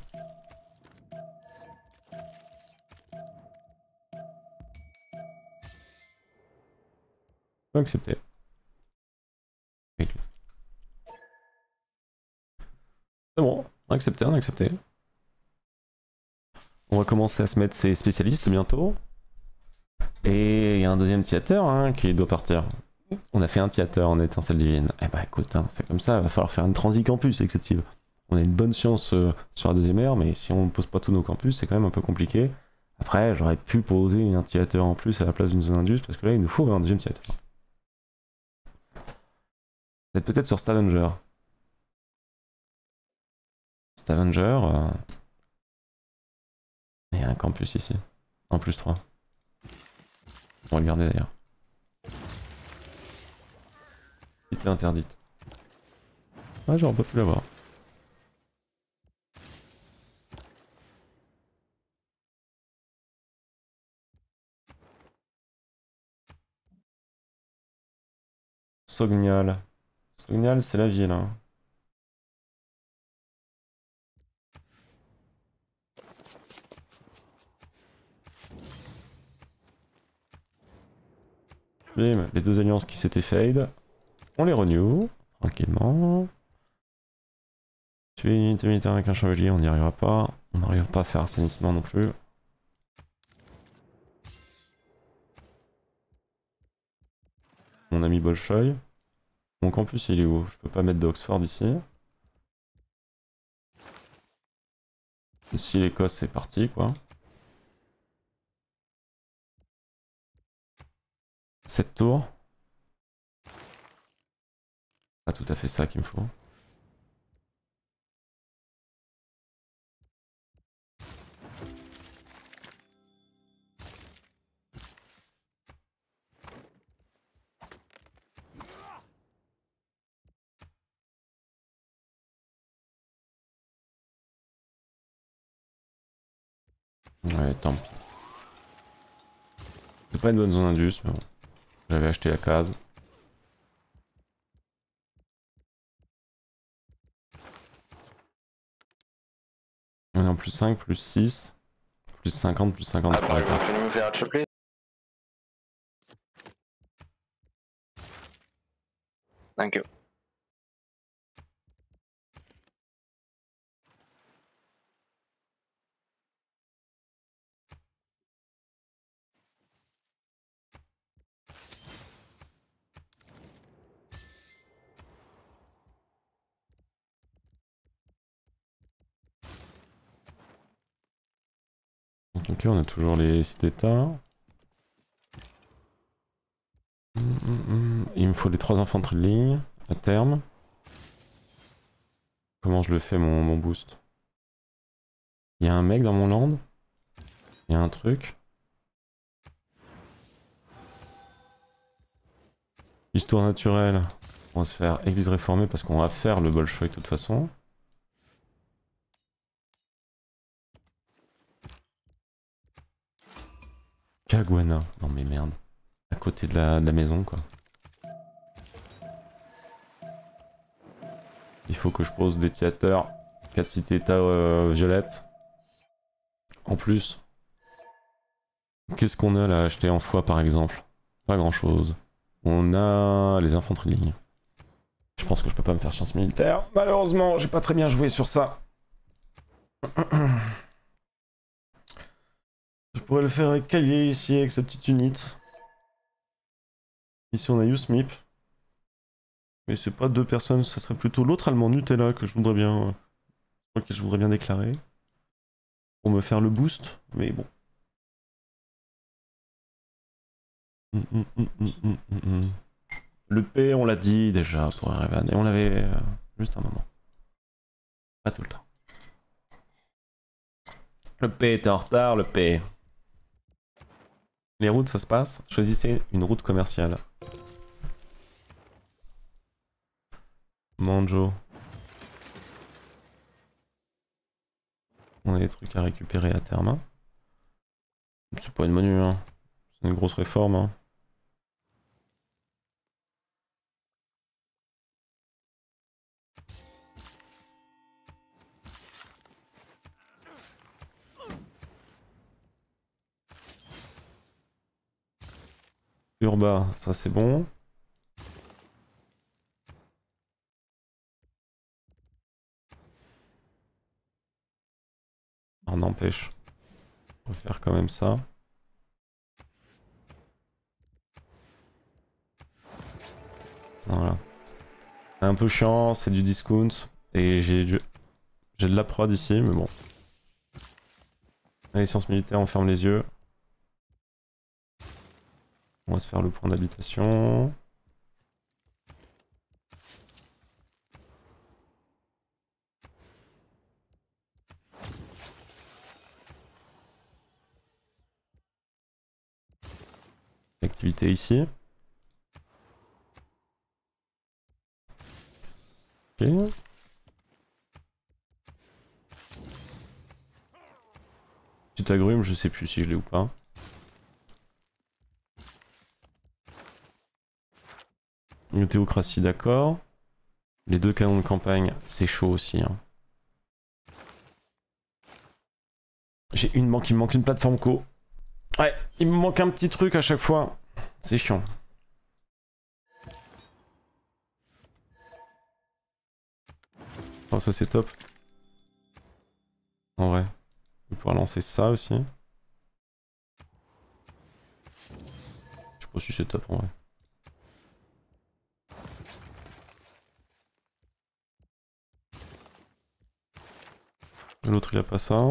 Pas accepté. C'est bon, on a accepté, on a accepté. On va commencer à se mettre ses spécialistes bientôt. Et il y a un deuxième theater hein, qui doit partir. On a fait un theater en étincelle divine. Eh bah écoute, hein, c'est comme ça, il va falloir faire une transi campus avec cette cible. On a une bonne science euh, sur la deuxième ère, mais si on ne pose pas tous nos campus, c'est quand même un peu compliqué. Après, j'aurais pu poser un theater en plus à la place d'une zone indus, parce que là, il nous faut un deuxième theater. C'est peut-être sur Stavanger. Stavanger... Euh... Il y a un campus ici. En plus trois. On va regarder d'ailleurs. Cité interdite. Ah, j'aurais pas pu l'avoir. Sognal. Sognal, c'est la ville. Hein. Bim, les deux alliances qui s'étaient fade. On les renew, tranquillement. Tuer une unité militaire avec un chevalier, on n'y arrivera pas. On n'arrivera pas à faire assainissement non plus. Mon ami Bolshoï. Mon campus il est où? Je peux pas mettre d'Oxford ici. Ici l'Écosse c'est parti quoi. Cette tour. Pas tout à fait ça qu'il me faut. Ouais, tant pis. C'est pas une bonne zone indus, mais bon. J'avais acheté la case. On est en plus cinq, plus six, plus cinquante, plus cinquante-trois. Ah, can you move the archer, please? Thank you. Ok, on a toujours les sites d'état. Il me faut les trois infanteries de ligne à terme. Comment je le fais mon, mon boost? Il y a un mec dans mon land? Il y a un truc? Histoire naturelle. On va se faire église réformée parce qu'on va faire le Bolshoï de toute façon. Caguana. Non mais merde. À côté de la, de la maison quoi. Il faut que je pose des theaters. quatre sites états euh, violettes. En plus. Qu'est-ce qu'on a là à acheter en foi par exemple? Pas grand chose. On a les infanteries de ligne. Je pense que je peux pas me faire science militaire. Malheureusement, j'ai pas très bien joué sur ça. Je pourrais le faire avec Calier ici, avec sa petite unité. Ici on a Usmip. Mais c'est pas deux personnes, ça serait plutôt l'autre allemand Nutella que je voudrais bien... Euh, que je voudrais bien déclarer. Pour me faire le boost, mais bon. Mm, mm, mm, mm, mm, mm, mm. Le P, on l'a dit déjà pour Erevan, et on l'avait euh, juste un moment. Pas tout le temps. Le P était en retard, le P. Les routes, ça se passe. Choisissez une route commerciale. Manjo. On a des trucs à récupérer à terme. Hein. C'est pas une menu, hein. C'est une grosse réforme. Hein. Urba, ça c'est bon. On n'empêche. On va faire quand même ça. Voilà. C'est un peu chiant, c'est du discount. Et j'ai du... j'ai de la prod ici, mais bon. Allez, sciences militaires, on ferme les yeux. On va se faire le point d'habitation. Activité ici. Ok. Petite agrume, je sais plus si je l'ai ou pas. Une théocratie, d'accord. Les deux canons de campagne, c'est chaud aussi. Hein. J'ai une banque, il me manque une plateforme co. Ouais, il me manque un petit truc à chaque fois. C'est chiant. Oh, ça c'est top. En vrai. Je vais pouvoir lancer ça aussi. Je sais pas si c'est top en vrai. L'autre il a pas ça.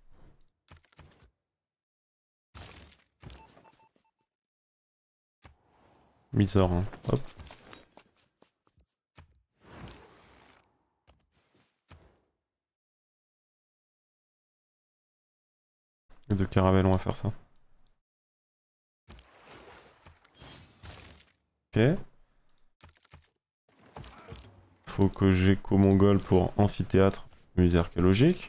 Mither, hein. Hop. Les deux caravelles, on va faire ça. Ok. Faut que j'ai co-mongol pour amphithéâtre, musée archéologique.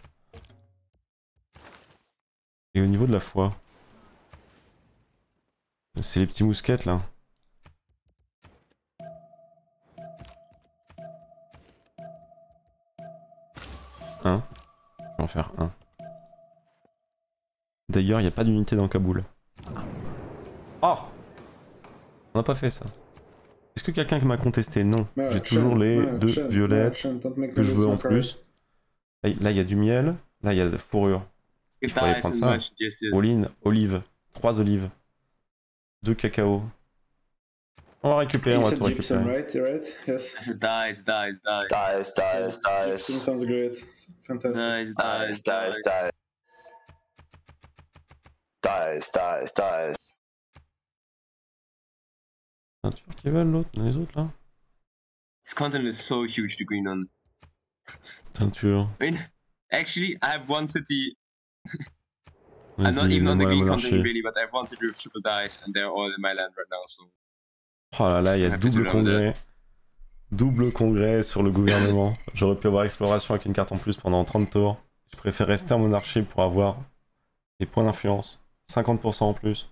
Et au niveau de la foi. C'est les petits mousquettes là. Un. Je vais en faire un. D'ailleurs, il n'y a pas d'unité dans Kaboul. Oh! On n'a pas fait ça. Est-ce que quelqu'un m'a contesté? Non. Ouais, J'ai Sean, toujours les ouais, deux Sean, violettes ouais, Sean, don't make que je me veux lose en my card. plus. Là, il y a du miel. Là, il y a de la fourrure. Il faut aller Guitars prendre and ça. much, yes, yes. All-in, olive. Trois olives. Deux cacao. On va récupérer, on You va said tout gypsum, récupérer. right? You're right? Yes. I said dies, dies, dies. Dies, dies, Gypsum dies. sounds great. Fantastic. Dies, dies, Dies, dies, dies. Dies, dies, dies. Peinture qui veulent l'autre, les autres là. This continent is so huge to green on. Teinture. I mean, actually, I have one city. I'm not Vas-y, even on the mets-moi la green continent monarchie. really, but I have one city with triple dice, and they're all in my land right now, so. Oh là là, il y a Happy to double know congrès. Double congrès sur le gouvernement. J'aurais pu avoir exploration avec une carte en plus pendant trente tours. Je préfère rester en monarchie pour avoir des points d'influence. cinquante pour cent en plus.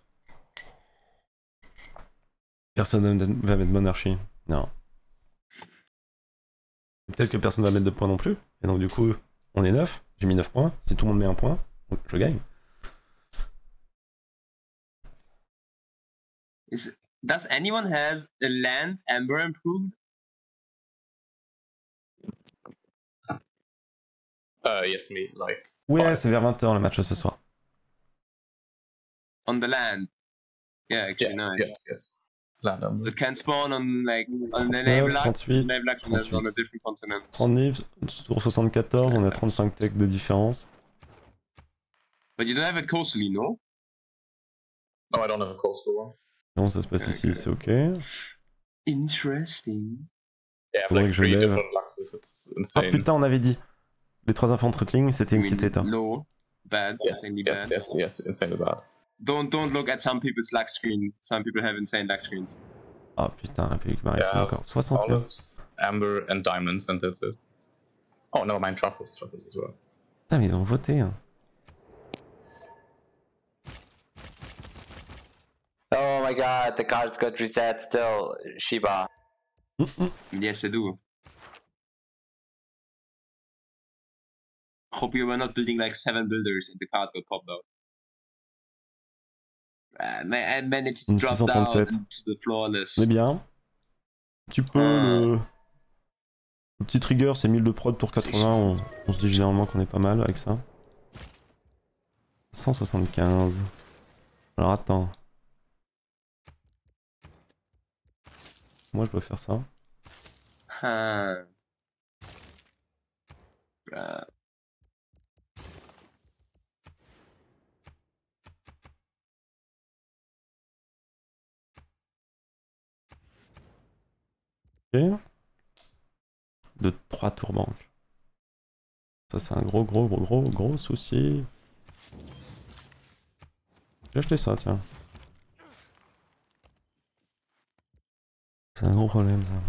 Personne va mettre monarchie. Non. Peut-être que personne va mettre de points non plus. Et donc du coup, on est neuf. J'ai mis neuf points. Si tout le monde met un point, je gagne. Is, does anyone has a land amber improved? Uh, yes, me, like. Ouais, five. c'est vers vingt heures le match ce soir. On the land? Yeah, actually, Yes, nice. yes, yes. Land on So the. it can spawn on like on the trente-neuf, Navelax, trente-huit, Navelax on, a- on a different continent. trente-neuf, tour soixante-quatorze, on a trente-cinq techs de différence. But you don't have it coastally, no? No, I don't have a coastal one. Non, ça se passe Okay, ici, okay. c'est ok. Interesting. Yeah, I have Faudrait like que je three lève. different luxes, it's Ah insane. putain, on avait dit. Les trois infanteries de ligne, c'était une You mean cité-état. low, bad, Yes, insanely yes, bad. yes, yes, insanely bad. Don't don't look at some people's luck screen. Some people have insane luck screens. Ah putain, République maritime Yeah, encore. soixante et un. olives, amber, and diamonds, and that's it. Oh, never mind, truffles, truffles as well. Putain, mais ils ont voté. Hein. Oh my god, the cards got reset still, Shiba. Yes, I do. Hope you were not building like seven builders and the card got popped out. Uh, ma- I managed to Une drop six cent down trente-sept. into the flawless. On est bien. Un petit peu le... le petit trigger, c'est mille de prod tour quatre-vingts. On, on se dit généralement qu'on est pas mal avec ça. cent soixante-quinze. Alors attends. Moi je dois faire ça. Huh. Uh, Ok. De trois tours banque. Ça c'est un gros gros gros gros gros souci. J'ai acheté ça, tiens. C'est un gros problème ça.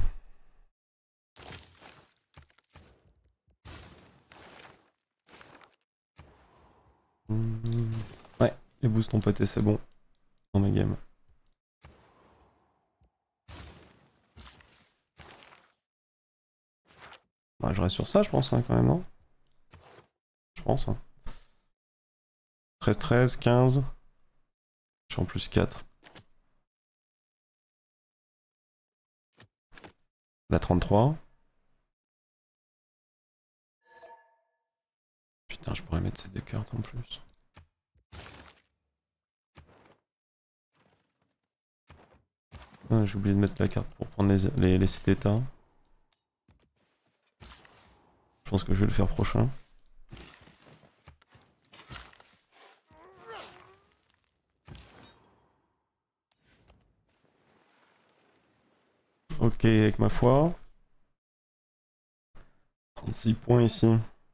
Mmh. Ouais, les boosts ont pété, c'est bon. Dans mes games. Ouais, je reste sur ça, je pense, hein, quand même, non? Je pense, hein. treize treize, quinze. Je suis en plus quatre. La trente-trois. Putain, Tiens, je pourrais mettre ces deux cartes en plus. Ah, j'ai oublié de mettre la carte pour prendre les, les, les sites d'état. Je pense que je vais le faire prochain. Ok, avec ma foi. trente-six points ici.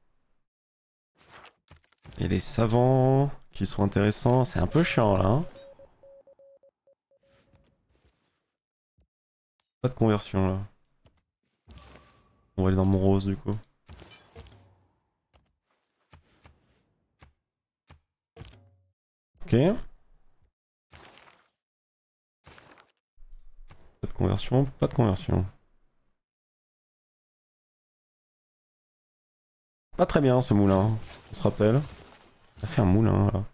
Et les savants qui sont intéressants. C'est un peu chiant là. Hein. Pas de conversion là. On va aller dans mon rose du coup. Ok. Pas de conversion, pas de conversion. Pas très bien ce moulin, on se rappelle. On a fait un moulin là.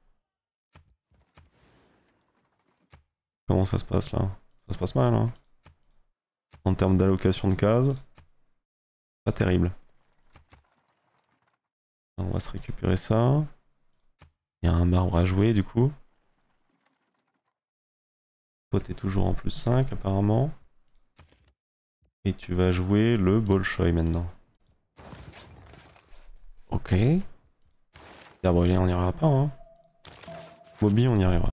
Comment ça se passe là? Ça se passe mal hein. En termes d'allocation de cases. Pas terrible. On va se récupérer ça. Il y a un marbre à jouer du coup. Toi t'es toujours en plus cinq apparemment. Et tu vas jouer le Bolshoi maintenant. Ok. Terre brûlée on n'y arrivera pas hein. Bobby on y arrivera.